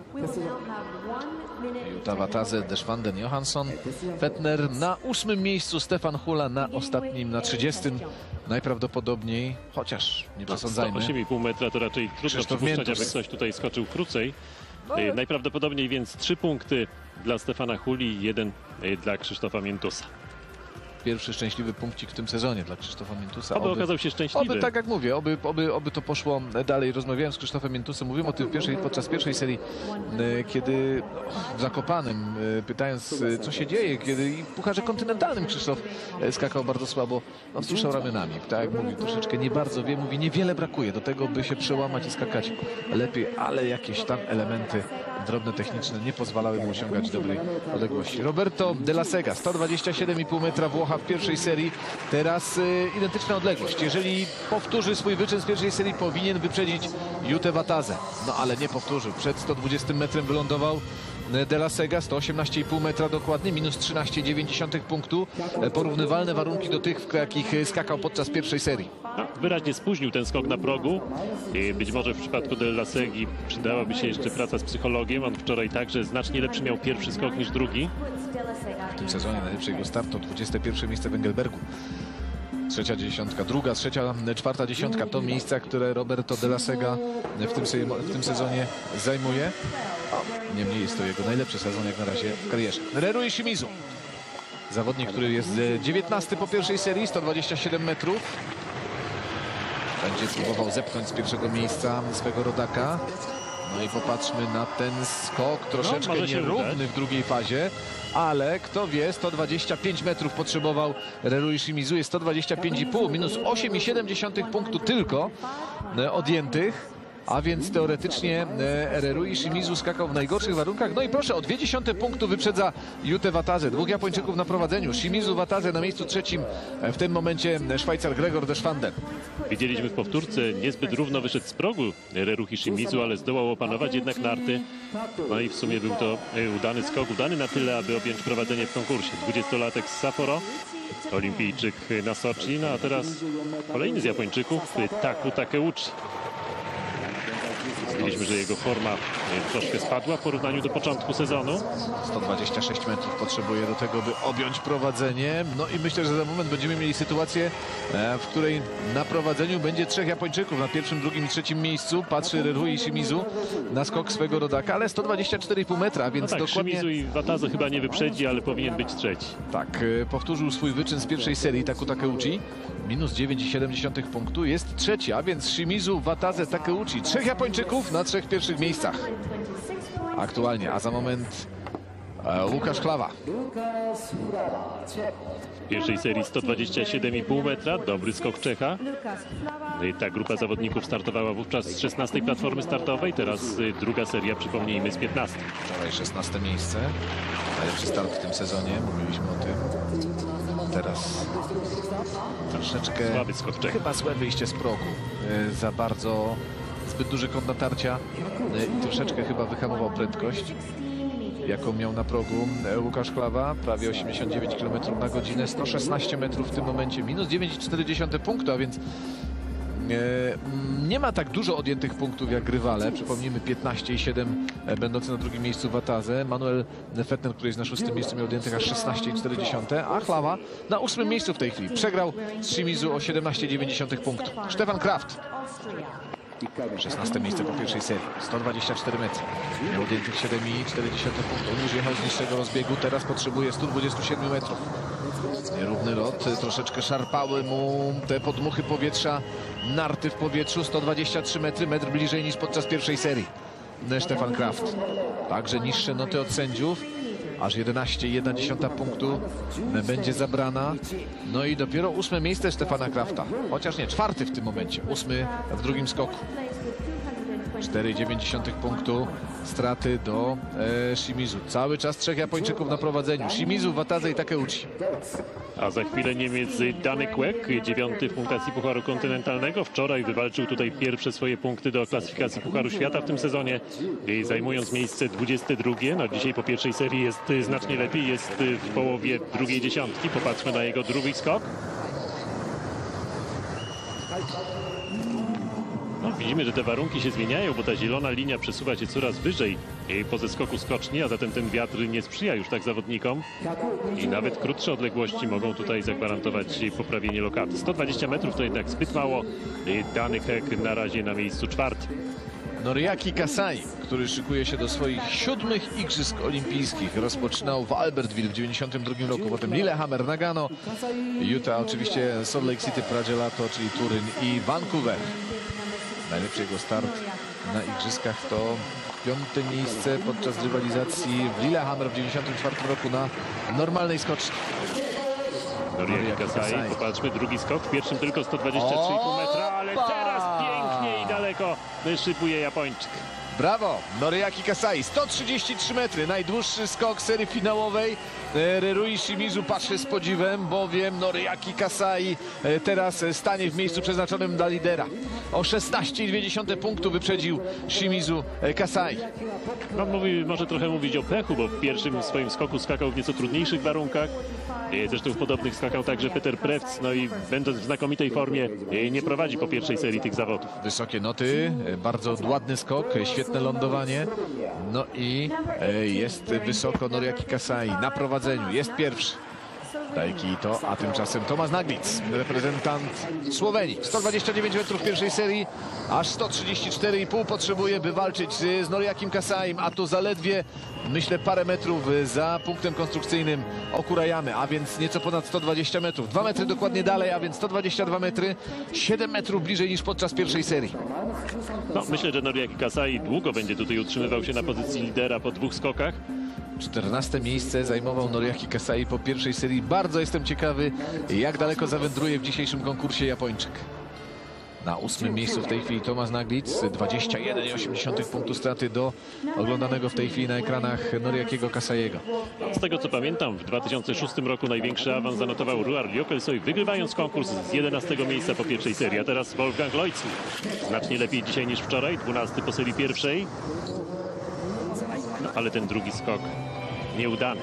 Yuta Watase, Deschwanden, Johansson, Fettner na ósmym miejscu, Stefan Hula na ostatnim, na trzydziestym. Najprawdopodobniej, chociaż nie przesądzajmy. sto osiem i pół metra to raczej trudno Krzysztof przypuszczać, Miętus. aby ktoś tutaj skoczył krócej. E, Najprawdopodobniej więc trzy punkty dla Stefana Huli, jeden e, dla Krzysztofa Miętusa. Pierwszy szczęśliwy punkcik w tym sezonie dla Krzysztofa Miętusa. Oby okazał się szczęśliwy. Oby, tak jak mówię, oby, oby, oby to poszło dalej. Rozmawiałem z Krzysztofem Miętusem, mówiłem o tym w pierwszej, podczas pierwszej serii, e, kiedy w Zakopanem, e, pytając, e, co się dzieje, kiedy i w Pucharze Kontynentalnym Krzysztof e, skakał bardzo słabo, on wzruszał ramionami. Tak jak mówił, troszeczkę nie bardzo wie, mówi, niewiele brakuje do tego, by się przełamać i skakać lepiej, ale jakieś tam elementy drobne, techniczne nie pozwalały mu osiągać dobrej odległości. Roberto De La Sega, sto dwadzieścia siedem i pół metra, Włocha w pierwszej serii. Teraz y, identyczna odległość. Jeżeli powtórzy swój wyczyn z pierwszej serii, powinien wyprzedzić Yutę Watase. No ale nie powtórzył. Przed sto dwudziestym metrem wylądował De La Sega, sto osiemnaście i pół metra dokładnie, minus trzynaście przecinek dziewięć punktu. Porównywalne warunki do tych, w jakich skakał podczas pierwszej serii. No, wyraźnie spóźnił ten skok na progu. I być może w przypadku De La Segi przydałaby się jeszcze praca z psychologiem. On wczoraj także znacznie lepszy miał pierwszy skok niż drugi. W tym sezonie najlepszy jego start to dwudzieste pierwsze miejsce w Engelbergu. Trzecia dziesiątka, druga, trzecia, czwarta dziesiątka to miejsca, które Roberto de la Sega w tym, se w tym sezonie zajmuje. Niemniej jest to jego najlepszy sezon jak na razie w karierze. Rerui Shimizu. Zawodnik, który jest dziewiętnasty po pierwszej serii, sto dwadzieścia siedem metrów. Będzie próbował zepchnąć z pierwszego miejsca swego rodaka. No i popatrzmy na ten skok, troszeczkę no, nierówny w drugiej fazie, ale kto wie, sto dwadzieścia pięć metrów potrzebował Rerui Shimizu, jest sto dwadzieścia pięć i pół, minus osiem i siedem dziesiątych punktu tylko odjętych. A więc teoretycznie Rerui Shimizu skakał w najgorszych warunkach. No i proszę, o dwie dziesiąte punktu wyprzedza Jutę Watazę. Dwóch Japończyków na prowadzeniu. Shimizu, Watazę na miejscu trzecim. W tym momencie Szwajcar Gregor Deschwanden. Widzieliśmy w powtórce, niezbyt równo wyszedł z progu Rerui Shimizu, ale zdołał opanować jednak narty. No i w sumie był to udany skok, udany na tyle, aby objąć prowadzenie w konkursie. dwudziestolatek z Sapporo, olimpijczyk na Soczi. No a teraz kolejny z Japończyków, Taku Takeuchi. Widzieliśmy, że jego forma troszkę spadła w porównaniu do początku sezonu. sto dwadzieścia sześć metrów potrzebuje do tego, by objąć prowadzenie. No i myślę, że za moment będziemy mieli sytuację, w której na prowadzeniu będzie trzech Japończyków. Na pierwszym, drugim i trzecim miejscu patrzy Rerui Shimizu na skok swego rodaka, ale sto dwadzieścia cztery i pół metra, więc no tak, dokładnie... Shimizu i Watazę chyba nie wyprzedzi, ale powinien być trzeci. Tak, powtórzył swój wyczyn z pierwszej serii Taku Takeuchi. Minus dziewięć i siedem dziesiątych punktu, jest trzeci, a więc Shimizu, Watazę, Takeuchi. Trzech Japończyków na trzech pierwszych miejscach aktualnie, a za moment e, Łukasz Chlawa. W pierwszej serii sto dwadzieścia siedem i pół metra, dobry skok Czecha. Ta grupa zawodników startowała wówczas z szesnastej platformy startowej, teraz druga seria, przypomnijmy, z piętnastej. Wczoraj szesnaste miejsce, najlepszy start w tym sezonie, mówiliśmy o tym. Teraz troszeczkę słaby skok Czecha. Chyba złe wyjście z progu, e, za bardzo zbyt duży kąt natarcia e, i troszeczkę chyba wyhamował prędkość, jaką miał na progu Łukasz Chlawa, prawie osiemdziesiąt dziewięć kilometrów na godzinę, sto szesnaście metrów w tym momencie, minus dziewięć i cztery dziesiąte punktu, a więc nie ma tak dużo odjętych punktów jak rywale. Przypomnijmy piętnaście i siedem będący na drugim miejscu Watazę. Manuel Fettner, który jest na szóstym miejscu, miał odjętych aż szesnaście i cztery dziesiąte, a Chlawa na ósmym miejscu w tej chwili. Przegrał z Shimizu o siedemnaście i dziewięć dziesiątych punktu. Stefan Kraft. szesnaste miejsce po pierwszej serii. sto dwadzieścia cztery metry. Miał odjętych siedem i cztery dziesiąte punktu. Już jechał z niższego rozbiegu. Teraz potrzebuje stu dwudziestu siedmiu metrów. Nierówny lot. Troszeczkę szarpały mu te podmuchy powietrza. Narty w powietrzu. sto dwadzieścia trzy metry. Metr bliżej niż podczas pierwszej serii. Stefan Kraft. Także niższe noty od sędziów. Aż jedenaście i jedna dziesiąta punktu będzie zabrana. No i dopiero ósme miejsce Stefana Krafta. Chociaż nie, czwarty w tym momencie. Ósmy w drugim skoku. cztery i dziewięć dziesiątych punktu straty do e, Shimizu. Cały czas trzech Japończyków na prowadzeniu. Shimizu, Watazę i Takeuchi. A za chwilę Niemiec Danek Łek, dziewiąty w punktacji Pucharu Kontynentalnego. Wczoraj wywalczył tutaj pierwsze swoje punkty do klasyfikacji Pucharu Świata w tym sezonie, zajmując miejsce dwudzieste drugie. No dzisiaj po pierwszej serii jest znacznie lepiej, jest w połowie drugiej dziesiątki. Popatrzmy na jego drugi skok. No, widzimy, że te warunki się zmieniają, bo ta zielona linia przesuwa się coraz wyżej po zeskoku skoczni, a zatem ten wiatr nie sprzyja już tak zawodnikom i nawet krótsze odległości mogą tutaj zagwarantować poprawienie lokaty. sto dwadzieścia metrów to jednak zbyt mało. Danek Hek na razie na miejscu czwartym. Noriaki Kasai, który szykuje się do swoich siódmych Igrzysk Olimpijskich. Rozpoczynał w Albertville w dziewięćdziesiątym drugim roku, potem Lillehammer, Nagano, Utah, oczywiście Salt Lake City, Pragelato, czyli Turyn i Vancouver. Najlepszy jego start na Igrzyskach to piąte miejsce podczas rywalizacji w Lillehammer w dziewięćdziesiątym czwartym roku na normalnej skoczni. Noriaki Kasai, popatrzmy, drugi skok, w pierwszym tylko sto dwadzieścia trzy i pół metra, ale teraz pięknie i daleko szybuje Japończyk. Brawo! Noriaki Kasai, sto trzydzieści trzy metry, najdłuższy skok serii finałowej. Rerui Shimizu patrzy z podziwem, bowiem Noriaki Kasai teraz stanie w miejscu przeznaczonym dla lidera. O szesnaście i dwie dziesiąte punktu wyprzedził Shimizu Kasai. No, mówi, może trochę mówić o pechu, bo w pierwszym swoim skoku skakał w nieco trudniejszych warunkach. Zresztą w podobnych skakał także Peter Prevc, no i będąc w znakomitej formie nie prowadzi po pierwszej serii tych zawodów. Wysokie noty, bardzo ładny skok, świetne lądowanie. No i jest wysoko Noriaki Kasai na prowadzeniu, jest pierwszy. Dajki to, a tymczasem Tomasz Naglic, reprezentant Słowenii. sto dwadzieścia dziewięć metrów pierwszej serii, aż sto trzydzieści cztery i pół potrzebuje, by walczyć z Noriakim Kasaim, a to zaledwie, myślę, parę metrów za punktem konstrukcyjnym Okurayamy, a więc nieco ponad sto dwadzieścia metrów. Dwa metry dokładnie dalej, a więc sto dwadzieścia dwa metry, siedem metrów bliżej niż podczas pierwszej serii. No, myślę, że Noriaki Kasai długo będzie tutaj utrzymywał się na pozycji lidera po dwóch skokach. czternaste miejsce zajmował Noriaki Kasai po pierwszej serii. Bardzo jestem ciekawy, jak daleko zawędruje w dzisiejszym konkursie Japończyk. Na ósmym miejscu w tej chwili Tomasz Naglic, dwadzieścia jeden przecinek osiem punktu straty do oglądanego w tej chwili na ekranach Noriakiego Kasaiego. Z tego co pamiętam, w dwa tysiące szóstym roku największy awans zanotował Ruar Liokelsoi, wygrywając konkurs z jedenastego miejsca po pierwszej serii. A teraz Wolfgang Loitzl. Znacznie lepiej dzisiaj niż wczoraj, dwunasty po serii pierwszej. No, ale ten drugi skok nieudany.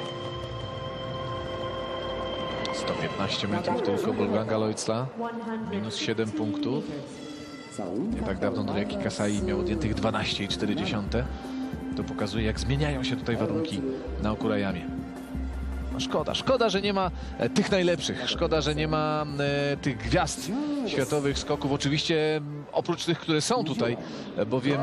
sto piętnaście metrów tylko Wolfganga Loitzla, minus siedem punktów. Nie tak dawno Noriaki Kasai miał odjętych dwanaście przecinek cztery. To pokazuje, jak zmieniają się tutaj warunki na Okurayamie. No szkoda, szkoda, że nie ma e, tych najlepszych. Szkoda, że nie ma e, tych gwiazd światowych skoków. Oczywiście m, oprócz tych, które są tutaj, e, bowiem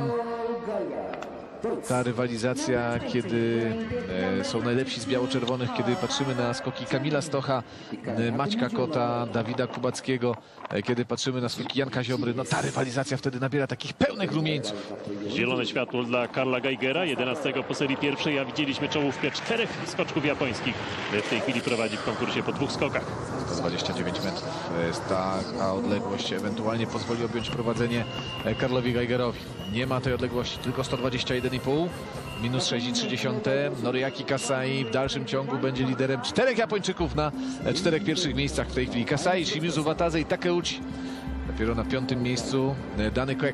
ta rywalizacja, kiedy e, są najlepsi z biało-czerwonych, kiedy patrzymy na skoki Kamila Stocha, e, Maćka Kota, Dawida Kubackiego, e, kiedy patrzymy na skoki Janka Ziobry, no ta rywalizacja wtedy nabiera takich pełnych rumieńców. Zielone światło dla Karla Geigera, jedenastego po serii pierwszej, a widzieliśmy czołówkę czterech skoczków japońskich. W tej chwili prowadzi w konkursie po dwóch skokach. sto dwadzieścia dziewięć metrów to jest ta, ta odległość, ewentualnie pozwoli objąć prowadzenie e, Karlowi Geigerowi. Nie ma tej odległości, tylko sto dwadzieścia jeden i pół, minus sześć przecinek trzy. Noriaki Kasai w dalszym ciągu będzie liderem czterech Japończyków na e, czterech pierwszych miejscach w tej chwili. Kasai, Shimizu Watase i Takeuchi. Dopiero na piątym miejscu e, Dany Kwek.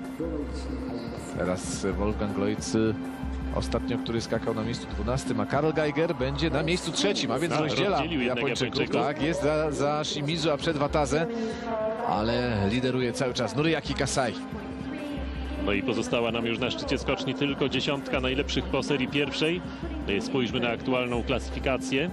Teraz e, Wolfgang Loitzl, ostatnio, który skakał na miejscu dwunastym, a Karl Geiger będzie na miejscu trzecim, a więc A, rozdziela rozdzielił jednak Japończyków. Japończyków. Tak, jest za, za Shimizu, a przed Watase, ale lideruje cały czas Noriaki Kasai. No i pozostała nam już na szczycie skoczni tylko dziesiątka najlepszych po serii pierwszej. Spójrzmy na aktualną klasyfikację.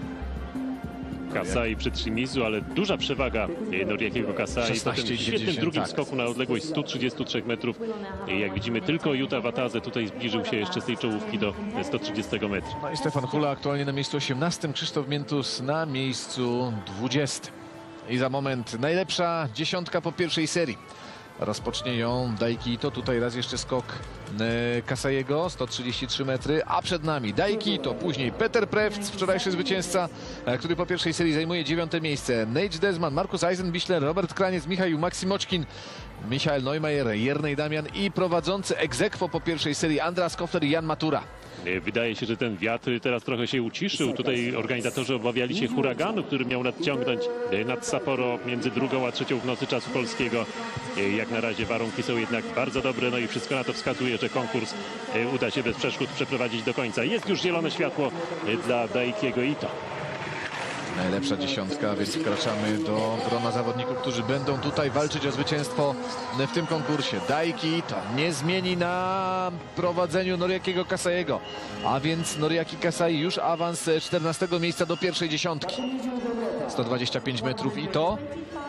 Kasai przed Shimizu, ale duża przewaga Noriakiego Kasai po tym świetnym drugim tak. skoku na odległość stu trzydziestu trzech metrów. Jak widzimy, tylko Yuta Watase tutaj zbliżył się jeszcze z tej czołówki do stu trzydziestu metrów. No i Stefan Hula aktualnie na miejscu osiemnastym, Krzysztof Miętus na miejscu dwudziestym. I za moment najlepsza dziesiątka po pierwszej serii. Rozpocznie ją Daiki Ito, tutaj raz jeszcze skok e, Kasaiego, sto trzydzieści trzy metry, a przed nami Daiki Ito, później Peter Prewc, wczorajszy zwycięzca, e, który po pierwszej serii zajmuje dziewiąte miejsce, Nate Desman, Markus Eisenbichler, Robert Kraniec, Michał Maksimoczkin, Michael Neumayer, Jernej Damian i prowadzący ex aequo po pierwszej serii Andras Kofler i Jan Matura. Wydaje się, że ten wiatr teraz trochę się uciszył. Tutaj organizatorzy obawiali się huraganu, który miał nadciągnąć nad Sapporo między drugą a trzecią w nocy czasu polskiego. Jak na razie warunki są jednak bardzo dobre, no i wszystko na to wskazuje, że konkurs uda się bez przeszkód przeprowadzić do końca. Jest już zielone światło dla Daikiego Ito. Najlepsza dziesiątka, więc wkraczamy do grona zawodników, którzy będą tutaj walczyć o zwycięstwo w tym konkursie. Daiki Ito nie zmieni na prowadzeniu Noriakiego Kasaiego, a więc Noriaki Kasai już awans z czternastego miejsca do pierwszej dziesiątki. sto dwadzieścia pięć metrów Ito,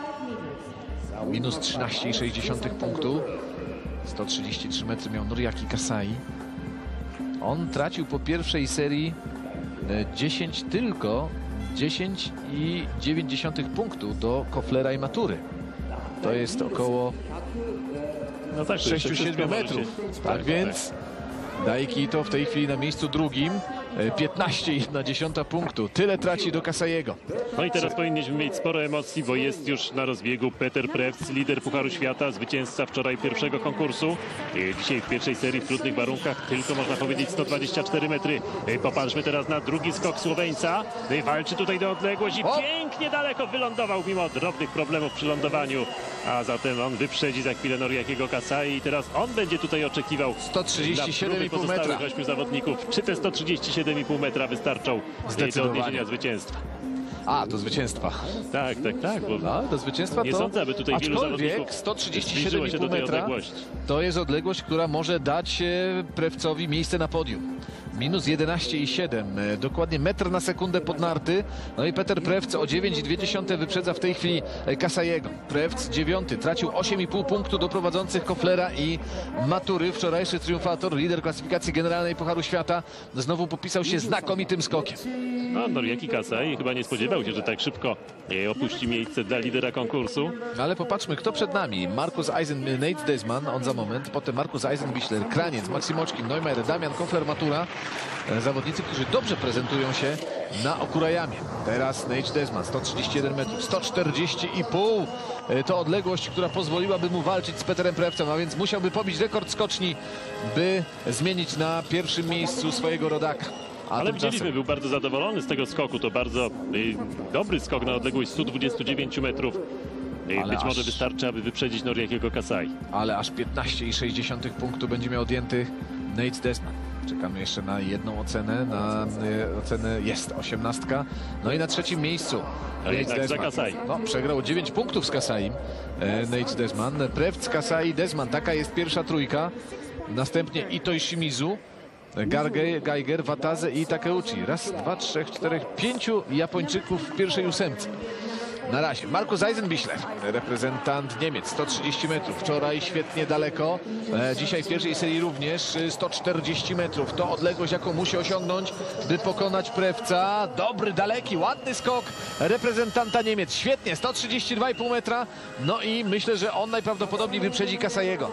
minus trzynaście przecinek sześć punktu. sto trzydzieści trzy metry miał Noriaki Kasai. On tracił po pierwszej serii dziesięć tylko dziesięć przecinek dziewięć punktu do Koflera i Matury. To jest około No tak, sześć siedem metrów. Tak, tak więc Daiki Ito w tej chwili na miejscu drugim, piętnaście przecinek jeden punktu. Tyle traci do Kasaiego. No i teraz powinniśmy mieć sporo emocji, bo jest już na rozbiegu Peter Prewc, lider Pucharu Świata, zwycięzca wczoraj pierwszego konkursu. Dzisiaj w pierwszej serii w trudnych warunkach tylko można powiedzieć sto dwadzieścia cztery metry. Popatrzmy teraz na drugi skok Słoweńca. Walczy tutaj do odległość i o! pięknie daleko wylądował mimo drobnych problemów przy lądowaniu. A zatem on wyprzedzi za chwilę Noriakiego Kasai i teraz on będzie tutaj oczekiwał sto trzydzieści siedem i pół metra. pozostałych ośmiu zawodników. Czy te sto trzydzieści siedem i pół metra wystarczą do odniesienia zwycięstwa? A, do zwycięstwa. Tak, tak, tak. Bo No, do zwycięstwa nie to... sądzę, aby tutaj wielu Aczkolwiek zawodników sto trzydzieści siedem zbliżyło i się pół do tej metra odległości. to jest odległość, która może dać e, Prewcowi miejsce na podium. minus jedenaście i siedem, dokładnie metr na sekundę pod narty. No i Peter Prewc o dziewięć i dwie dziesiąte wyprzedza w tej chwili Kasajego. Prewc dziewiąty, tracił osiem i pół punktu do prowadzących Kofflera i Matury. Wczorajszy triumfator, lider klasyfikacji generalnej Pucharu Świata, znowu popisał się znakomitym skokiem. No, Noriaki Kasai chyba nie spodziewał się, że tak szybko e, opuści miejsce dla lidera konkursu. Ale popatrzmy, kto przed nami. Markus Eisen, Nate Desman, on za moment, potem Markus Eisenbichler, Kraniec, Maksimoczkin, Neumayr, Damian Koffler, Matura. E, Zawodnicy, którzy dobrze prezentują się na Okurajamie. Teraz Nate Desman, sto trzydzieści jeden metrów, sto czterdzieści i pół. E, To odległość, która pozwoliłaby mu walczyć z Peterem Prewcem, a więc musiałby pobić rekord skoczni, by zmienić na pierwszym miejscu swojego rodaka. A Ale tymczasem- widzieliśmy, był bardzo zadowolony z tego skoku. To bardzo y, dobry skok na odległość stu dwudziestu dziewięciu metrów. Y, Ale być aż- może wystarczy, aby wyprzedzić Noriakiego Kasai. ale aż piętnaście i sześć dziesiątych punktu będzie miał odjętych Nate Desman. Czekamy jeszcze na jedną ocenę, na y, ocenę jest osiemnastka. No i na trzecim miejscu Ale jednak za Desman. Kasai. No, przegrał dziewięć punktów z Kasaim e, Nate Desman. Prewc, Kasai, Desman. Taka jest pierwsza trójka. Następnie Itoi Shimizu, Garge, Geiger, Wataze i Takeuchi. Raz, dwa, trzech, czterech, pięciu Japończyków w pierwszej ósemce. Na razie Markus Eisenbichler, reprezentant Niemiec, sto trzydzieści metrów. Wczoraj świetnie daleko. E, dzisiaj w pierwszej serii również y, sto czterdzieści metrów. To odległość, jaką musi osiągnąć, by pokonać Prewca. Dobry, daleki, ładny skok reprezentanta Niemiec. Świetnie, sto trzydzieści dwa i pół metra. No i myślę, że on najprawdopodobniej wyprzedzi Kasajego.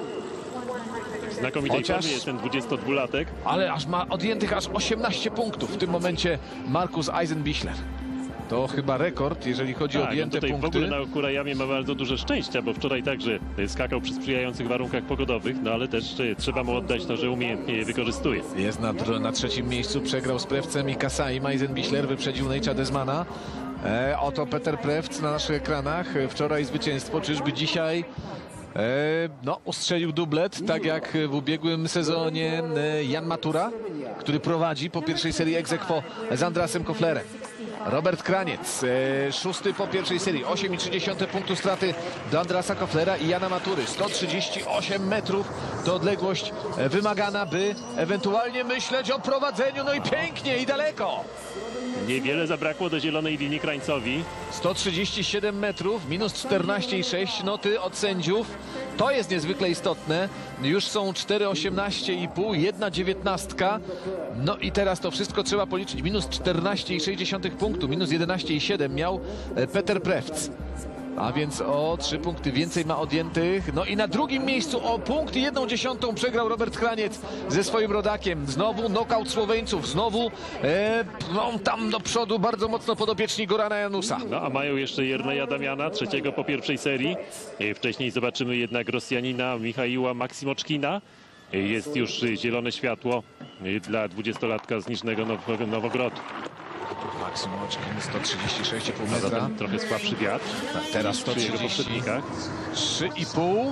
W znakomitej Chociaż- formie jest ten dwudziestodwulatek. Ale aż ma odjętych aż osiemnaście punktów w tym momencie Markus Eisenbichler. To chyba rekord, jeżeli chodzi o Tak, on odjęte tutaj w punkty. ogóle na Okurajamie ma bardzo dużo szczęścia, bo wczoraj także y, skakał przy sprzyjających warunkach pogodowych, no ale też y, trzeba mu oddać to, że umiejętnie je wykorzystuje. Jest na, dr- na trzecim miejscu, przegrał z Prewcem i Kasaim. Eisenbichler wyprzedził Nate'a Desmana. E, oto Peter Prewc na naszych ekranach. E, Wczoraj zwycięstwo, czyżby dzisiaj e, no, ustrzelił dublet, tak jak w ubiegłym sezonie e, Jan Matura, który prowadzi po pierwszej serii ex aequo z Andrasem Kofflerem. Robert Kraniec, e, szósty po pierwszej serii, osiem i trzy dziesiąte punktu straty do Andrasa Kofflera i Jana Matury. sto trzydzieści osiem metrów to odległość e, wymagana, by ewentualnie myśleć o prowadzeniu. No i pięknie i daleko. Niewiele zabrakło do zielonej linii Krańcowi. sto trzydzieści siedem metrów, minus czternaście i sześć noty od sędziów. To jest niezwykle istotne. Już są cztery osiemnaście i pół, jedna dziewiętnastka. No i teraz to wszystko trzeba policzyć. Minus czternaście i sześć dziesiątych punktu, minus jedenaście i siedem miał e, Peter Prewc. A więc o trzy punkty więcej ma odjętych. No i na drugim miejscu o punkt i jedną dziesiątą przegrał Robert Kraniec ze swoim rodakiem. Znowu nokaut Słoweńców. Znowu e, no, tam do przodu bardzo mocno podopieczni Gorana Janusa. No a mają jeszcze Jerneja Damiana, trzeciego po pierwszej serii. E, Wcześniej zobaczymy jednak Rosjanina Michaiła Maksimoczkina. E, Jest już e, zielone światło e, dla dwudziestolatka z Niżnego Now- Nowogrodu. Maksimoczkin sto trzydzieści sześć i pół A metra. zatem trochę słabszy wiatr. Teraz niż przy jego sto trzydzieści poprzednikach. trzy i pół.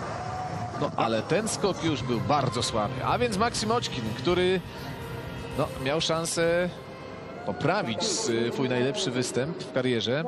No ale ten skok już był bardzo słaby. A więc Maksimoczkin, który no, miał szansę poprawić swój najlepszy występ w karierze.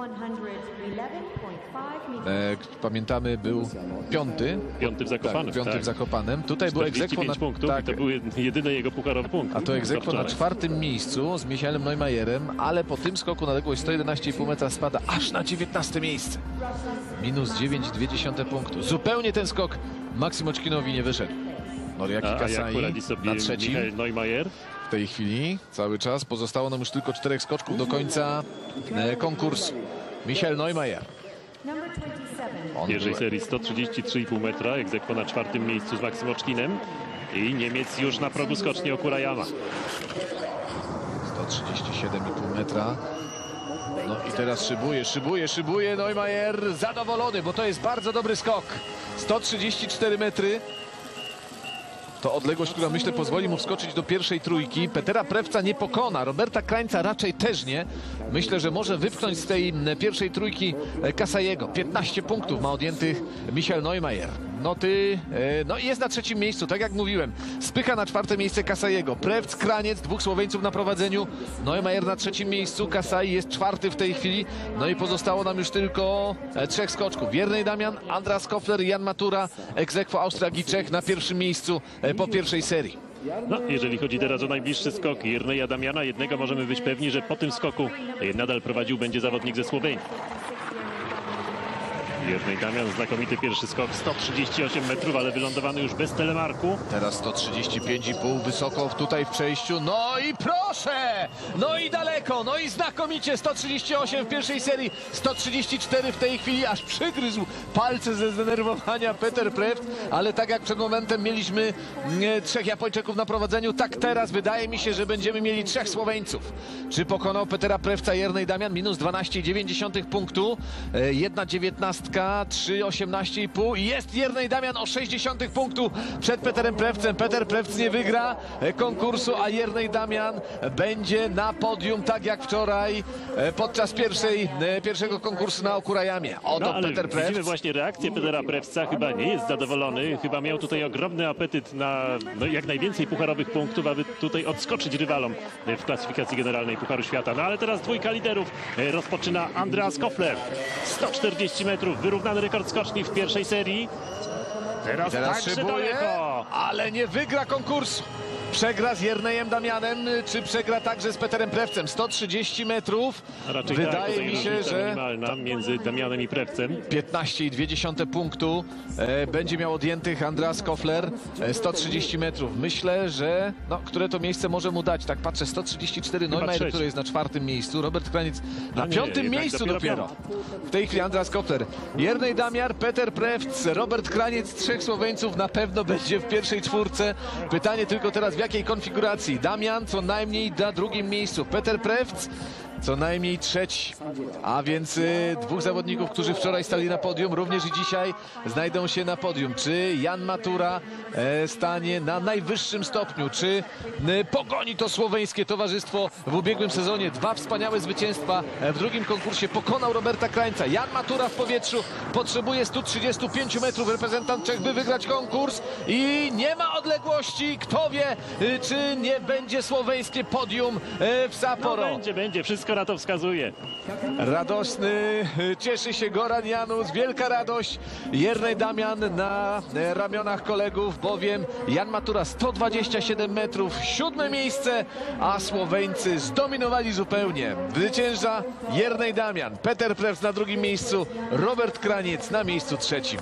E, pamiętamy, był piąty. Piąty w Zakopanem. Tak, piąty tak. w Zakopanem. Tutaj był egzekwo czterdzieści pięć na, punktów tak, i to był jedyny jego pucharowy punkt. a to egzekwo na wczoraj. czwartym miejscu z Michaelem Neumayerem, ale po tym skoku na odległość sto jedenaście i pół metra spada aż na dziewiętnaste miejsce. Minus dziewięć i dwie dziesiąte punktu. Zupełnie ten skok Maksimoczkinowi nie wyszedł. Noriaki A, a jak Kasai poradzi sobie na trzecim Michael Neumayer? w tej chwili cały czas. Pozostało nam już tylko czterech skoczków do końca e, konkursu. Michael Neumayer. W On pierwszej był- serii sto trzydzieści trzy i pół metra, egzekwo na czwartym miejscu z Maksimoczkinem. I Niemiec już na progu skoczni Okurajama. sto trzydzieści siedem i pół metra. No i teraz szybuje, szybuje, szybuje. Neumayer zadowolony, bo to jest bardzo dobry skok. sto trzydzieści cztery metry. To odległość, która myślę pozwoli mu wskoczyć do pierwszej trójki. Petera Prewca nie pokona, Roberta Krańca raczej też nie. Myślę, że może wypchnąć z tej pierwszej trójki Kasajego. piętnaście punktów ma odjętych Michael Neumayer. Noty, no i jest na trzecim miejscu, tak jak mówiłem. Spycha na czwarte miejsce Kasajego. Prewc, Kraniec, dwóch Słoweńców na prowadzeniu. Neumayer na trzecim miejscu, Kasai jest czwarty w tej chwili. No i pozostało nam już tylko trzech skoczków. Wiernej Damian, Andras Koffler, Jan Matura, ex aequo Austria i Czech na pierwszym miejscu po pierwszej serii. No, jeżeli chodzi teraz o najbliższy skok Jerneja Damiana, jednego możemy być pewni, że po tym skoku nadal prowadził będzie zawodnik ze Słowenii. Jernej Damian, znakomity pierwszy skok, sto trzydzieści osiem metrów, ale wylądowany już bez telemarku. Teraz sto trzydzieści pięć i pół wysoko tutaj w przejściu. No i proszę! No i daleko, no i znakomicie. sto trzydzieści osiem w pierwszej serii, sto trzydzieści cztery w tej chwili. Aż przygryzł palce ze zdenerwowania Peter Preft, ale tak jak przed momentem mieliśmy e, trzech Japończyków na prowadzeniu, tak teraz wydaje mi się, że będziemy mieli trzech Słoweńców. Czy pokonał Petera Prefta Jernej Damian? Minus dwanaście i dziewięć dziesiątych punktu. E, jedna dziewiętnastka. trzy osiemnaście i pół i jest Jernej Damian o sześć dziesiątych punktu przed Peterem Prefcem. Peter Preft nie wygra konkursu, a Jernej Damian będzie na podium, tak jak wczoraj podczas pierwszej, pierwszego konkursu na Okurajamie. Oto no, ale Peter Preft. Widzimy właśnie reakcję Petera Prefca, chyba nie jest zadowolony, chyba miał tutaj ogromny apetyt na no, jak najwięcej pucharowych punktów, aby tutaj odskoczyć rywalom w klasyfikacji generalnej Pucharu Świata. No ale teraz dwójka liderów rozpoczyna Andreas Koffler. sto czterdzieści metrów, wyrównany rekord skoczni w pierwszej serii. Teraz, Teraz także szybuje, daleko. ale nie wygra konkursu. Przegra z Jernejem Damianem, czy przegra także z Peterem Prefcem? sto trzydzieści metrów. A raczej Wydaje tak, mi się, różnica że minimalna między Damianem i Prefcem. piętnaście i dwie dziesiąte punktu e, będzie miał odjętych Andreas Koffler. E, sto trzydzieści metrów. Myślę, że no, które to miejsce może mu dać. Tak patrzę, sto trzydzieści cztery. Neumayr, trzeci. który jest na czwartym miejscu. Robert Kraniec na A nie, piątym jednak miejscu dopiero dopiero. W tej chwili Andreas Koffler. Jernej Damian, Peter Preft, Robert Kraniec. Trzech Słoweńców na pewno będzie w pierwszej czwórce. Pytanie tylko teraz w jakiej konfiguracji. Damian co najmniej na drugim miejscu. Peter Preft co najmniej trzeci. A więc y, dwóch zawodników, którzy wczoraj stali na podium, również i dzisiaj znajdą się na podium. Czy Jan Matura e, stanie na najwyższym stopniu? Czy y, pogoni to słoweńskie towarzystwo w ubiegłym sezonie? Dwa wspaniałe zwycięstwa w drugim konkursie. Pokonał Roberta Krańca. Jan Matura w powietrzu potrzebuje stu trzydziestu pięciu metrów. Reprezentant Czech, by wygrać konkurs. I nie ma odległości. Kto wie, y, czy nie będzie słoweńskie podium y, w Sapporo. No, będzie, będzie. Wszystko na to wskazuje. Radosny, cieszy się Goran Janus, wielka radość. Jernej Damian na ramionach kolegów, bowiem Jan Matura sto dwadzieścia siedem metrów, siódme miejsce, a Słoweńcy zdominowali zupełnie. Zwycięża Jernej Damian, Peter Preft na drugim miejscu, Robert Kraniec na miejscu trzecim.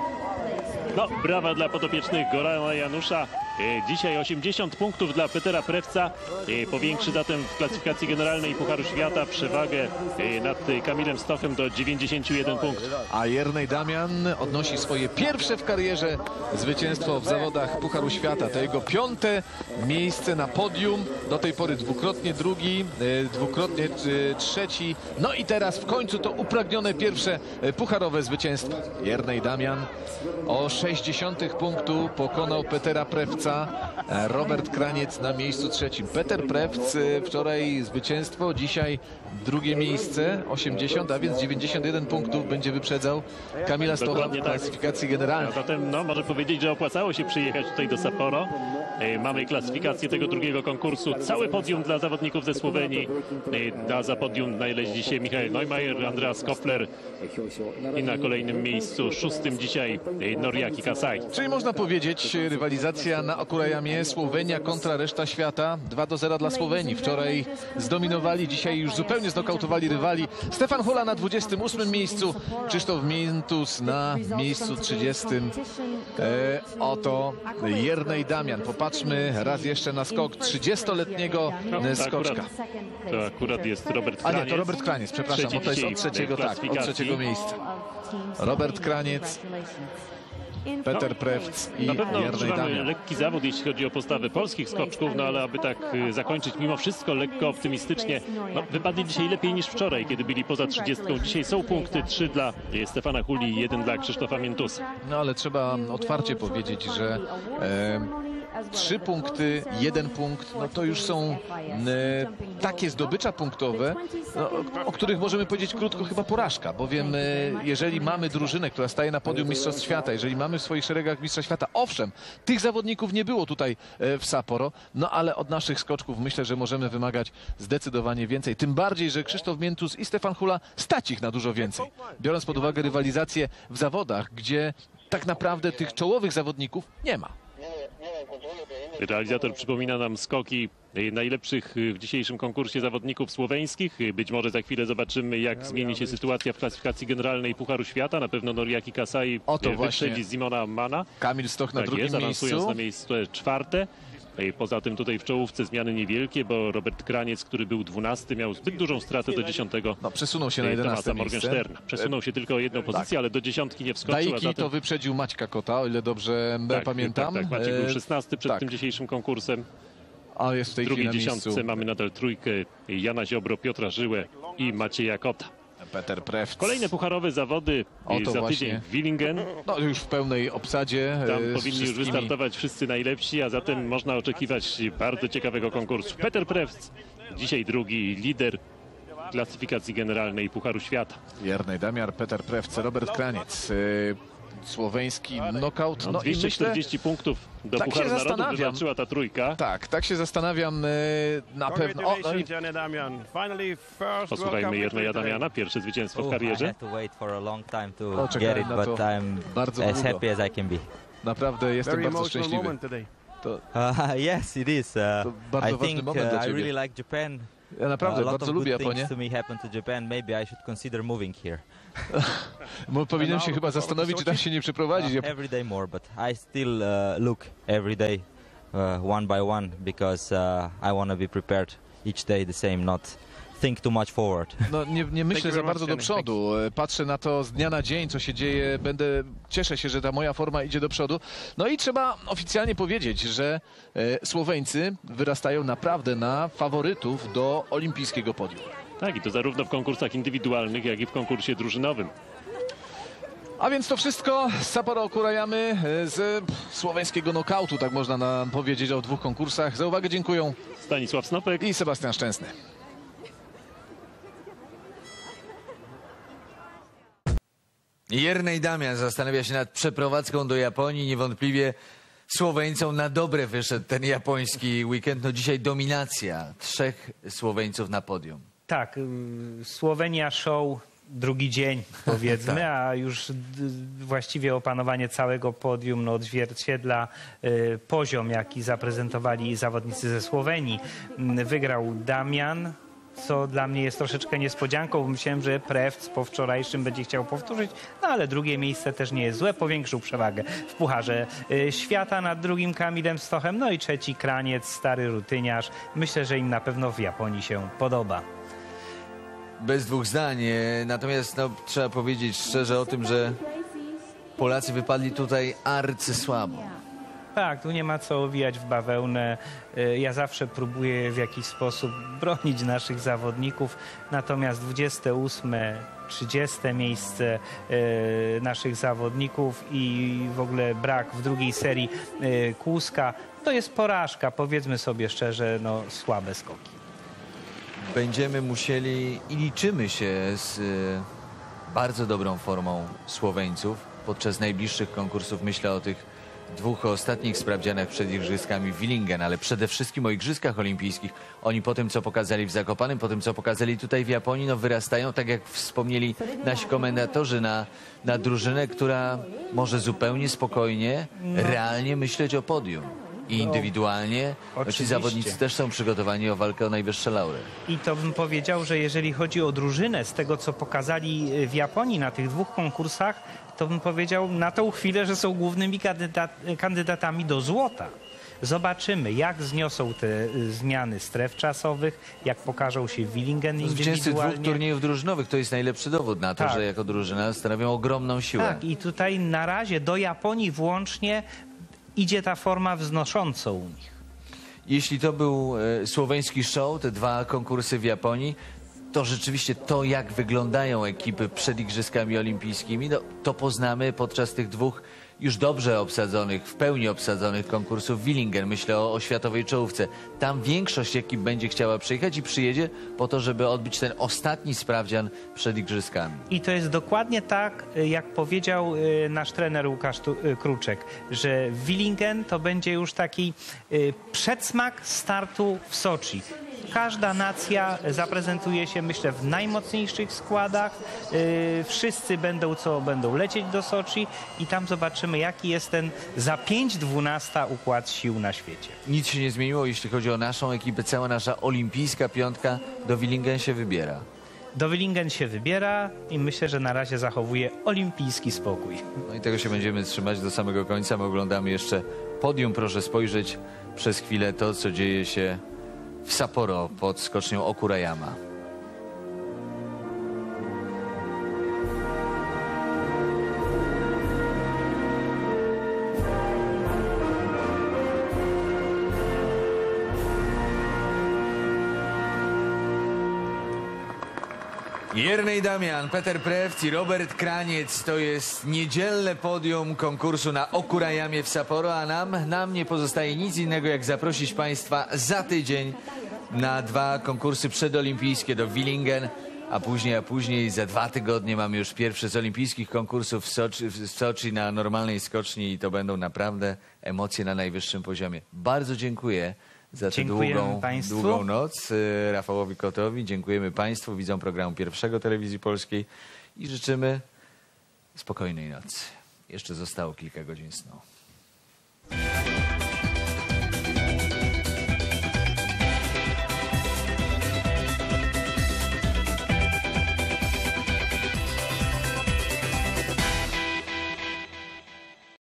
No, brawa dla podopiecznych Gorana Janusza. E, Dzisiaj osiemdziesiąt punktów dla Petera Prefca. E, Powiększy zatem w klasyfikacji generalnej Pucharu Świata przewagę e, nad Kamilem Stochem do dziewięćdziesięciu jeden punktów. A Jernej Damian odnosi swoje pierwsze w karierze zwycięstwo w zawodach Pucharu Świata. To jego piąte miejsce na podium. Do tej pory dwukrotnie drugi, e, dwukrotnie e, trzeci. No i teraz w końcu to upragnione pierwsze e, pucharowe zwycięstwo. Jernej Damian o sześćdziesiątych punktu pokonał Petera Prefca. Robert Kraniec na miejscu trzecim. Peter Preft wczoraj zwycięstwo, dzisiaj drugie miejsce, osiemdziesiąt, a więc dziewięćdziesiąt jeden punktów będzie wyprzedzał Kamila Stocha w Dokładnie tak. klasyfikacji A generalnej. zatem no, może powiedzieć, że opłacało się przyjechać tutaj do Sapporo. E, Mamy klasyfikację tego drugiego konkursu. Całe podium dla zawodników ze Słowenii. E, A za podium znaleźli się Michael Neumayr, Andreas Koffler i na kolejnym miejscu, szóstym dzisiaj, e, Noriaki Kasai. Czyli można powiedzieć, rywalizacja na Okurajamie, Słowenia kontra reszta świata. dwa do zera dla Słowenii. Wczoraj zdominowali, dzisiaj już zupełnie znokautowali rywali. Stefan Hula na dwudziestym ósmym miejscu, Krzysztof Miętus na miejscu trzydziestym. E, oto Jernej Damian. Popatrzmy raz jeszcze na skok trzydziestoletniego No, to skoczka. akurat, to akurat jest Robert A Kraniec. nie, to Robert Kraniec, przepraszam, bo to jest od trzeciego, tak, od klasyfikacji. trzeciego miejsca. Robert Kraniec, Peter Preft i Na pewno Jernej odczuwamy Damian. lekki zawód, jeśli chodzi o postawę polskich skoczków, no ale aby tak y, zakończyć mimo wszystko lekko optymistycznie, no, wypadli dzisiaj lepiej niż wczoraj, kiedy byli poza trzydziestką. Dzisiaj są punkty, trzy dla y, Stefana Huli, jeden dla Krzysztofa Miętusa. No ale trzeba otwarcie powiedzieć, że e, trzy punkty, jeden punkt, no to już są e, takie zdobycza punktowe, no, o, o których możemy powiedzieć krótko chyba porażka, bowiem e, jeżeli mamy drużynę, która staje na podium Mistrzostw Świata, jeżeli mamy w swoich szeregach Mistrza Świata, owszem, tych zawodników nie było tutaj e, w Sapporo, no ale od naszych skoczków myślę, że możemy wymagać zdecydowanie więcej, tym bardziej, że Krzysztof Miętus i Stefan Hula stać ich na dużo więcej, biorąc pod uwagę rywalizację w zawodach, gdzie tak naprawdę tych czołowych zawodników nie ma. Realizator przypomina nam skoki najlepszych w dzisiejszym konkursie zawodników słoweńskich. Być może za chwilę zobaczymy, jak zmieni się sytuacja w klasyfikacji generalnej Pucharu Świata. Na pewno Noriaki Kasai Oto wyprzedzi właśnie. Simona Mana. Kamil Stoch na Tak drugim jest, awansując miejscu. na miejsce czwarte. Poza tym tutaj w czołówce zmiany niewielkie, bo Robert Kraniec, który był dwunasty, miał zbyt dużą stratę do dziesiątego. No, przesunął się na jedenaste Tomasa miejsce. Morgensterna. Przesunął się tylko o jedną pozycję, ale do dziesiątki nie wskoczył. a Daiki zatem... to wyprzedził Maćka Kota, o ile dobrze tak, pamiętam. Tak, tak. Maciek E, był szesnasty przed tak. tym dzisiejszym konkursem. A jest w tej W drugiej chwili na dziesiątce miejscu mamy nadal trójkę Jana Ziobro, Piotra Żyłę i Macieja Kota. Peter Prewc. Kolejne pucharowe zawody Oto za właśnie. tydzień w Willingen. No, już w pełnej obsadzie. Tam e, z powinni już wszystkimi- wystartować wszyscy najlepsi, a zatem można oczekiwać bardzo ciekawego konkursu. Peter Prewc, dzisiaj drugi lider klasyfikacji generalnej Pucharu Świata. Jernej Damiar, Peter Prewc, Robert Kraniec. e, Słoweński knockout. No, No i myślę, dwieście czterdzieści punktów do tak się Pucharu Narodów zastanawiam. wywalczyła ta trójka. tak, tak się zastanawiam e, na pewno. O, no i Posłuchajmy Jerneja Damiana, pierwsze zwycięstwo w I karierze. had to wait for a long time to O, czekałem get it, na but to I'm bardzo as długo. happy as I can be. naprawdę jestem bardzo szczęśliwy. To, Uh, yes, it is. To Uh, bardzo I ważny think moment uh, dla I ciebie. really like Japan. ja naprawdę a lot bardzo of lubię good Japonię. things to me happened to Japan. Maybe I should consider moving here. Mo- Powinienem się chyba zastanowić, czy tam się nie przeprowadzić. Uh, every day more, but I still uh, look every day uh, one by one because uh, I want to be prepared each day the same, not think too much forward. No, nie, nie myślę za bardzo do przodu. E, Patrzę na to z dnia na dzień, co się dzieje. Będę, cieszę się, że ta moja forma idzie do przodu. No i trzeba oficjalnie powiedzieć, że e, Słoweńcy wyrastają naprawdę na faworytów do olimpijskiego podium. Tak, i to zarówno w konkursach indywidualnych, jak i w konkursie drużynowym. A więc to wszystko z Sapporo Okurayamy e, z słoweńskiego nokautu, tak można nam powiedzieć o dwóch konkursach. Za uwagę dziękuję Stanisław Snopek. i Sebastian Szczęsny. Jernej Damian zastanawia się nad przeprowadzką do Japonii. Niewątpliwie Słoweńcom na dobre wyszedł ten japoński weekend. No dzisiaj dominacja trzech Słoweńców na podium. Tak, y, Słowenia show drugi dzień powiedzmy, a już d- właściwie opanowanie całego podium no, odzwierciedla y, poziom, jaki zaprezentowali zawodnicy ze Słowenii. Mm, Wygrał Damian, co dla mnie jest troszeczkę niespodzianką, bo myślałem, że Prewc po wczorajszym będzie chciał powtórzyć, no ale drugie miejsce też nie jest złe, powiększył przewagę w Pucharze y, Świata nad drugim Kamilem Stochem, no i trzeci Kraniec, stary rutyniarz. Myślę, że im na pewno w Japonii się podoba. Bez dwóch zdań. E, Natomiast no, trzeba powiedzieć szczerze o tym, że Polacy wypadli tutaj arcysłabo. Tak, tu nie ma co owijać w bawełnę. Y, Ja zawsze próbuję w jakiś sposób bronić naszych zawodników, natomiast dwudzieste ósme, trzydzieste miejsce y, naszych zawodników i w ogóle brak w drugiej serii y, Kłuska, to jest porażka, powiedzmy sobie szczerze, no słabe skoki. Będziemy musieli i liczymy się z e, bardzo dobrą formą Słoweńców podczas najbliższych konkursów. Myślę o tych dwóch ostatnich sprawdzianach przed Igrzyskami w Willingen, ale przede wszystkim o Igrzyskach Olimpijskich. Oni po tym, co pokazali w Zakopanem, po tym, co pokazali tutaj w Japonii, no wyrastają, tak jak wspomnieli nasi komendatorzy, na, na drużynę, która może zupełnie spokojnie, realnie myśleć o podium. I indywidualnie no, ci oczywiście. zawodnicy też są przygotowani o walkę o najwyższe laury. I to bym powiedział, że jeżeli chodzi o drużynę, z tego co pokazali w Japonii na tych dwóch konkursach, to bym powiedział na tą chwilę, że są głównymi kandydat, kandydatami do złota. Zobaczymy, jak zniosą te y, zmiany stref czasowych, jak pokażą się w Willingen Zwycięzcy dwóch indywidualnie. turniejów drużynowych to jest najlepszy dowód na to, Tak. że jako drużyna stanowią ogromną siłę. Tak, i tutaj na razie do Japonii włącznie idzie ta forma wznosząca u nich. Jeśli to był e, słoweński show, te dwa konkursy w Japonii, to rzeczywiście to, jak wyglądają ekipy przed Igrzyskami Olimpijskimi, no, to poznamy podczas tych dwóch już dobrze obsadzonych, w pełni obsadzonych konkursów w Willingen. Myślę o, o światowej czołówce. Tam większość ekip będzie chciała przyjechać i przyjedzie po to, żeby odbyć ten ostatni sprawdzian przed Igrzyskami. I to jest dokładnie tak, jak powiedział y, nasz trener Łukasz Tu- y, Kruczek, że Willingen to będzie już taki y, przedsmak startu w Soczi. Każda nacja zaprezentuje się, myślę, w najmocniejszych składach. Yy, wszyscy będą co będą lecieć do Soczi i tam zobaczymy, jaki jest ten za pięć dwunasta układ sił na świecie. Nic się nie zmieniło, jeśli chodzi o naszą ekipę. Cała nasza olimpijska piątka do Willingen się wybiera. Do Willingen się wybiera i myślę, że na razie zachowuje olimpijski spokój. No i tego się będziemy trzymać do samego końca. My oglądamy jeszcze podium. Proszę spojrzeć przez chwilę to, co dzieje się w Sapporo pod skocznią Okurayama. Jernej Damian, Peter Prewc i Robert Kraniec. To jest niedzielne podium konkursu na Okurayamie w Sapporo, a nam, nam nie pozostaje nic innego, jak zaprosić Państwa za tydzień na dwa konkursy przedolimpijskie do Willingen, a później, a później za dwa tygodnie mamy już pierwsze z olimpijskich konkursów w Soczi, w Soczi na normalnej skoczni i to będą naprawdę emocje na najwyższym poziomie. Bardzo dziękuję za tę długą, długą noc y, Rafałowi Kotowi. Dziękujemy Państwu, widzom programu Pierwszego Telewizji Polskiej i życzymy spokojnej nocy. Jeszcze zostało kilka godzin snu.